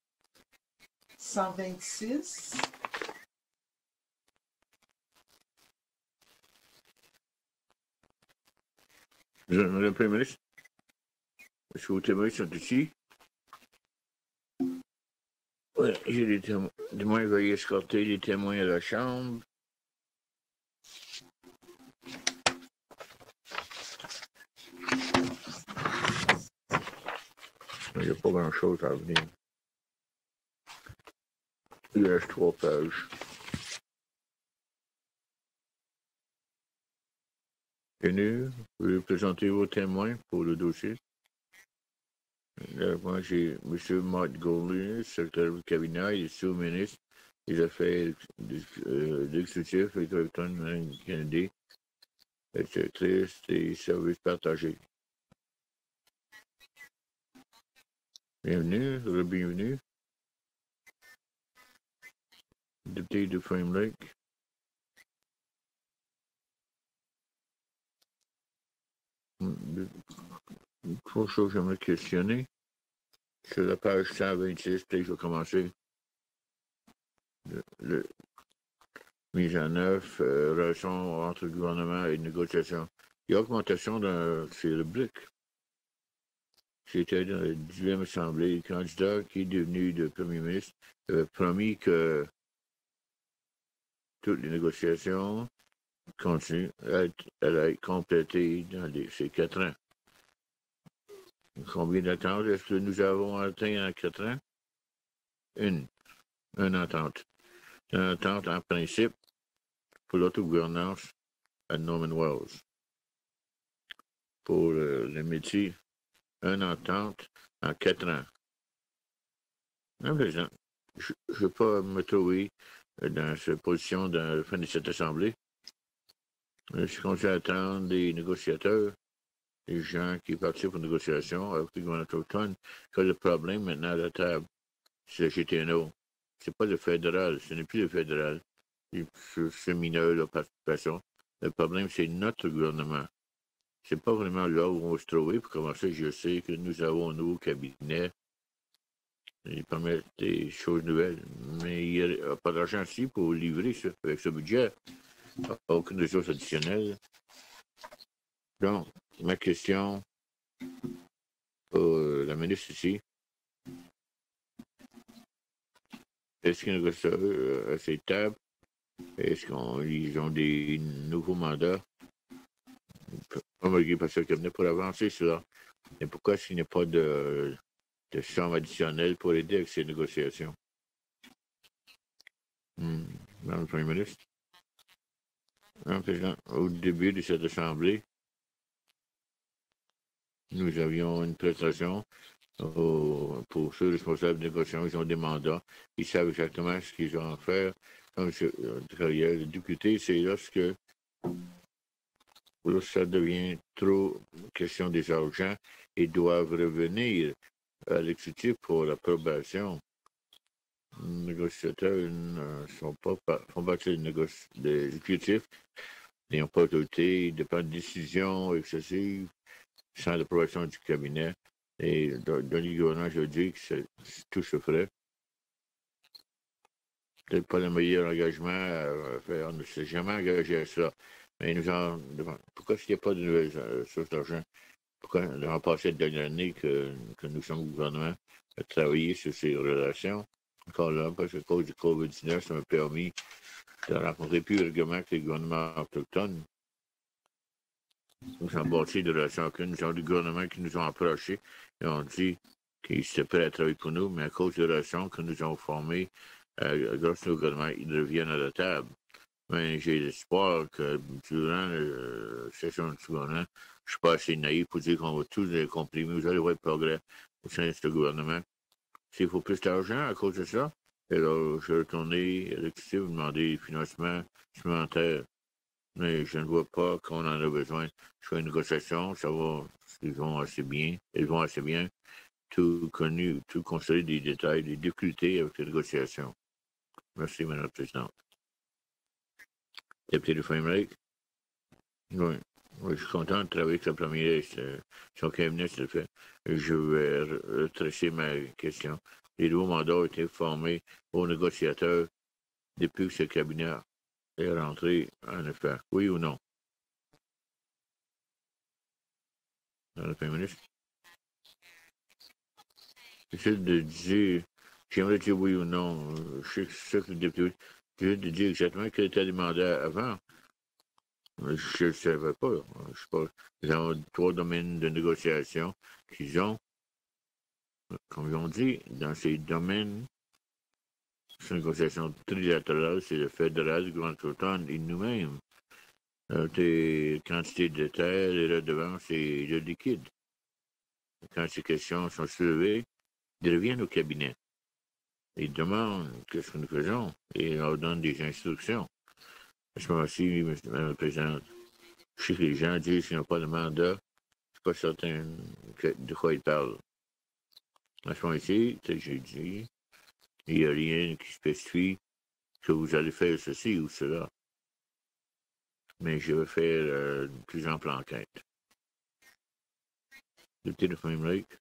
126. Madame la Première ministre, est-ce que vos témoins sont ici? Oui, j'ai des témoins. Veuillez escorter les témoins à la chambre. Il n'y a pas grand-chose à venir. Il reste 3 pages. Venu, vous présenter vos témoins pour le dossier. Moi, j'ai M. Mark Goldley, secrétaire du cabinet et sous-ministre des Affaires d'exécutif et autochtones Kennedy, secrétaire des services partagés. Bienvenue, bienvenue. Député de Frame Lake. Trois choses que j'aimerais questionner. Sur la page 126, peut-être que je vais commencer. Mise en œuvre, relation entre le gouvernement et les négociations. Il y a augmentation sur le BLIC. C'était dans la 10e Assemblée. Le candidat qui est devenu le premier ministre avait promis que toutes les négociations continuent à être complétées dans ces 4 ans. Combien d'attentes est-ce que nous avons atteint en 4 ans? Une entente. Une entente en principe pour l'autogouvernance à Norman Wells. Pour le métier, une entente en 4 ans. Non, président, je ne veux pas me trouver dans cette position dans la fin de cette Assemblée. Je continue à attendre des négociateurs, des gens qui participent aux négociations avec le gouvernement autochtone, que le problème maintenant à la table, c'est le GTNO. Ce n'est pas le fédéral, ce n'est plus le fédéral. C'est mineur, la participation. Le problème, c'est notre gouvernement. Ce n'est pas vraiment là où on va se trouver. Pour commencer, je sais que nous avons un nouveau cabinet. Il permet des choses nouvelles. Mais il n'y a pas d'argent ici pour livrer ça avec ce budget. Aucune ressource additionnelle. Donc, ma question pour la ministre ici. Est-ce qu'il y a un négociateur à ces tables? Est-ce qu'ils ont des nouveaux mandats? Promulgués par ce cabinet pour avancer cela. Et pourquoi s'il n'y a pas de somme additionnelle pour aider avec ces négociations? Madame le Premier ministre. Madame le Président, au début de cette Assemblée, nous avions une prestation pour ceux responsables de négociation. Ils ont des mandats. Ils savent exactement ce qu'ils ont à faire. Comme le député, c'est lorsque ça devient trop question des argents et doivent revenir à l'exécutif pour l'approbation. Les négociateurs ne font partie de l'exécutif, n'ayant pas autorité, ils dépendent de décisions excessives sans l'approbation du cabinet. Et dans le gouvernement, je dis que tout se ferait. Peut-être pas le meilleur engagement à faire. On ne s'est jamais engagé à ça. Mais pourquoi est-ce qu'il n'y a pas de nouvelles sources d'argent? Pourquoi, l'an passé, la dernière année que nous sommes au gouvernement, à travailler sur ces relations? Encore là, parce qu'à cause du COVID-19, ça m'a permis de rencontrer plus régulièrement que les gouvernements autochtones. Nous sommes bâtis de relations avec eux. Nous avons des gouvernements qui nous ont approchés et ont dit qu'ils étaient prêts à travailler pour nous, mais à cause des relations que nous avons formées, grâce au gouvernement, ils reviennent à la table. Mais j'ai l'espoir que durant la session du gouvernement, je ne suis pas assez naïf pour dire qu'on va tous les comprimer. Vous allez voir le progrès au sein de ce gouvernement. S'il faut plus d'argent à cause de ça, alors je vais retourner à l'exécutif pour demander des financements supplémentaires. Mais je ne vois pas qu'on en a besoin. Je fais une négociation, ils vont assez bien. Tout connu, tout constaté des détails, des difficultés avec les négociations. Merci, Mme la Présidente. Député de Frame Lake. Oui, je suis content de travailler avec la première. Son cabinet, c'est le fait. Je vais retracer ma question. Les nouveaux mandats ont été formés aux négociateurs depuis que ce cabinet est rentré en effet. Oui ou non? Dans le Premier ministre. J'aimerais dire oui ou non. Je sais que le député. Je de dire exactement quel était le mandat avant. Je ne le savais pas. Je sais pas. Ils ont 3 domaines de négociation qu'ils ont. Comme ils ont dit, dans ces domaines, c'est une négociation trilatérale, c'est le fédéral, le gouvernement autochtone et nous-mêmes. Les quantités de terre, les redevances et le liquide. Quand ces questions sont soulevées, ils reviennent au cabinet. Ils demandent qu'est-ce que nous faisons et ils leur donnent des instructions. À ce moment-ci, Mme la Présidente, je sais que les gens disent qu'ils n'ont pas de mandat. Je ne suis pas certain de quoi ils parlent. À ce moment-ci, j'ai dit, il n'y a rien qui spécifie que vous allez faire ceci ou cela. Mais je vais faire une plus ample enquête. Député de Frame Lake.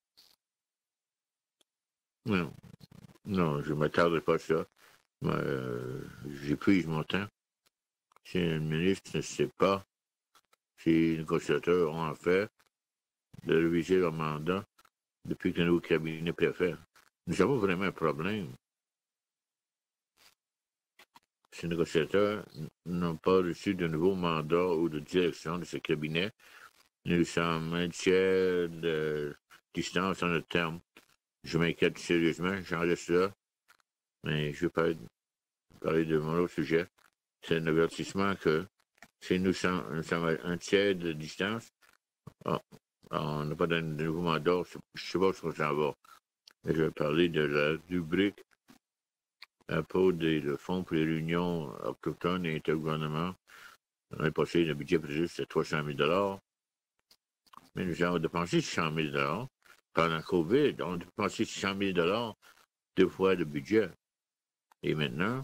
Non, je ne m'attarderai pas à ça. J'épuise mon temps. Si le ministre ne sait pas si les négociateurs ont en fait de réviser leur mandat depuis que le nouveau cabinet peut faire. Nous avons vraiment un problème. ces négociateurs n'ont pas reçu de nouveau mandat ou de direction de ce cabinet. Nous sommes un tiers de distance en notre terme. Je m'inquiète sérieusement, j'en reste là, mais je vais parler de mon autre sujet. C'est un avertissement que si nous sommes à un tiers de distance, on n'a pas de nouveau mandat, je ne sais pas ce qu'on s'en va. Mais je vais parler de la rubrique impôt le Fonds pour les réunions autochtones et intergouvernements. L'année passée, le budget prévu, c'était 300 000 $. Mais nous avons dépensé 600 000 $. Pendant la COVID, on a dépensé 600 000 $, 2 fois le budget. Et maintenant,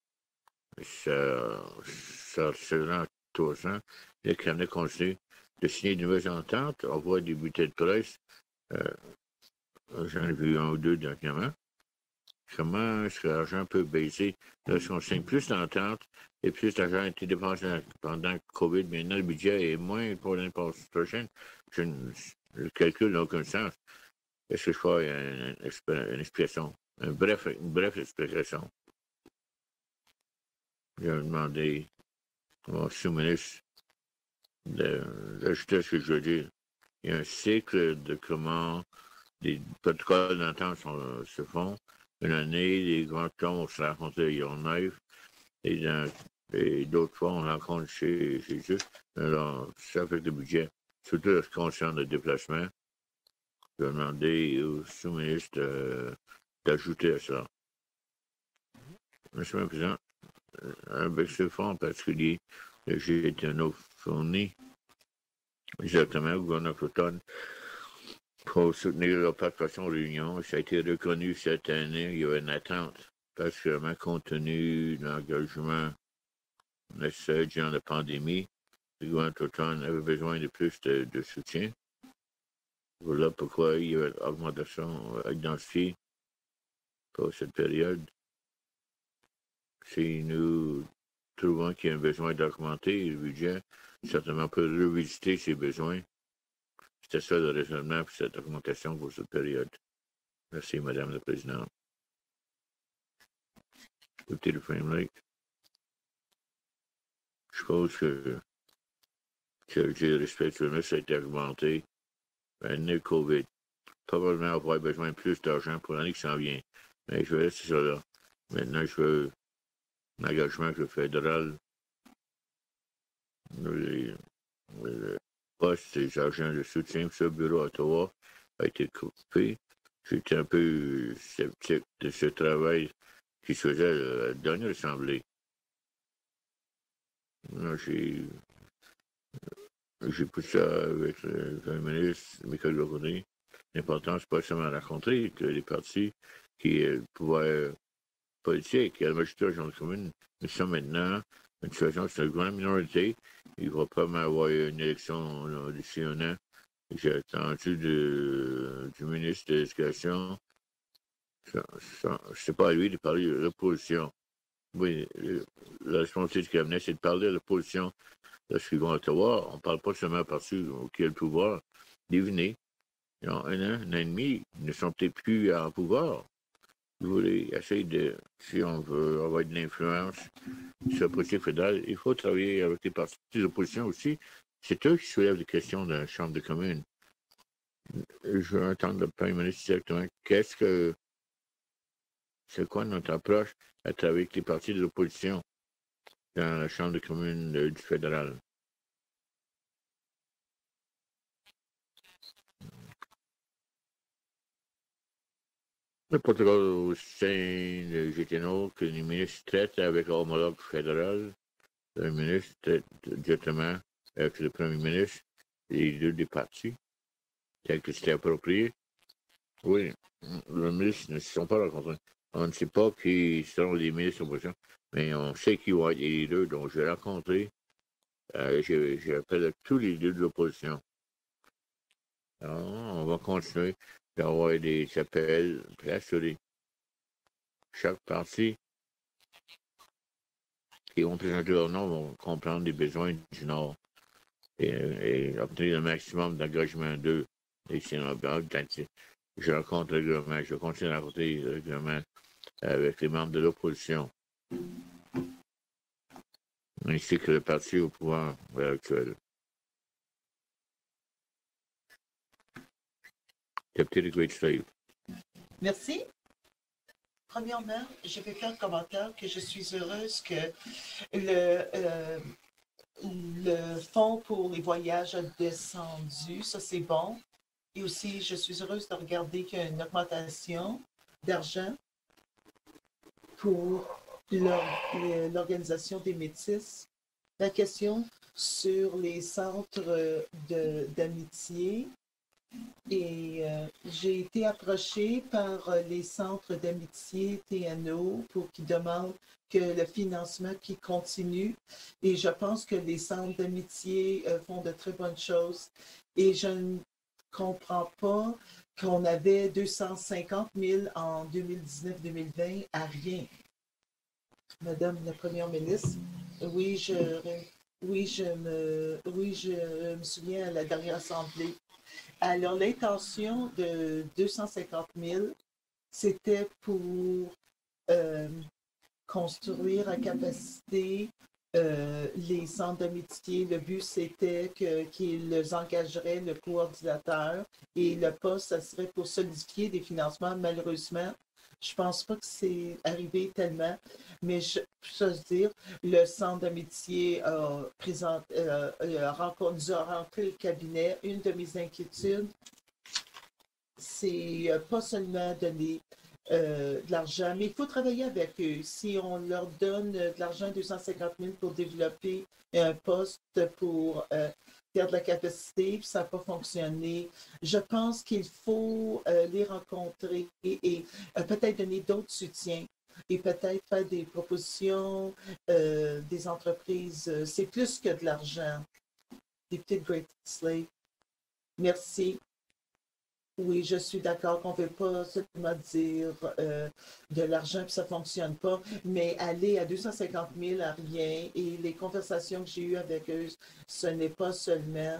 ça se rend à 300. Les Canadiens continuent de signer de nouvelles ententes. On voit des bulletins de presse. J'en ai vu un ou deux dernièrement. Comment est-ce que l'argent peut baisser lorsqu'on signe plus d'ententes et plus d'argent a été dépensé pendant le COVID? Maintenant, le budget est moins pour l'année prochaine. Le calcul n'a aucun sens. Est-ce que je fais une explication? Une bref explication. J'ai demandé au sous-ministre d'ajouter ce que je veux dire. Il y a un cycle de comment les protocoles d'entente se font. Une année, les grands tombes, on se rencontre à Yellowknife, et d'autres fois, on rencontre chez eux. Alors, ça affecte le budget, surtout en ce qui concerne le déplacement. Je vais demander au sous-ministre d'ajouter à ça. Monsieur le Président, avec ce fonds en particulier, j'ai été un autre fourni, exactement, au gouvernement autochtone, pour soutenir leur participation aux réunions. Ça a été reconnu cette année. Il y avait une attente, particulièrement compte tenu de l'engagement nécessaire durant la pandémie. Le gouvernement autochtone avait besoin de plus de soutien. Voilà pourquoi il y avait une augmentation identifiée pour cette période. Si nous trouvons qu'il y a un besoin d'augmenter le budget, certainement on peut revisiter ces besoins. C'était ça le raisonnement pour cette augmentation pour cette période. Merci, Madame la Présidente. Écoutez le framework. Je suppose que j'ai respectueux, ça a été augmenté. Le COVID. Probablement avoir besoin de plus d'argent pour l'année qui s'en vient. Mais je vais rester ça là. Maintenant, je veux un engagement avec le fédéral. Le poste des agents de soutien pour ce bureau à Ottawa a été coupé. J'étais un peu sceptique de ce travail qui se faisait à la dernière assemblée. J'ai poussé ça avec le Premier ministre, Michael Lacournier. L'important, c'est pas seulement rencontrer que les partis qui ont le pouvoir politique, qui a la majorité de la commune. Nous sommes maintenant une situation, c'est une grande minorité. Il va pas avoir une élection d'ici un an. J'ai attendu du ministre de l'Éducation. C'est pas à lui de parler de l'opposition. Oui, la responsabilité du cabinet, c'est de parler de l'opposition. Lorsqu'ils vont à Ottawa, on ne parle pas seulement par ceux qui ont le pouvoir. Devinez, il y a un an et demi, ils ne sont peut-être plus en pouvoir. Vous voulez essayer de, si on veut avoir de l'influence sur la politique fédérale, il faut travailler avec les partis d'opposition aussi. C'est eux qui soulèvent des questions dans la Chambre des communes. Je veux entendre le Premier ministre directement. C'est quoi notre approche à travailler avec les partis de l'opposition dans la Chambre des communes du fédéral? Le protocole au sein de GTNO que les ministres traitent avec l'homologue fédéral, le ministre traite directement avec le premier ministre et les deux des partis, tel que c'était approprié. Oui, les ministres ne se sont pas rencontrés. On ne sait pas qui seront les ministres d'opposition, mais on sait qui vont être les leaders, donc je vais rencontrer. J'appelle tous les leaders de l'opposition. On va continuer d'avoir des appels pour assurer chaque parti qui vont présenter leur nom vont comprendre les besoins du Nord et obtenir le maximum d'engagement d'eux. Et je rencontre régulièrement, je continue à rencontrer régulièrement avec les membres de l'opposition. ainsi que le parti au pouvoir actuel. Député de Great Slave. Merci. Premièrement, je vais faire le commentaire que je suis heureuse que le fonds pour les voyages a descendu. Ça, c'est bon. Et aussi, je suis heureuse de regarder qu'il y a une augmentation d'argent pour l'organisation des Métis. La question sur les centres d'amitié. Et j'ai été approchée par les centres d'amitié TNO pour qu'ils demandent que le financement qui continue. Et je pense que les centres d'amitié font de très bonnes choses. Et je ne comprends pas qu'on avait 250 000 en 2019-2020 à rien. Madame la Première ministre, oui, je me souviens à la dernière assemblée. Alors, l'intention de 250 000, c'était pour construire à capacité les centres d'amitié. Le but, c'était qu'ils engageraient le coordinateur et le poste, ça serait pour solidifier des financements. Malheureusement, je ne pense pas que c'est arrivé tellement, mais je peux dire, le centre d'amitié nous a rentré le cabinet. Une de mes inquiétudes, c'est pas seulement donner de l'argent, mais il faut travailler avec eux. Si on leur donne de l'argent, 250 000 pour développer un poste pour faire de la capacité, puis ça n'a pas fonctionné, je pense qu'il faut les rencontrer et peut-être donner d'autres soutiens et peut-être faire des propositions des entreprises. C'est plus que de l'argent. Député de Great Slave, merci. Oui, je suis d'accord qu'on ne veut pas seulement dire de l'argent puis ça ne fonctionne pas, mais aller à 250 000 à rien et les conversations que j'ai eues avec eux, ce n'est pas seulement,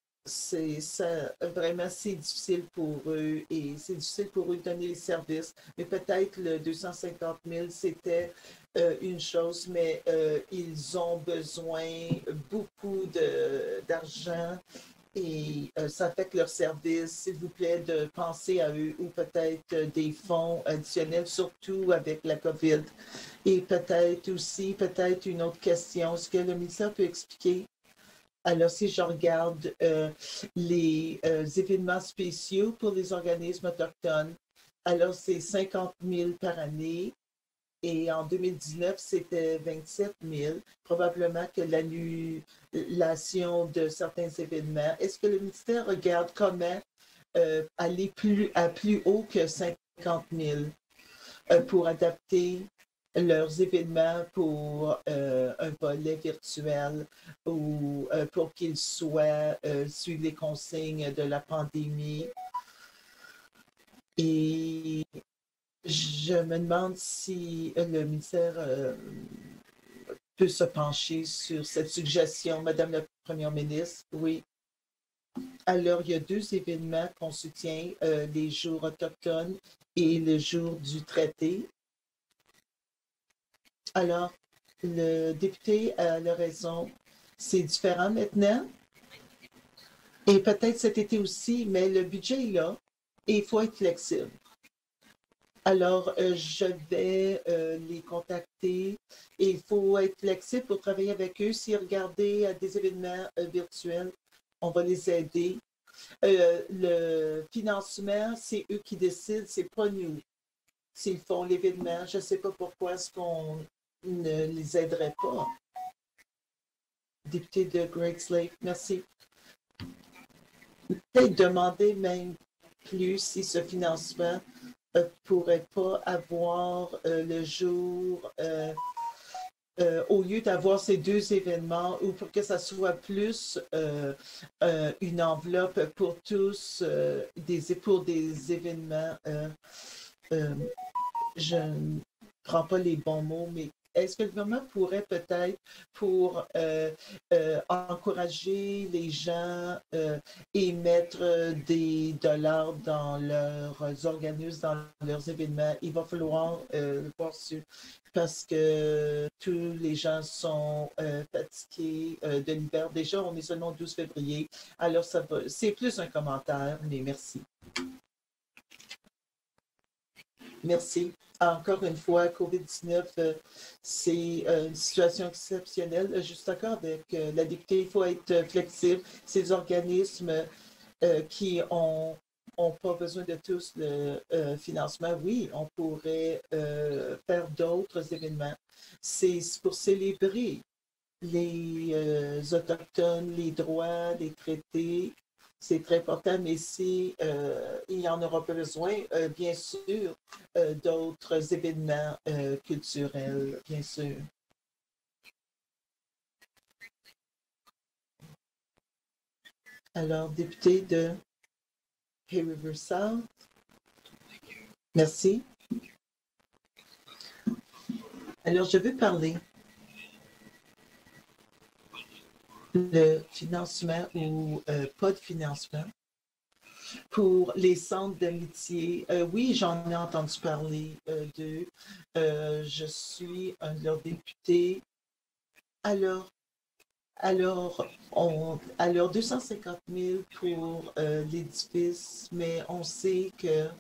vraiment c'est difficile pour eux et c'est difficile pour eux de donner les services, mais peut-être le 250 000 c'était une chose, mais ils ont besoin beaucoup d'argent. Et ça affecte leur service, s'il vous plaît, de penser à eux ou peut-être des fonds additionnels, surtout avec la COVID. Et peut-être aussi, peut-être une autre question, est-ce que le ministère peut expliquer? Alors, si je regarde les événements spéciaux pour les organismes autochtones, alors c'est 50 000 par année. Et en 2019, c'était 27 000, probablement que l'annulation de certains événements. Est-ce que le ministère regarde comment aller à plus haut que 50 000 pour adapter leurs événements pour un volet virtuel ou pour qu'ils soient suivent les consignes de la pandémie? Et je me demande si le ministère peut se pencher sur cette suggestion. Madame la Première ministre, oui. Alors, il y a deux événements qu'on soutient, les jours autochtones et le jour du traité. Alors, le député a raison. C'est différent maintenant. Et peut-être cet été aussi, mais le budget est là et il faut être flexible. Alors, je vais les contacter et il faut être flexible pour travailler avec eux. Si regarder des événements virtuels, on va les aider. Le financement, c'est eux qui décident, c'est pas nous. S'ils font l'événement, je ne sais pas pourquoi est-ce qu'on ne les aiderait pas. Député de Great Slave, merci. Peut-être demander même plus si ce financement pourrait pas avoir le jour, au lieu d'avoir ces deux événements, ou pour que ça soit plus une enveloppe pour tous, pour des événements, je ne prends pas les bons mots, mais est-ce que le gouvernement pourrait peut-être, pour encourager les gens et mettre des dollars dans leurs organismes, dans leurs événements, il va falloir le voir sur, parce que tous les gens sont fatigués de l'hiver. Déjà, on est seulement le 12 février, alors c'est plus un commentaire, mais merci. Merci. Encore une fois, COVID-19, c'est une situation exceptionnelle. Je suis d'accord avec la députée, il faut être flexible. Ces organismes qui n'ont pas besoin de tous le financement, oui, on pourrait faire d'autres événements. C'est pour célébrer les Autochtones, les droits, les traités. C'est très important, mais si il y en aura besoin, bien sûr, d'autres événements culturels, bien sûr. Alors, député de Hay River South, merci. Alors, je veux parler le financement ou pas de financement pour les centres d'amitié. Oui, j'en ai entendu parler d'eux. Je suis un de leurs députés. Alors 250 000 pour l'édifice, mais on sait que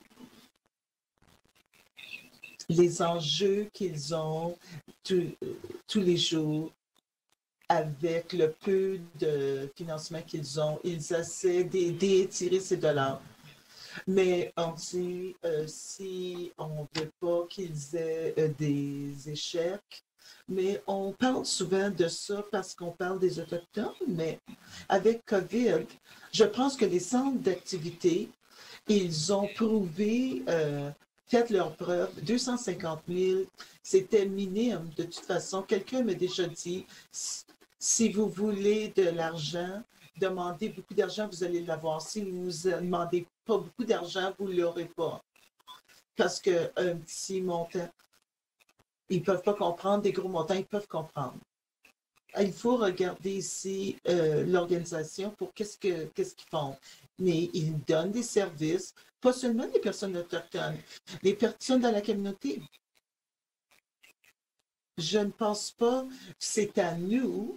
les enjeux qu'ils ont tous les jours, avec le peu de financement qu'ils ont, ils essaient d'étirer ces dollars. Mais on dit, si on ne veut pas qu'ils aient des échecs, mais on parle souvent de ça parce qu'on parle des Autochtones, mais avec COVID, je pense que les centres d'activité, ils ont prouvé, fait leur preuve, 250 000, c'était minime de toute façon. Quelqu'un m'a déjà dit, si vous voulez de l'argent, demandez beaucoup d'argent, vous allez l'avoir. Si vous ne demandez pas beaucoup d'argent, vous ne l'aurez pas. Parce qu'un petit montant, ils ne peuvent pas comprendre, des gros montants, ils peuvent comprendre. Il faut regarder ici l'organisation pour qu'est-ce qu'ils font. Mais ils donnent des services, pas seulement les personnes autochtones, les personnes dans la communauté. Je ne pense pas que c'est à nous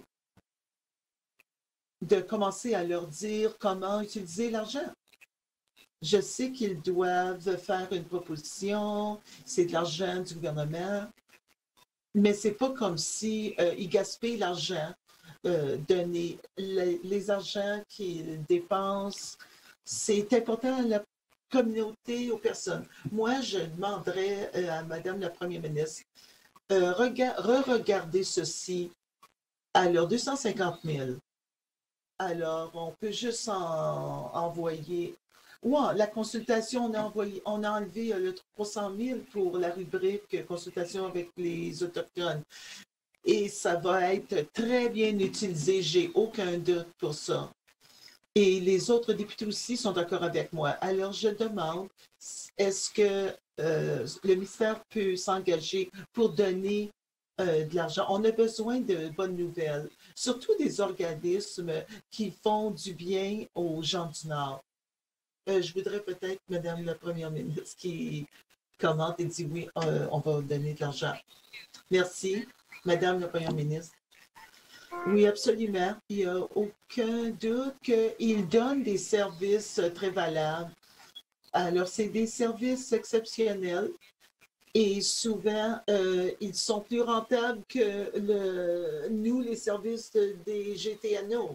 de commencer à leur dire comment utiliser l'argent. Je sais qu'ils doivent faire une proposition, c'est de l'argent du gouvernement, mais c'est pas comme si ils gaspillent l'argent donné. Les argents qu'ils dépensent, c'est important à la communauté, aux personnes. Moi, je demanderais à Madame la Première ministre, re-regarder ceci à leurs 250 000. Alors, on peut juste envoyer. Ouais, la consultation, on a enlevé le 300 000 pour la rubrique consultation avec les Autochtones. Et ça va être très bien utilisé, j'ai aucun doute pour ça. Et les autres députés aussi sont d'accord avec moi. Alors, je demande, est-ce que le ministère peut s'engager pour donner de l'argent? On a besoin de bonnes nouvelles, surtout des organismes qui font du bien aux gens du Nord. Je voudrais peut-être, Madame la Première ministre, qui commente et dit oui, on va donner de l'argent. Merci, Madame la Première ministre. Oui, absolument. Il n'y a aucun doute qu'ils donnent des services très valables. Alors, c'est des services exceptionnels et souvent, ils sont plus rentables que nous, les services des GTNO.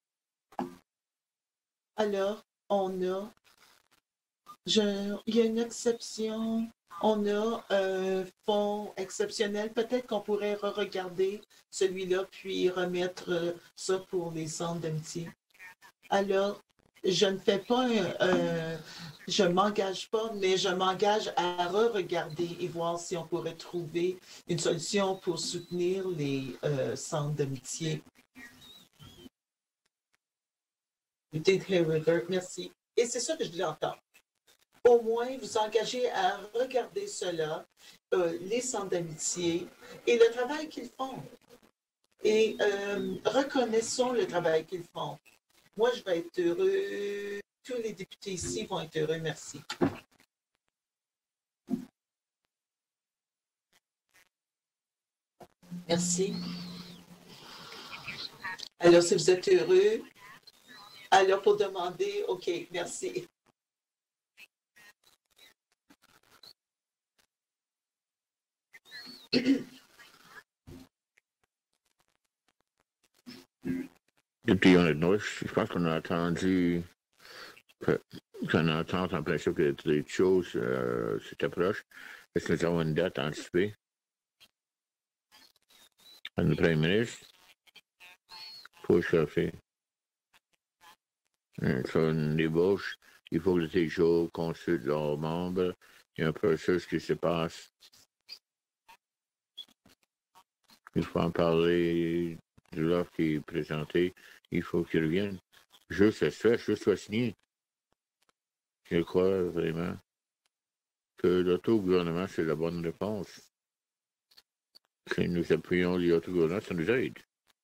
Alors, il y a une exception. On a un fonds exceptionnel. Peut-être qu'on pourrait regarder celui-là, puis remettre ça pour les centres d'amitié. Alors, je ne fais pas, je ne m'engage pas, mais je m'engage à regarder et voir si on pourrait trouver une solution pour soutenir les centres d'amitié. Merci. Et c'est ça que je voulais entendre. au moins vous engager à regarder cela, les centres d'amitié et le travail qu'ils font. Et reconnaissons le travail qu'ils font. Moi, je vais être heureux. Tous les députés ici vont être heureux. Merci. Merci. Alors, si vous êtes heureux, alors pour demander, OK, merci. Depuis on est je pense qu'on a attendu qu'on entend en principe que les choses s'approchent. Est-ce que nous avons une date anticipée? Le Premier ministre? Pour chercher. Sur une débauche, il faut que les TGO consultent leurs membres. Il y a un processus qui se passe. Il faut en parler de l'offre qui est présentée. Il faut qu'ils reviennent. Juste à ce fait, juste à signer. Je crois vraiment que l'autogouvernement, c'est la bonne réponse. Si nous appuyons l'autogouvernement, ça nous aide.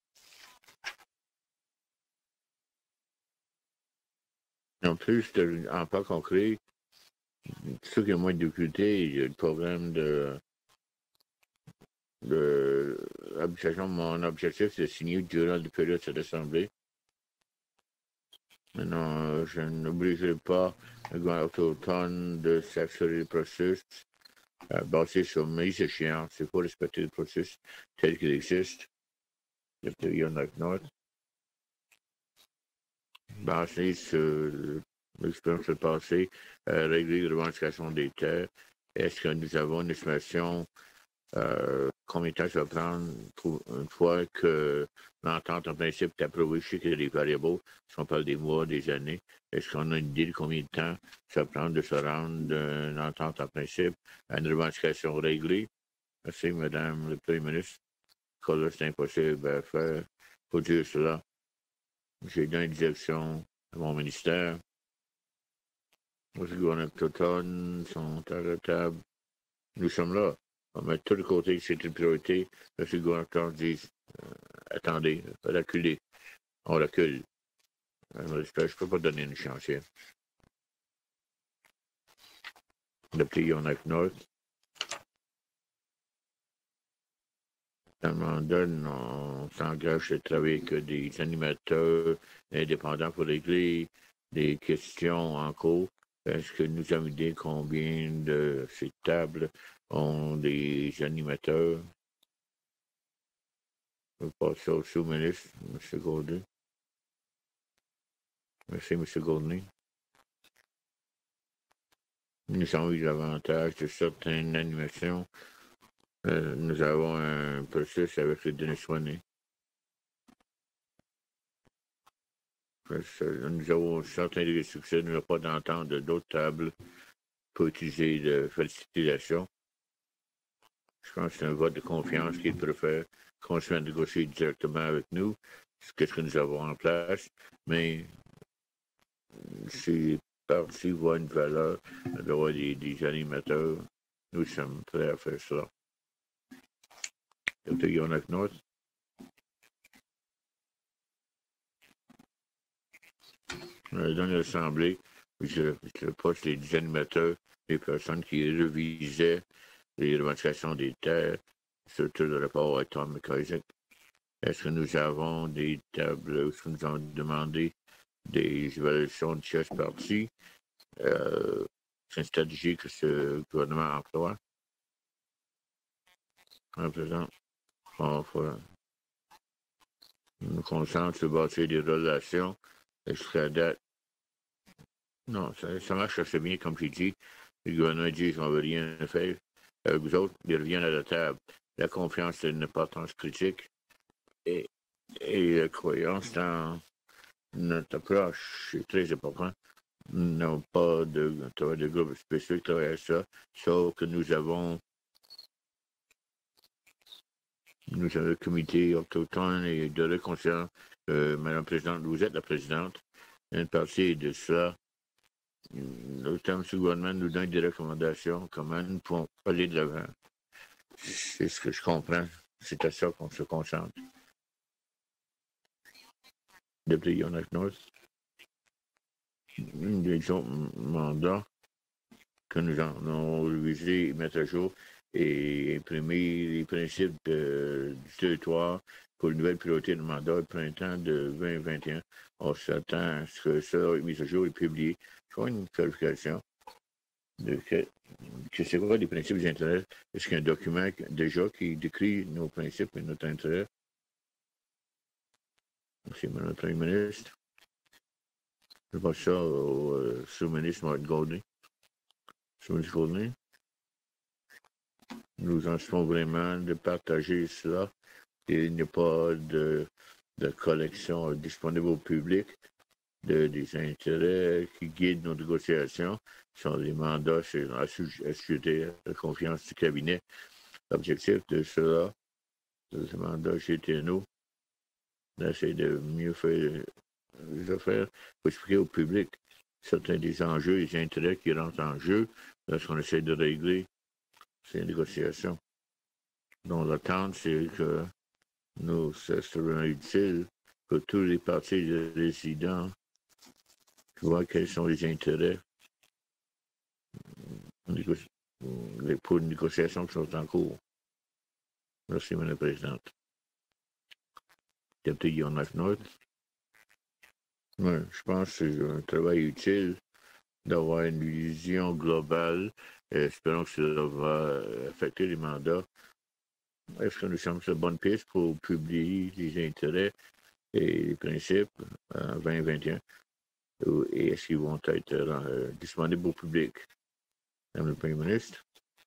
En plus, en pas concret, ceux qui ont moins de difficultés, il y a le problème de mon objectif, c'est de signer durant la période de cette assemblée. Non, je n'obligerai pas le gouvernement automne de s'assurer le processus basé sur mes échéances. Il faut respecter le processus tel qu'il existe. Depuis Yonok North. Basé sur l'expérience du passé, régler les revendications des terres. Est-ce que nous avons une estimation combien de temps ça va prendre une fois que l'entente en principe est approuvée? Je sais qu'il y a des variables, si on parle des mois, des années. Est-ce qu'on a une idée de combien de temps ça va prendre de se rendre d'une entente en principe à une revendication réglée? Merci, Madame le Premier ministre. Là, c'est impossible à faire. Il faut dire cela. J'ai donné une direction à mon ministère. Les gouvernements autochtones sont à la table. Nous sommes là. On met tout de côté que c'est une priorité. Le gouvernement dit attendez, reculez. On recule. Je ne peux pas donner une chance. Depuis Yonok North, on s'engage à travailler avec des animateurs indépendants pour régler des questions en cours. Est-ce que nous avons idée combien de ces tables ont des animateurs? Je vais passer au sous-ministre, M. Gaudry. Merci, M. Gaudry. Nous avons eu l'avantage de certaines animations. Nous avons un processus avec le Denis Swaney. Nous avons certains degrés de succès. Nous n'avons pas d'entente de d'autres tables pour utiliser de facilitation. Je pense que c'est un vote de confiance qu'ils préfèrent continuer à négocier directement avec nous. C'est ce que nous avons en place. Mais si parti voit une valeur d'avoir des animateurs, nous sommes prêts à faire cela. Dr. Yonok North. Dans l'Assemblée, je poste les animateurs, les personnes qui revisaient les revendications des terres, surtout le rapport à Tom McIsaac. Est-ce que nous avons des tables, est-ce que nous avons demandé des évaluations de chaque partie? C'est une stratégie que ce gouvernement emploie. En présent, on nous concentre sur bâtir des relations jusqu'à date. Non, ça marche assez bien, comme j'ai dit. Le gouvernement dit qu'on ne veut rien faire. Vous autres, ils reviennent à la table. La confiance est une importance critique et la croyance dans notre approche est très importante. Nous n'avons pas de groupe spécifique qui travaille à ça, sauf que nous avons le comité autochtone et de réconciliation. Madame la Présidente, vous êtes la Présidente. Une partie de cela notamment ce gouvernement nous donne des recommandations, comment nous pouvons aller de l'avant. C'est ce que je comprends. C'est à ça qu'on se concentre. Depuis Yonach North, une des autres mandats que nous avons révisé et mettre à jour et imprimer les principes du territoire pour une nouvelle priorité de mandat au printemps de 2021. On s'attend à ce que ça soit mis à jour et publié. Je vois une clarification de que c'est quoi les principes des intérêts. Est-ce qu'il y a un document déjà qui décrit nos principes et notre intérêt? Merci, Mme la Première ministre. Je passe ça au sous-ministre Martin Goldney. Sous-ministre Goldney. Nous en sommes vraiment de partager cela. Il n'y a pas de collection disponible au public des intérêts qui guident nos négociations. Ce sont des mandats assujettis à la confiance du cabinet. L'objectif de cela, de ce mandat chez TNO, c'est de mieux faire les affaires pour expliquer au public certains des enjeux et des intérêts qui rentrent en jeu lorsqu'on essaie de régler ces négociations. Donc, l'attente, c'est que ça sera utile que tous les partis résidents voient quels sont les intérêts pour les négociations qui sont en cours. Merci, Mme la Présidente. Député Yonach North. Je pense que c'est un travail utile d'avoir une vision globale. Espérons que cela va affecter les mandats. Est-ce que nous sommes sur la bonne piste pour publier les intérêts et les principes en 2021? Et est-ce qu'ils vont être disponibles au public? Madame le Premier ministre?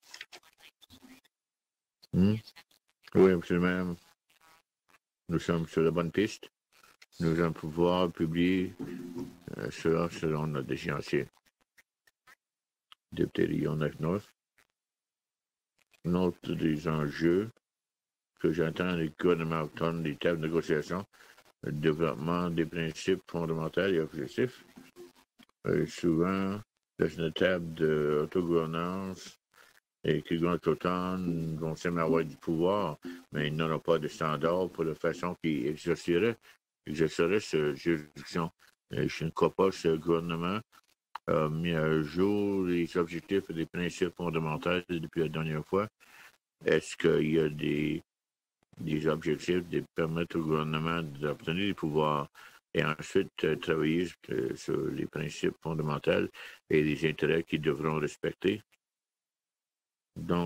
Oui, absolument. Nous sommes sur la bonne piste. Nous allons pouvoir publier cela selon notre échéancier. Député de Yonach North. Un autre des enjeux que j'entends des gouvernements autonomes, des tables de négociation, le développement des principes fondamentaux et objectifs. Souvent, dans une table d'autogouvernance, et que les gouvernements autonomes vont seulement avoir du pouvoir, mais ils n'auront pas de standard pour la façon qu'ils exerceraient cette juridiction. Je ne crois pas que ce gouvernement a mis à jour les objectifs et les principes fondamentaux depuis la dernière fois. Est-ce qu'il y a des objectifs de permettre au gouvernement d'obtenir des pouvoirs et ensuite travailler sur les principes fondamentaux et les intérêts qu'ils devront respecter? Donc,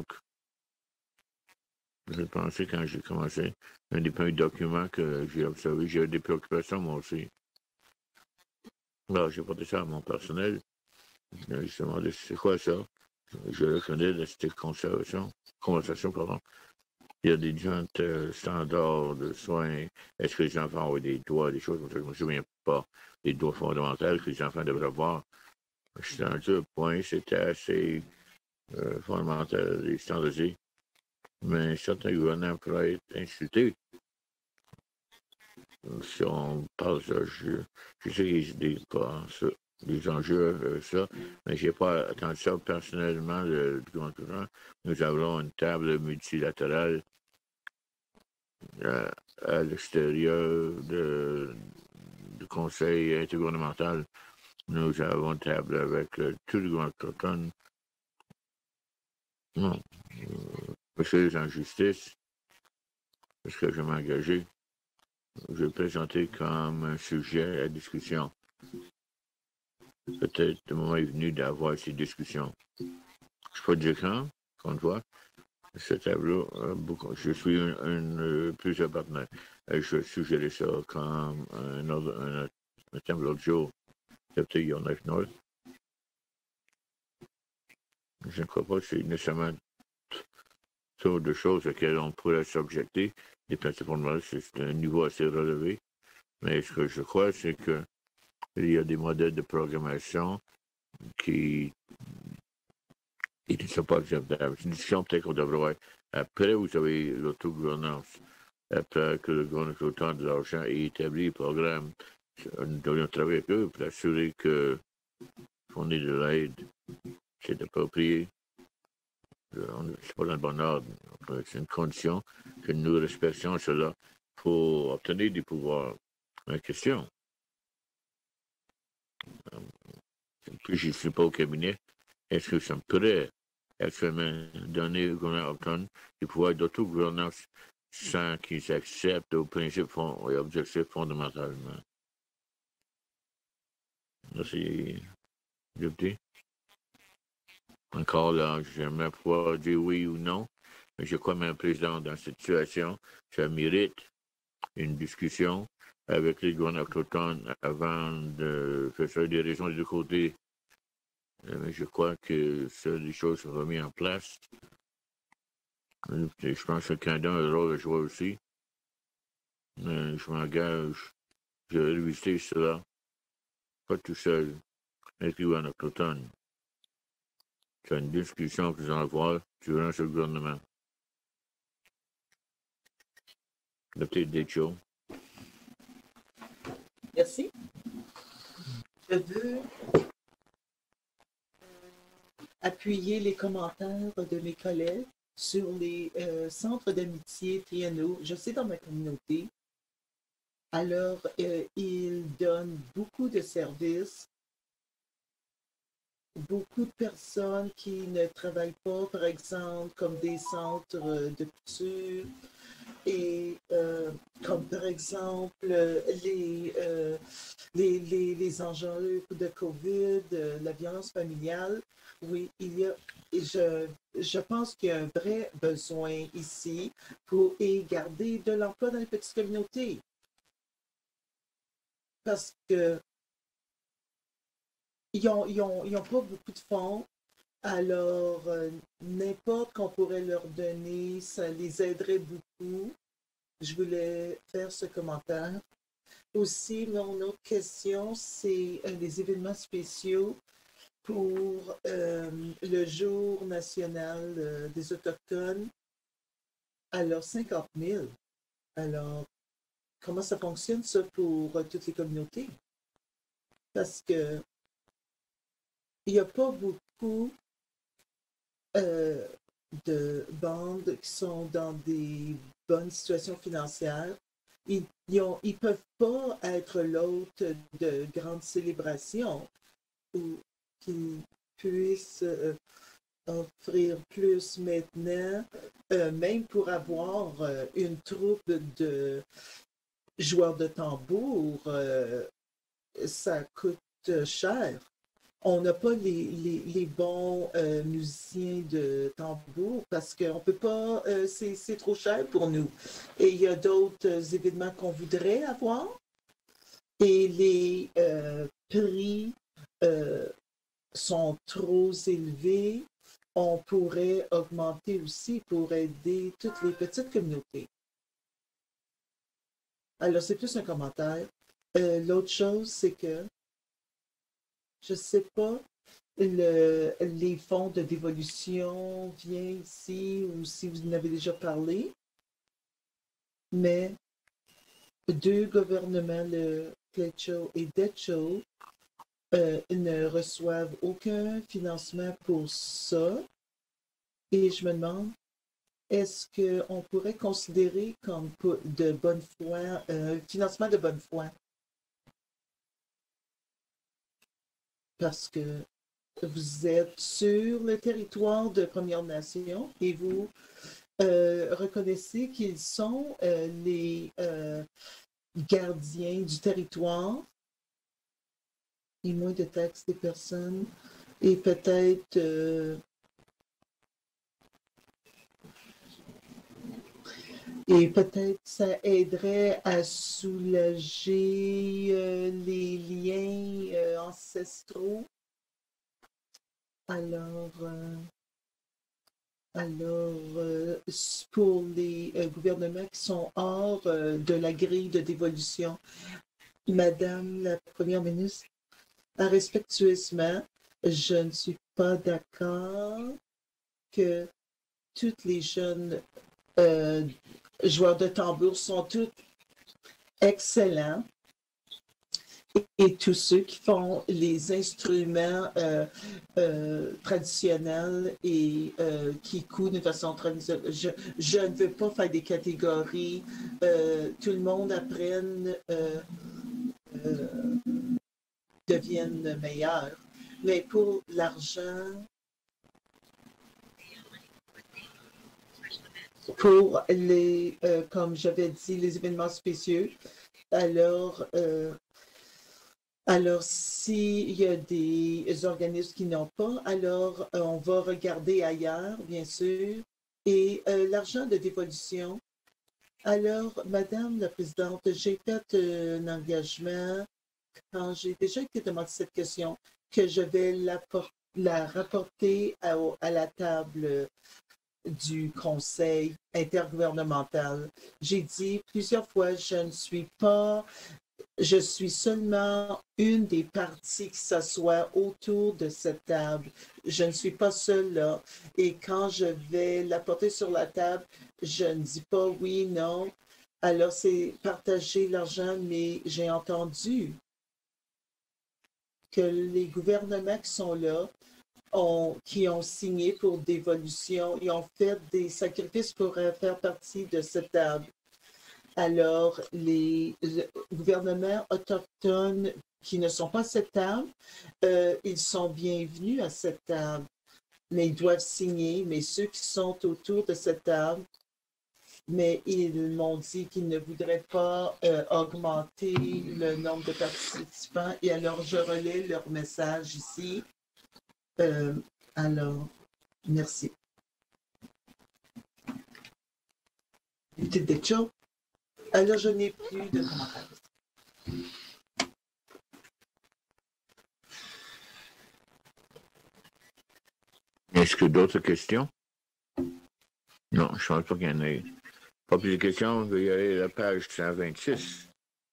je pensais quand j'ai commencé, un des premiers documents que j'ai observé, j'ai eu des préoccupations moi aussi. Alors, j'ai porté ça à mon personnel. Je me suis demandé c'est quoi ça? Je reconnais de cette conversation. Il y a des différents standards de soins. Est-ce que les enfants ont des droits, des choses comme ça? Je ne me souviens pas des droits fondamentaux que les enfants devraient avoir. J'étais un peu point, c'était assez fondamental et standardisé. Mais certains gouvernements pourraient être insultés. Si on parle de ça, je sais qu'il y a des enjeux, ça, mais je n'ai pas attendu ça personnellement du gouvernement. Nous avons une table multilatérale à l'extérieur du Conseil intergouvernemental. Nous avons une table avec tous les gouvernements autochtones. Non. Monsieur les injustices, parce que je m'ai engagé, je vais présenter comme un sujet à discussion. Peut-être le moment est venu d'avoir ces discussions. Je ne sais pas dire quand, qu'on voit. Ce tableau, je suis plusieurs partenaires. Je vais suggérer ça comme un tableau de jour. Peut-être Yonach North. Je ne crois pas que c'est nécessairement trop de choses auxquelles on pourrait s'objecter. Les principes fondamentaux, c'est un niveau assez relevé. Mais ce que je crois, c'est qu'il y a des modèles de programmation qui ne sont pas acceptables. C'est une discussion peut-être qu'on devrait avoir. Après, vous avez l'autogouvernance. Après que le gouvernement autant de l'argent ait établi le programme, nous devrions travailler avec eux pour assurer que fournir de l'aide. C'est approprié. C'est pas dans le bon ordre. C'est une condition que nous respections cela pour obtenir des pouvoirs. Ma question. Puis je ne suis pas au cabinet. Est-ce que ça me pourrait actuellement donner au gouvernement autochtone des pouvoirs d'autogouvernance sans qu'ils acceptent aux principes et objectifs fondamentalement? Merci, député. Encore là, je n'aimerais pouvoir dire oui ou non, mais je crois, Mme la Présidente, dans cette situation, ça mérite une discussion avec les gouvernements autochtones avant de faire des raisons des deux côtés. Mais je crois que les choses sont remises en place. Je pense que le Canada a un rôle à jouer aussi. Je m'engage, je vais réviser cela, pas tout seul, avec les gouvernements autochtones. C'est une discussion que nous allons avoir durant ce gouvernement. Député Deschaux. Merci. Je veux appuyer les commentaires de mes collègues sur les centres d'amitié TNO. Je sais dans ma communauté, alors ils donnent beaucoup de services. Beaucoup de personnes qui ne travaillent pas, par exemple, comme des centres de couture et comme par exemple les enjeux de COVID, la violence familiale. Oui, il y a, et je pense qu'il y a un vrai besoin ici pour garder de l'emploi dans les petites communautés. Parce que ils n'ont pas beaucoup de fonds, alors n'importe qu'on pourrait leur donner, ça les aiderait beaucoup. Je voulais faire ce commentaire. Aussi, mon autre question, c'est les événements spéciaux pour le Jour national des Autochtones. Alors, 50 000. Alors, comment ça fonctionne, ça, pour toutes les communautés? Parce que il n'y a pas beaucoup de bandes qui sont dans des bonnes situations financières. Ils ne peuvent pas être l'hôte de grandes célébrations ou qu'ils puissent offrir plus maintenant, même pour avoir une troupe de joueurs de tambour, ça coûte cher. On n'a pas les bons musiciens de tambour parce qu'on ne peut pas, c'est trop cher pour nous. Et il y a d'autres événements qu'on voudrait avoir et les prix sont trop élevés. On pourrait augmenter aussi pour aider toutes les petites communautés. Alors, c'est plus un commentaire. L'autre chose, c'est que je ne sais pas, les fonds de dévolution viennent ici ou si vous en avez déjà parlé, mais deux gouvernements, le Fletcher et Deschaux, ne reçoivent aucun financement pour ça. Et je me demande, est-ce qu'on pourrait considérer comme de bonne foi, financement de bonne foi? Parce que vous êtes sur le territoire de Première Nation et vous reconnaissez qu'ils sont les gardiens du territoire et moins de taxes des personnes et peut-être ça aiderait à soulager les liens ancestraux. Alors, pour les gouvernements qui sont hors de la grille de dévolution, Madame la Première ministre, respectueusement, je ne suis pas d'accord que toutes les jeunes joueurs de tambour sont tous excellents et tous ceux qui font les instruments traditionnels et qui coudent de façon traditionnelle. Je ne veux pas faire des catégories. Tout le monde apprenne, devienne meilleur. Mais pour l'argent, pour les, comme j'avais dit, les événements spéciaux, alors, s'il y a des organismes qui n'ont pas, alors on va regarder ailleurs, bien sûr. Et l'argent de dévolution. Alors, Madame la Présidente, j'ai fait un engagement quand j'ai déjà été demandé cette question que je vais la rapporter à la table du Conseil intergouvernemental. J'ai dit plusieurs fois, je suis seulement une des parties qui s'assoit autour de cette table. Je ne suis pas seule là. Et quand je vais la porter sur la table, je ne dis pas oui, non. Alors, c'est partager l'argent, mais j'ai entendu que les gouvernements qui sont là, qui ont signé pour dévolution, ils ont fait des sacrifices pour faire partie de cette table. Alors, les gouvernements autochtones qui ne sont pas à cette table, ils sont bienvenus à cette table, mais ils doivent signer. Mais ceux qui sont autour de cette table, mais ils m'ont dit qu'ils ne voudraient pas augmenter le nombre de participants. Et alors, je relais leur message ici. Alors, merci. Alors, je n'ai plus de commentaires. Est-ce que d'autres questions? Non, je ne pense pas qu'il y en ait. Pas plus de questions, on va y aller à la page 126.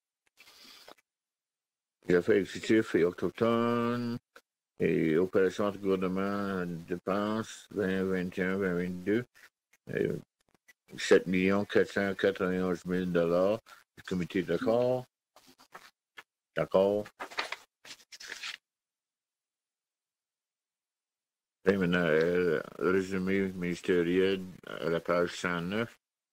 Les affaires exécutives et autochtones et opérations de gouvernement de dépenses 2021-2022. 7 491 000 $. Le comité est d'accord? D'accord. Et maintenant, le résumé ministériel à la page 109.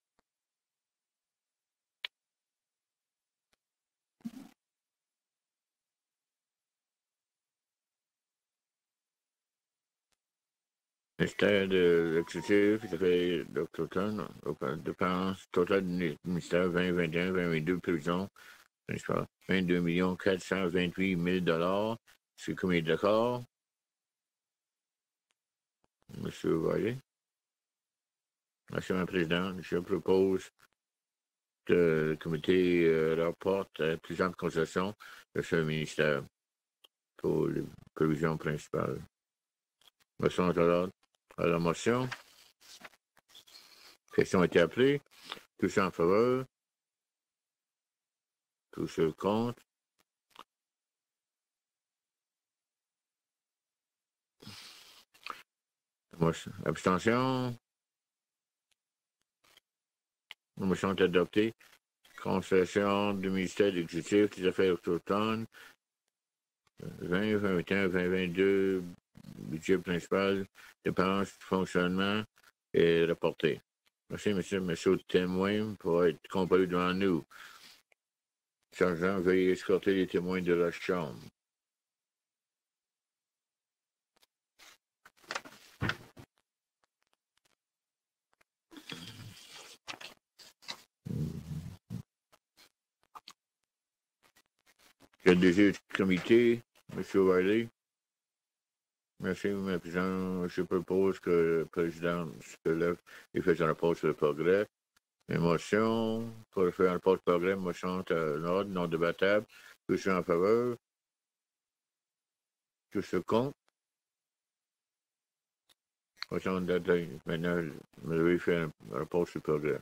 Ministère de l'exécutif, ça fait l'automne, dépenses totales du ministère 2021-2022, prévision, 22 428 000 $. C'est combien d'accord? Monsieur Vallée. Monsieur le Président, je propose que le comité rapporte plusieurs concessions de ce ministère pour les prévisions principales. Motion à la motion. Question a été appelée. Tous en faveur. Tous contre. Abstention. La motion est adoptée. Concession du ministère de l'exécutif des Affaires autochtones 2021-2022, budget principal, dépenses, fonctionnement et rapporté. Merci, monsieur le témoin, pour être comparu devant nous. Sergent, veuillez escorter les témoins de la Chambre. Le désir du comité, M. O'Reilly. Merci, M. le Président. Je propose que le Président se lève et fasse un rapport sur le progrès. Les motions, pour faire un rapport de progrès, motion l'ordre, non débattable. Tous ceux en faveur. Tous ceux contre. Motion d'atteindre. Maintenant, vous devez faire un rapport sur le progrès.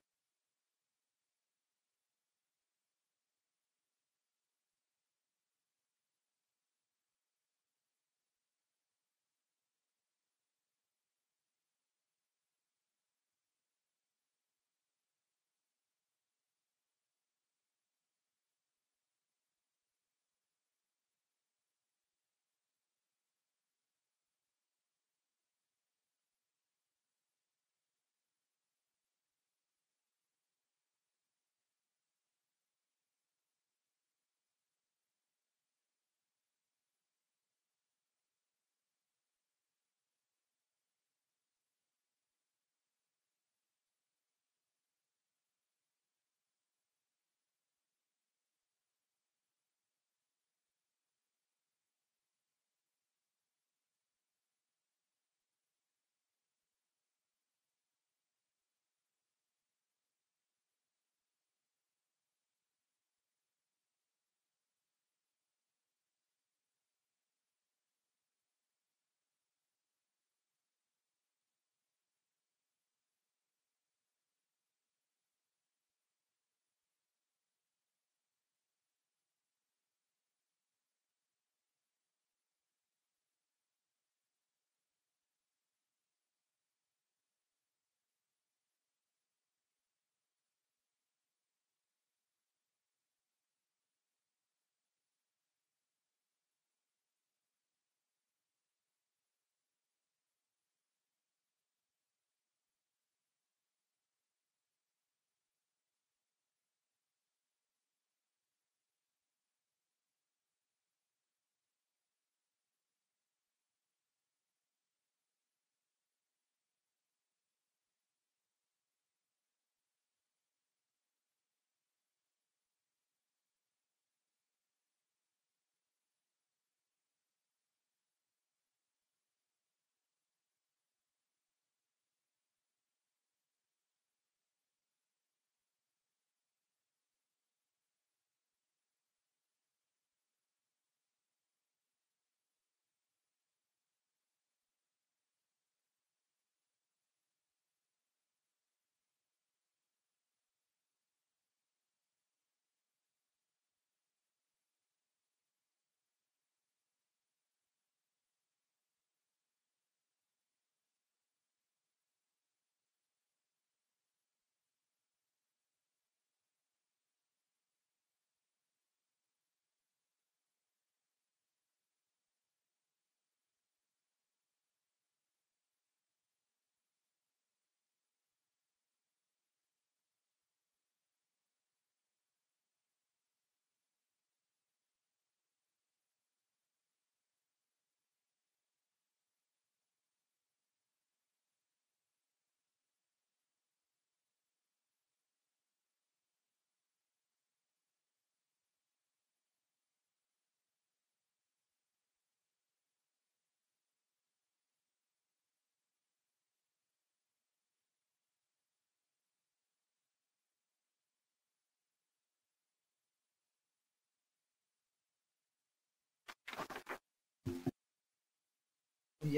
Il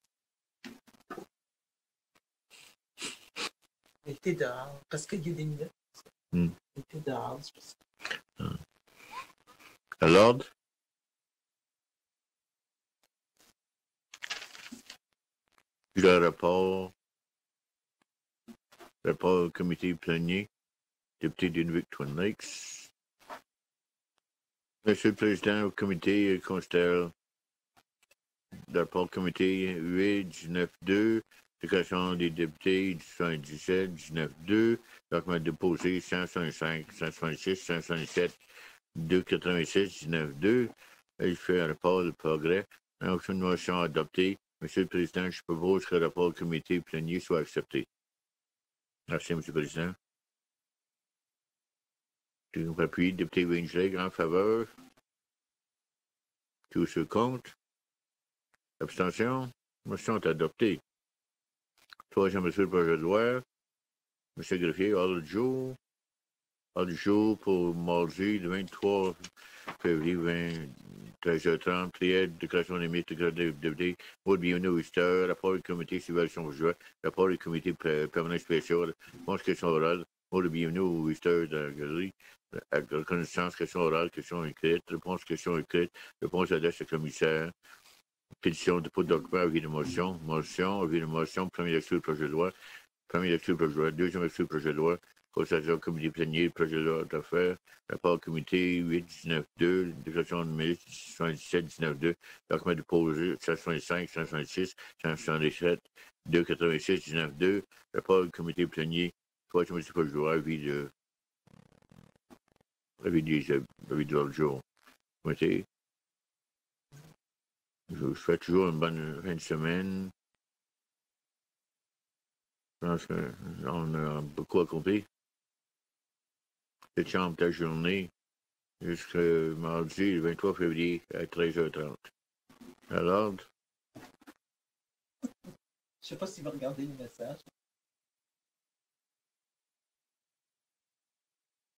était dehors, parce qu'il y a des minutes. Il était dehors, c'est pour ça. À l'ordre? Le rapport au comité plénier, député d'Inuvik Twin Lakes. Monsieur le Président, au comité considère le rapport comité 8-19-2, déclaration des députés du 77-19-2, document déposé 165, 166, 167, 286, 19-2. Il fait un rapport de progrès. Donc, une motion adoptée. Monsieur le Président, je propose que le rapport du comité plénier soit accepté. Merci, Monsieur le Président. Tout appuie, député Winsley, en faveur. Tous ceux contre. Abstention. Motion est adoptée. Troisième, Monsieur le projet de loi. Monsieur le greffier, ordre du jour. Ordre du jour pour mardi, le 23 février, 13h30. Prière, déclaration des ministres, déclaration des députés. Mot de bienvenue aux visiteurs. Rapport du comité d'évaluation bourgeois. Rapport du comité permanent spécial. Réponse question orale. Mot de bienvenue aux visiteurs de la galerie. Reconnaissance, question orale, question écrite. Réponse, question écrite. Réponse adresse au commissaire. Pétition, dépôt de document, avis de motion. Motion, avis de motion. Première lecture du projet de loi. Première lecture du projet de loi. Deuxième lecture du projet de loi. Constatation comité plénier, projet de loi d'affaires. Rapport comité 8-19-2. Déclaration de ministre 77-19-2. Document déposé 165, 166, 167, 286, 19-2. Rapport comité plénier. Troisième lecture du projet de loi. Avis de l'ordre du jour. Comité. Je vous souhaite toujours une bonne fin de semaine. Je pense qu'on a beaucoup accompli. Cette chambre ta journée jusqu'à mardi, le 23 février, à 13h30. À l'ordre? Je ne sais pas s'il va regarder le message.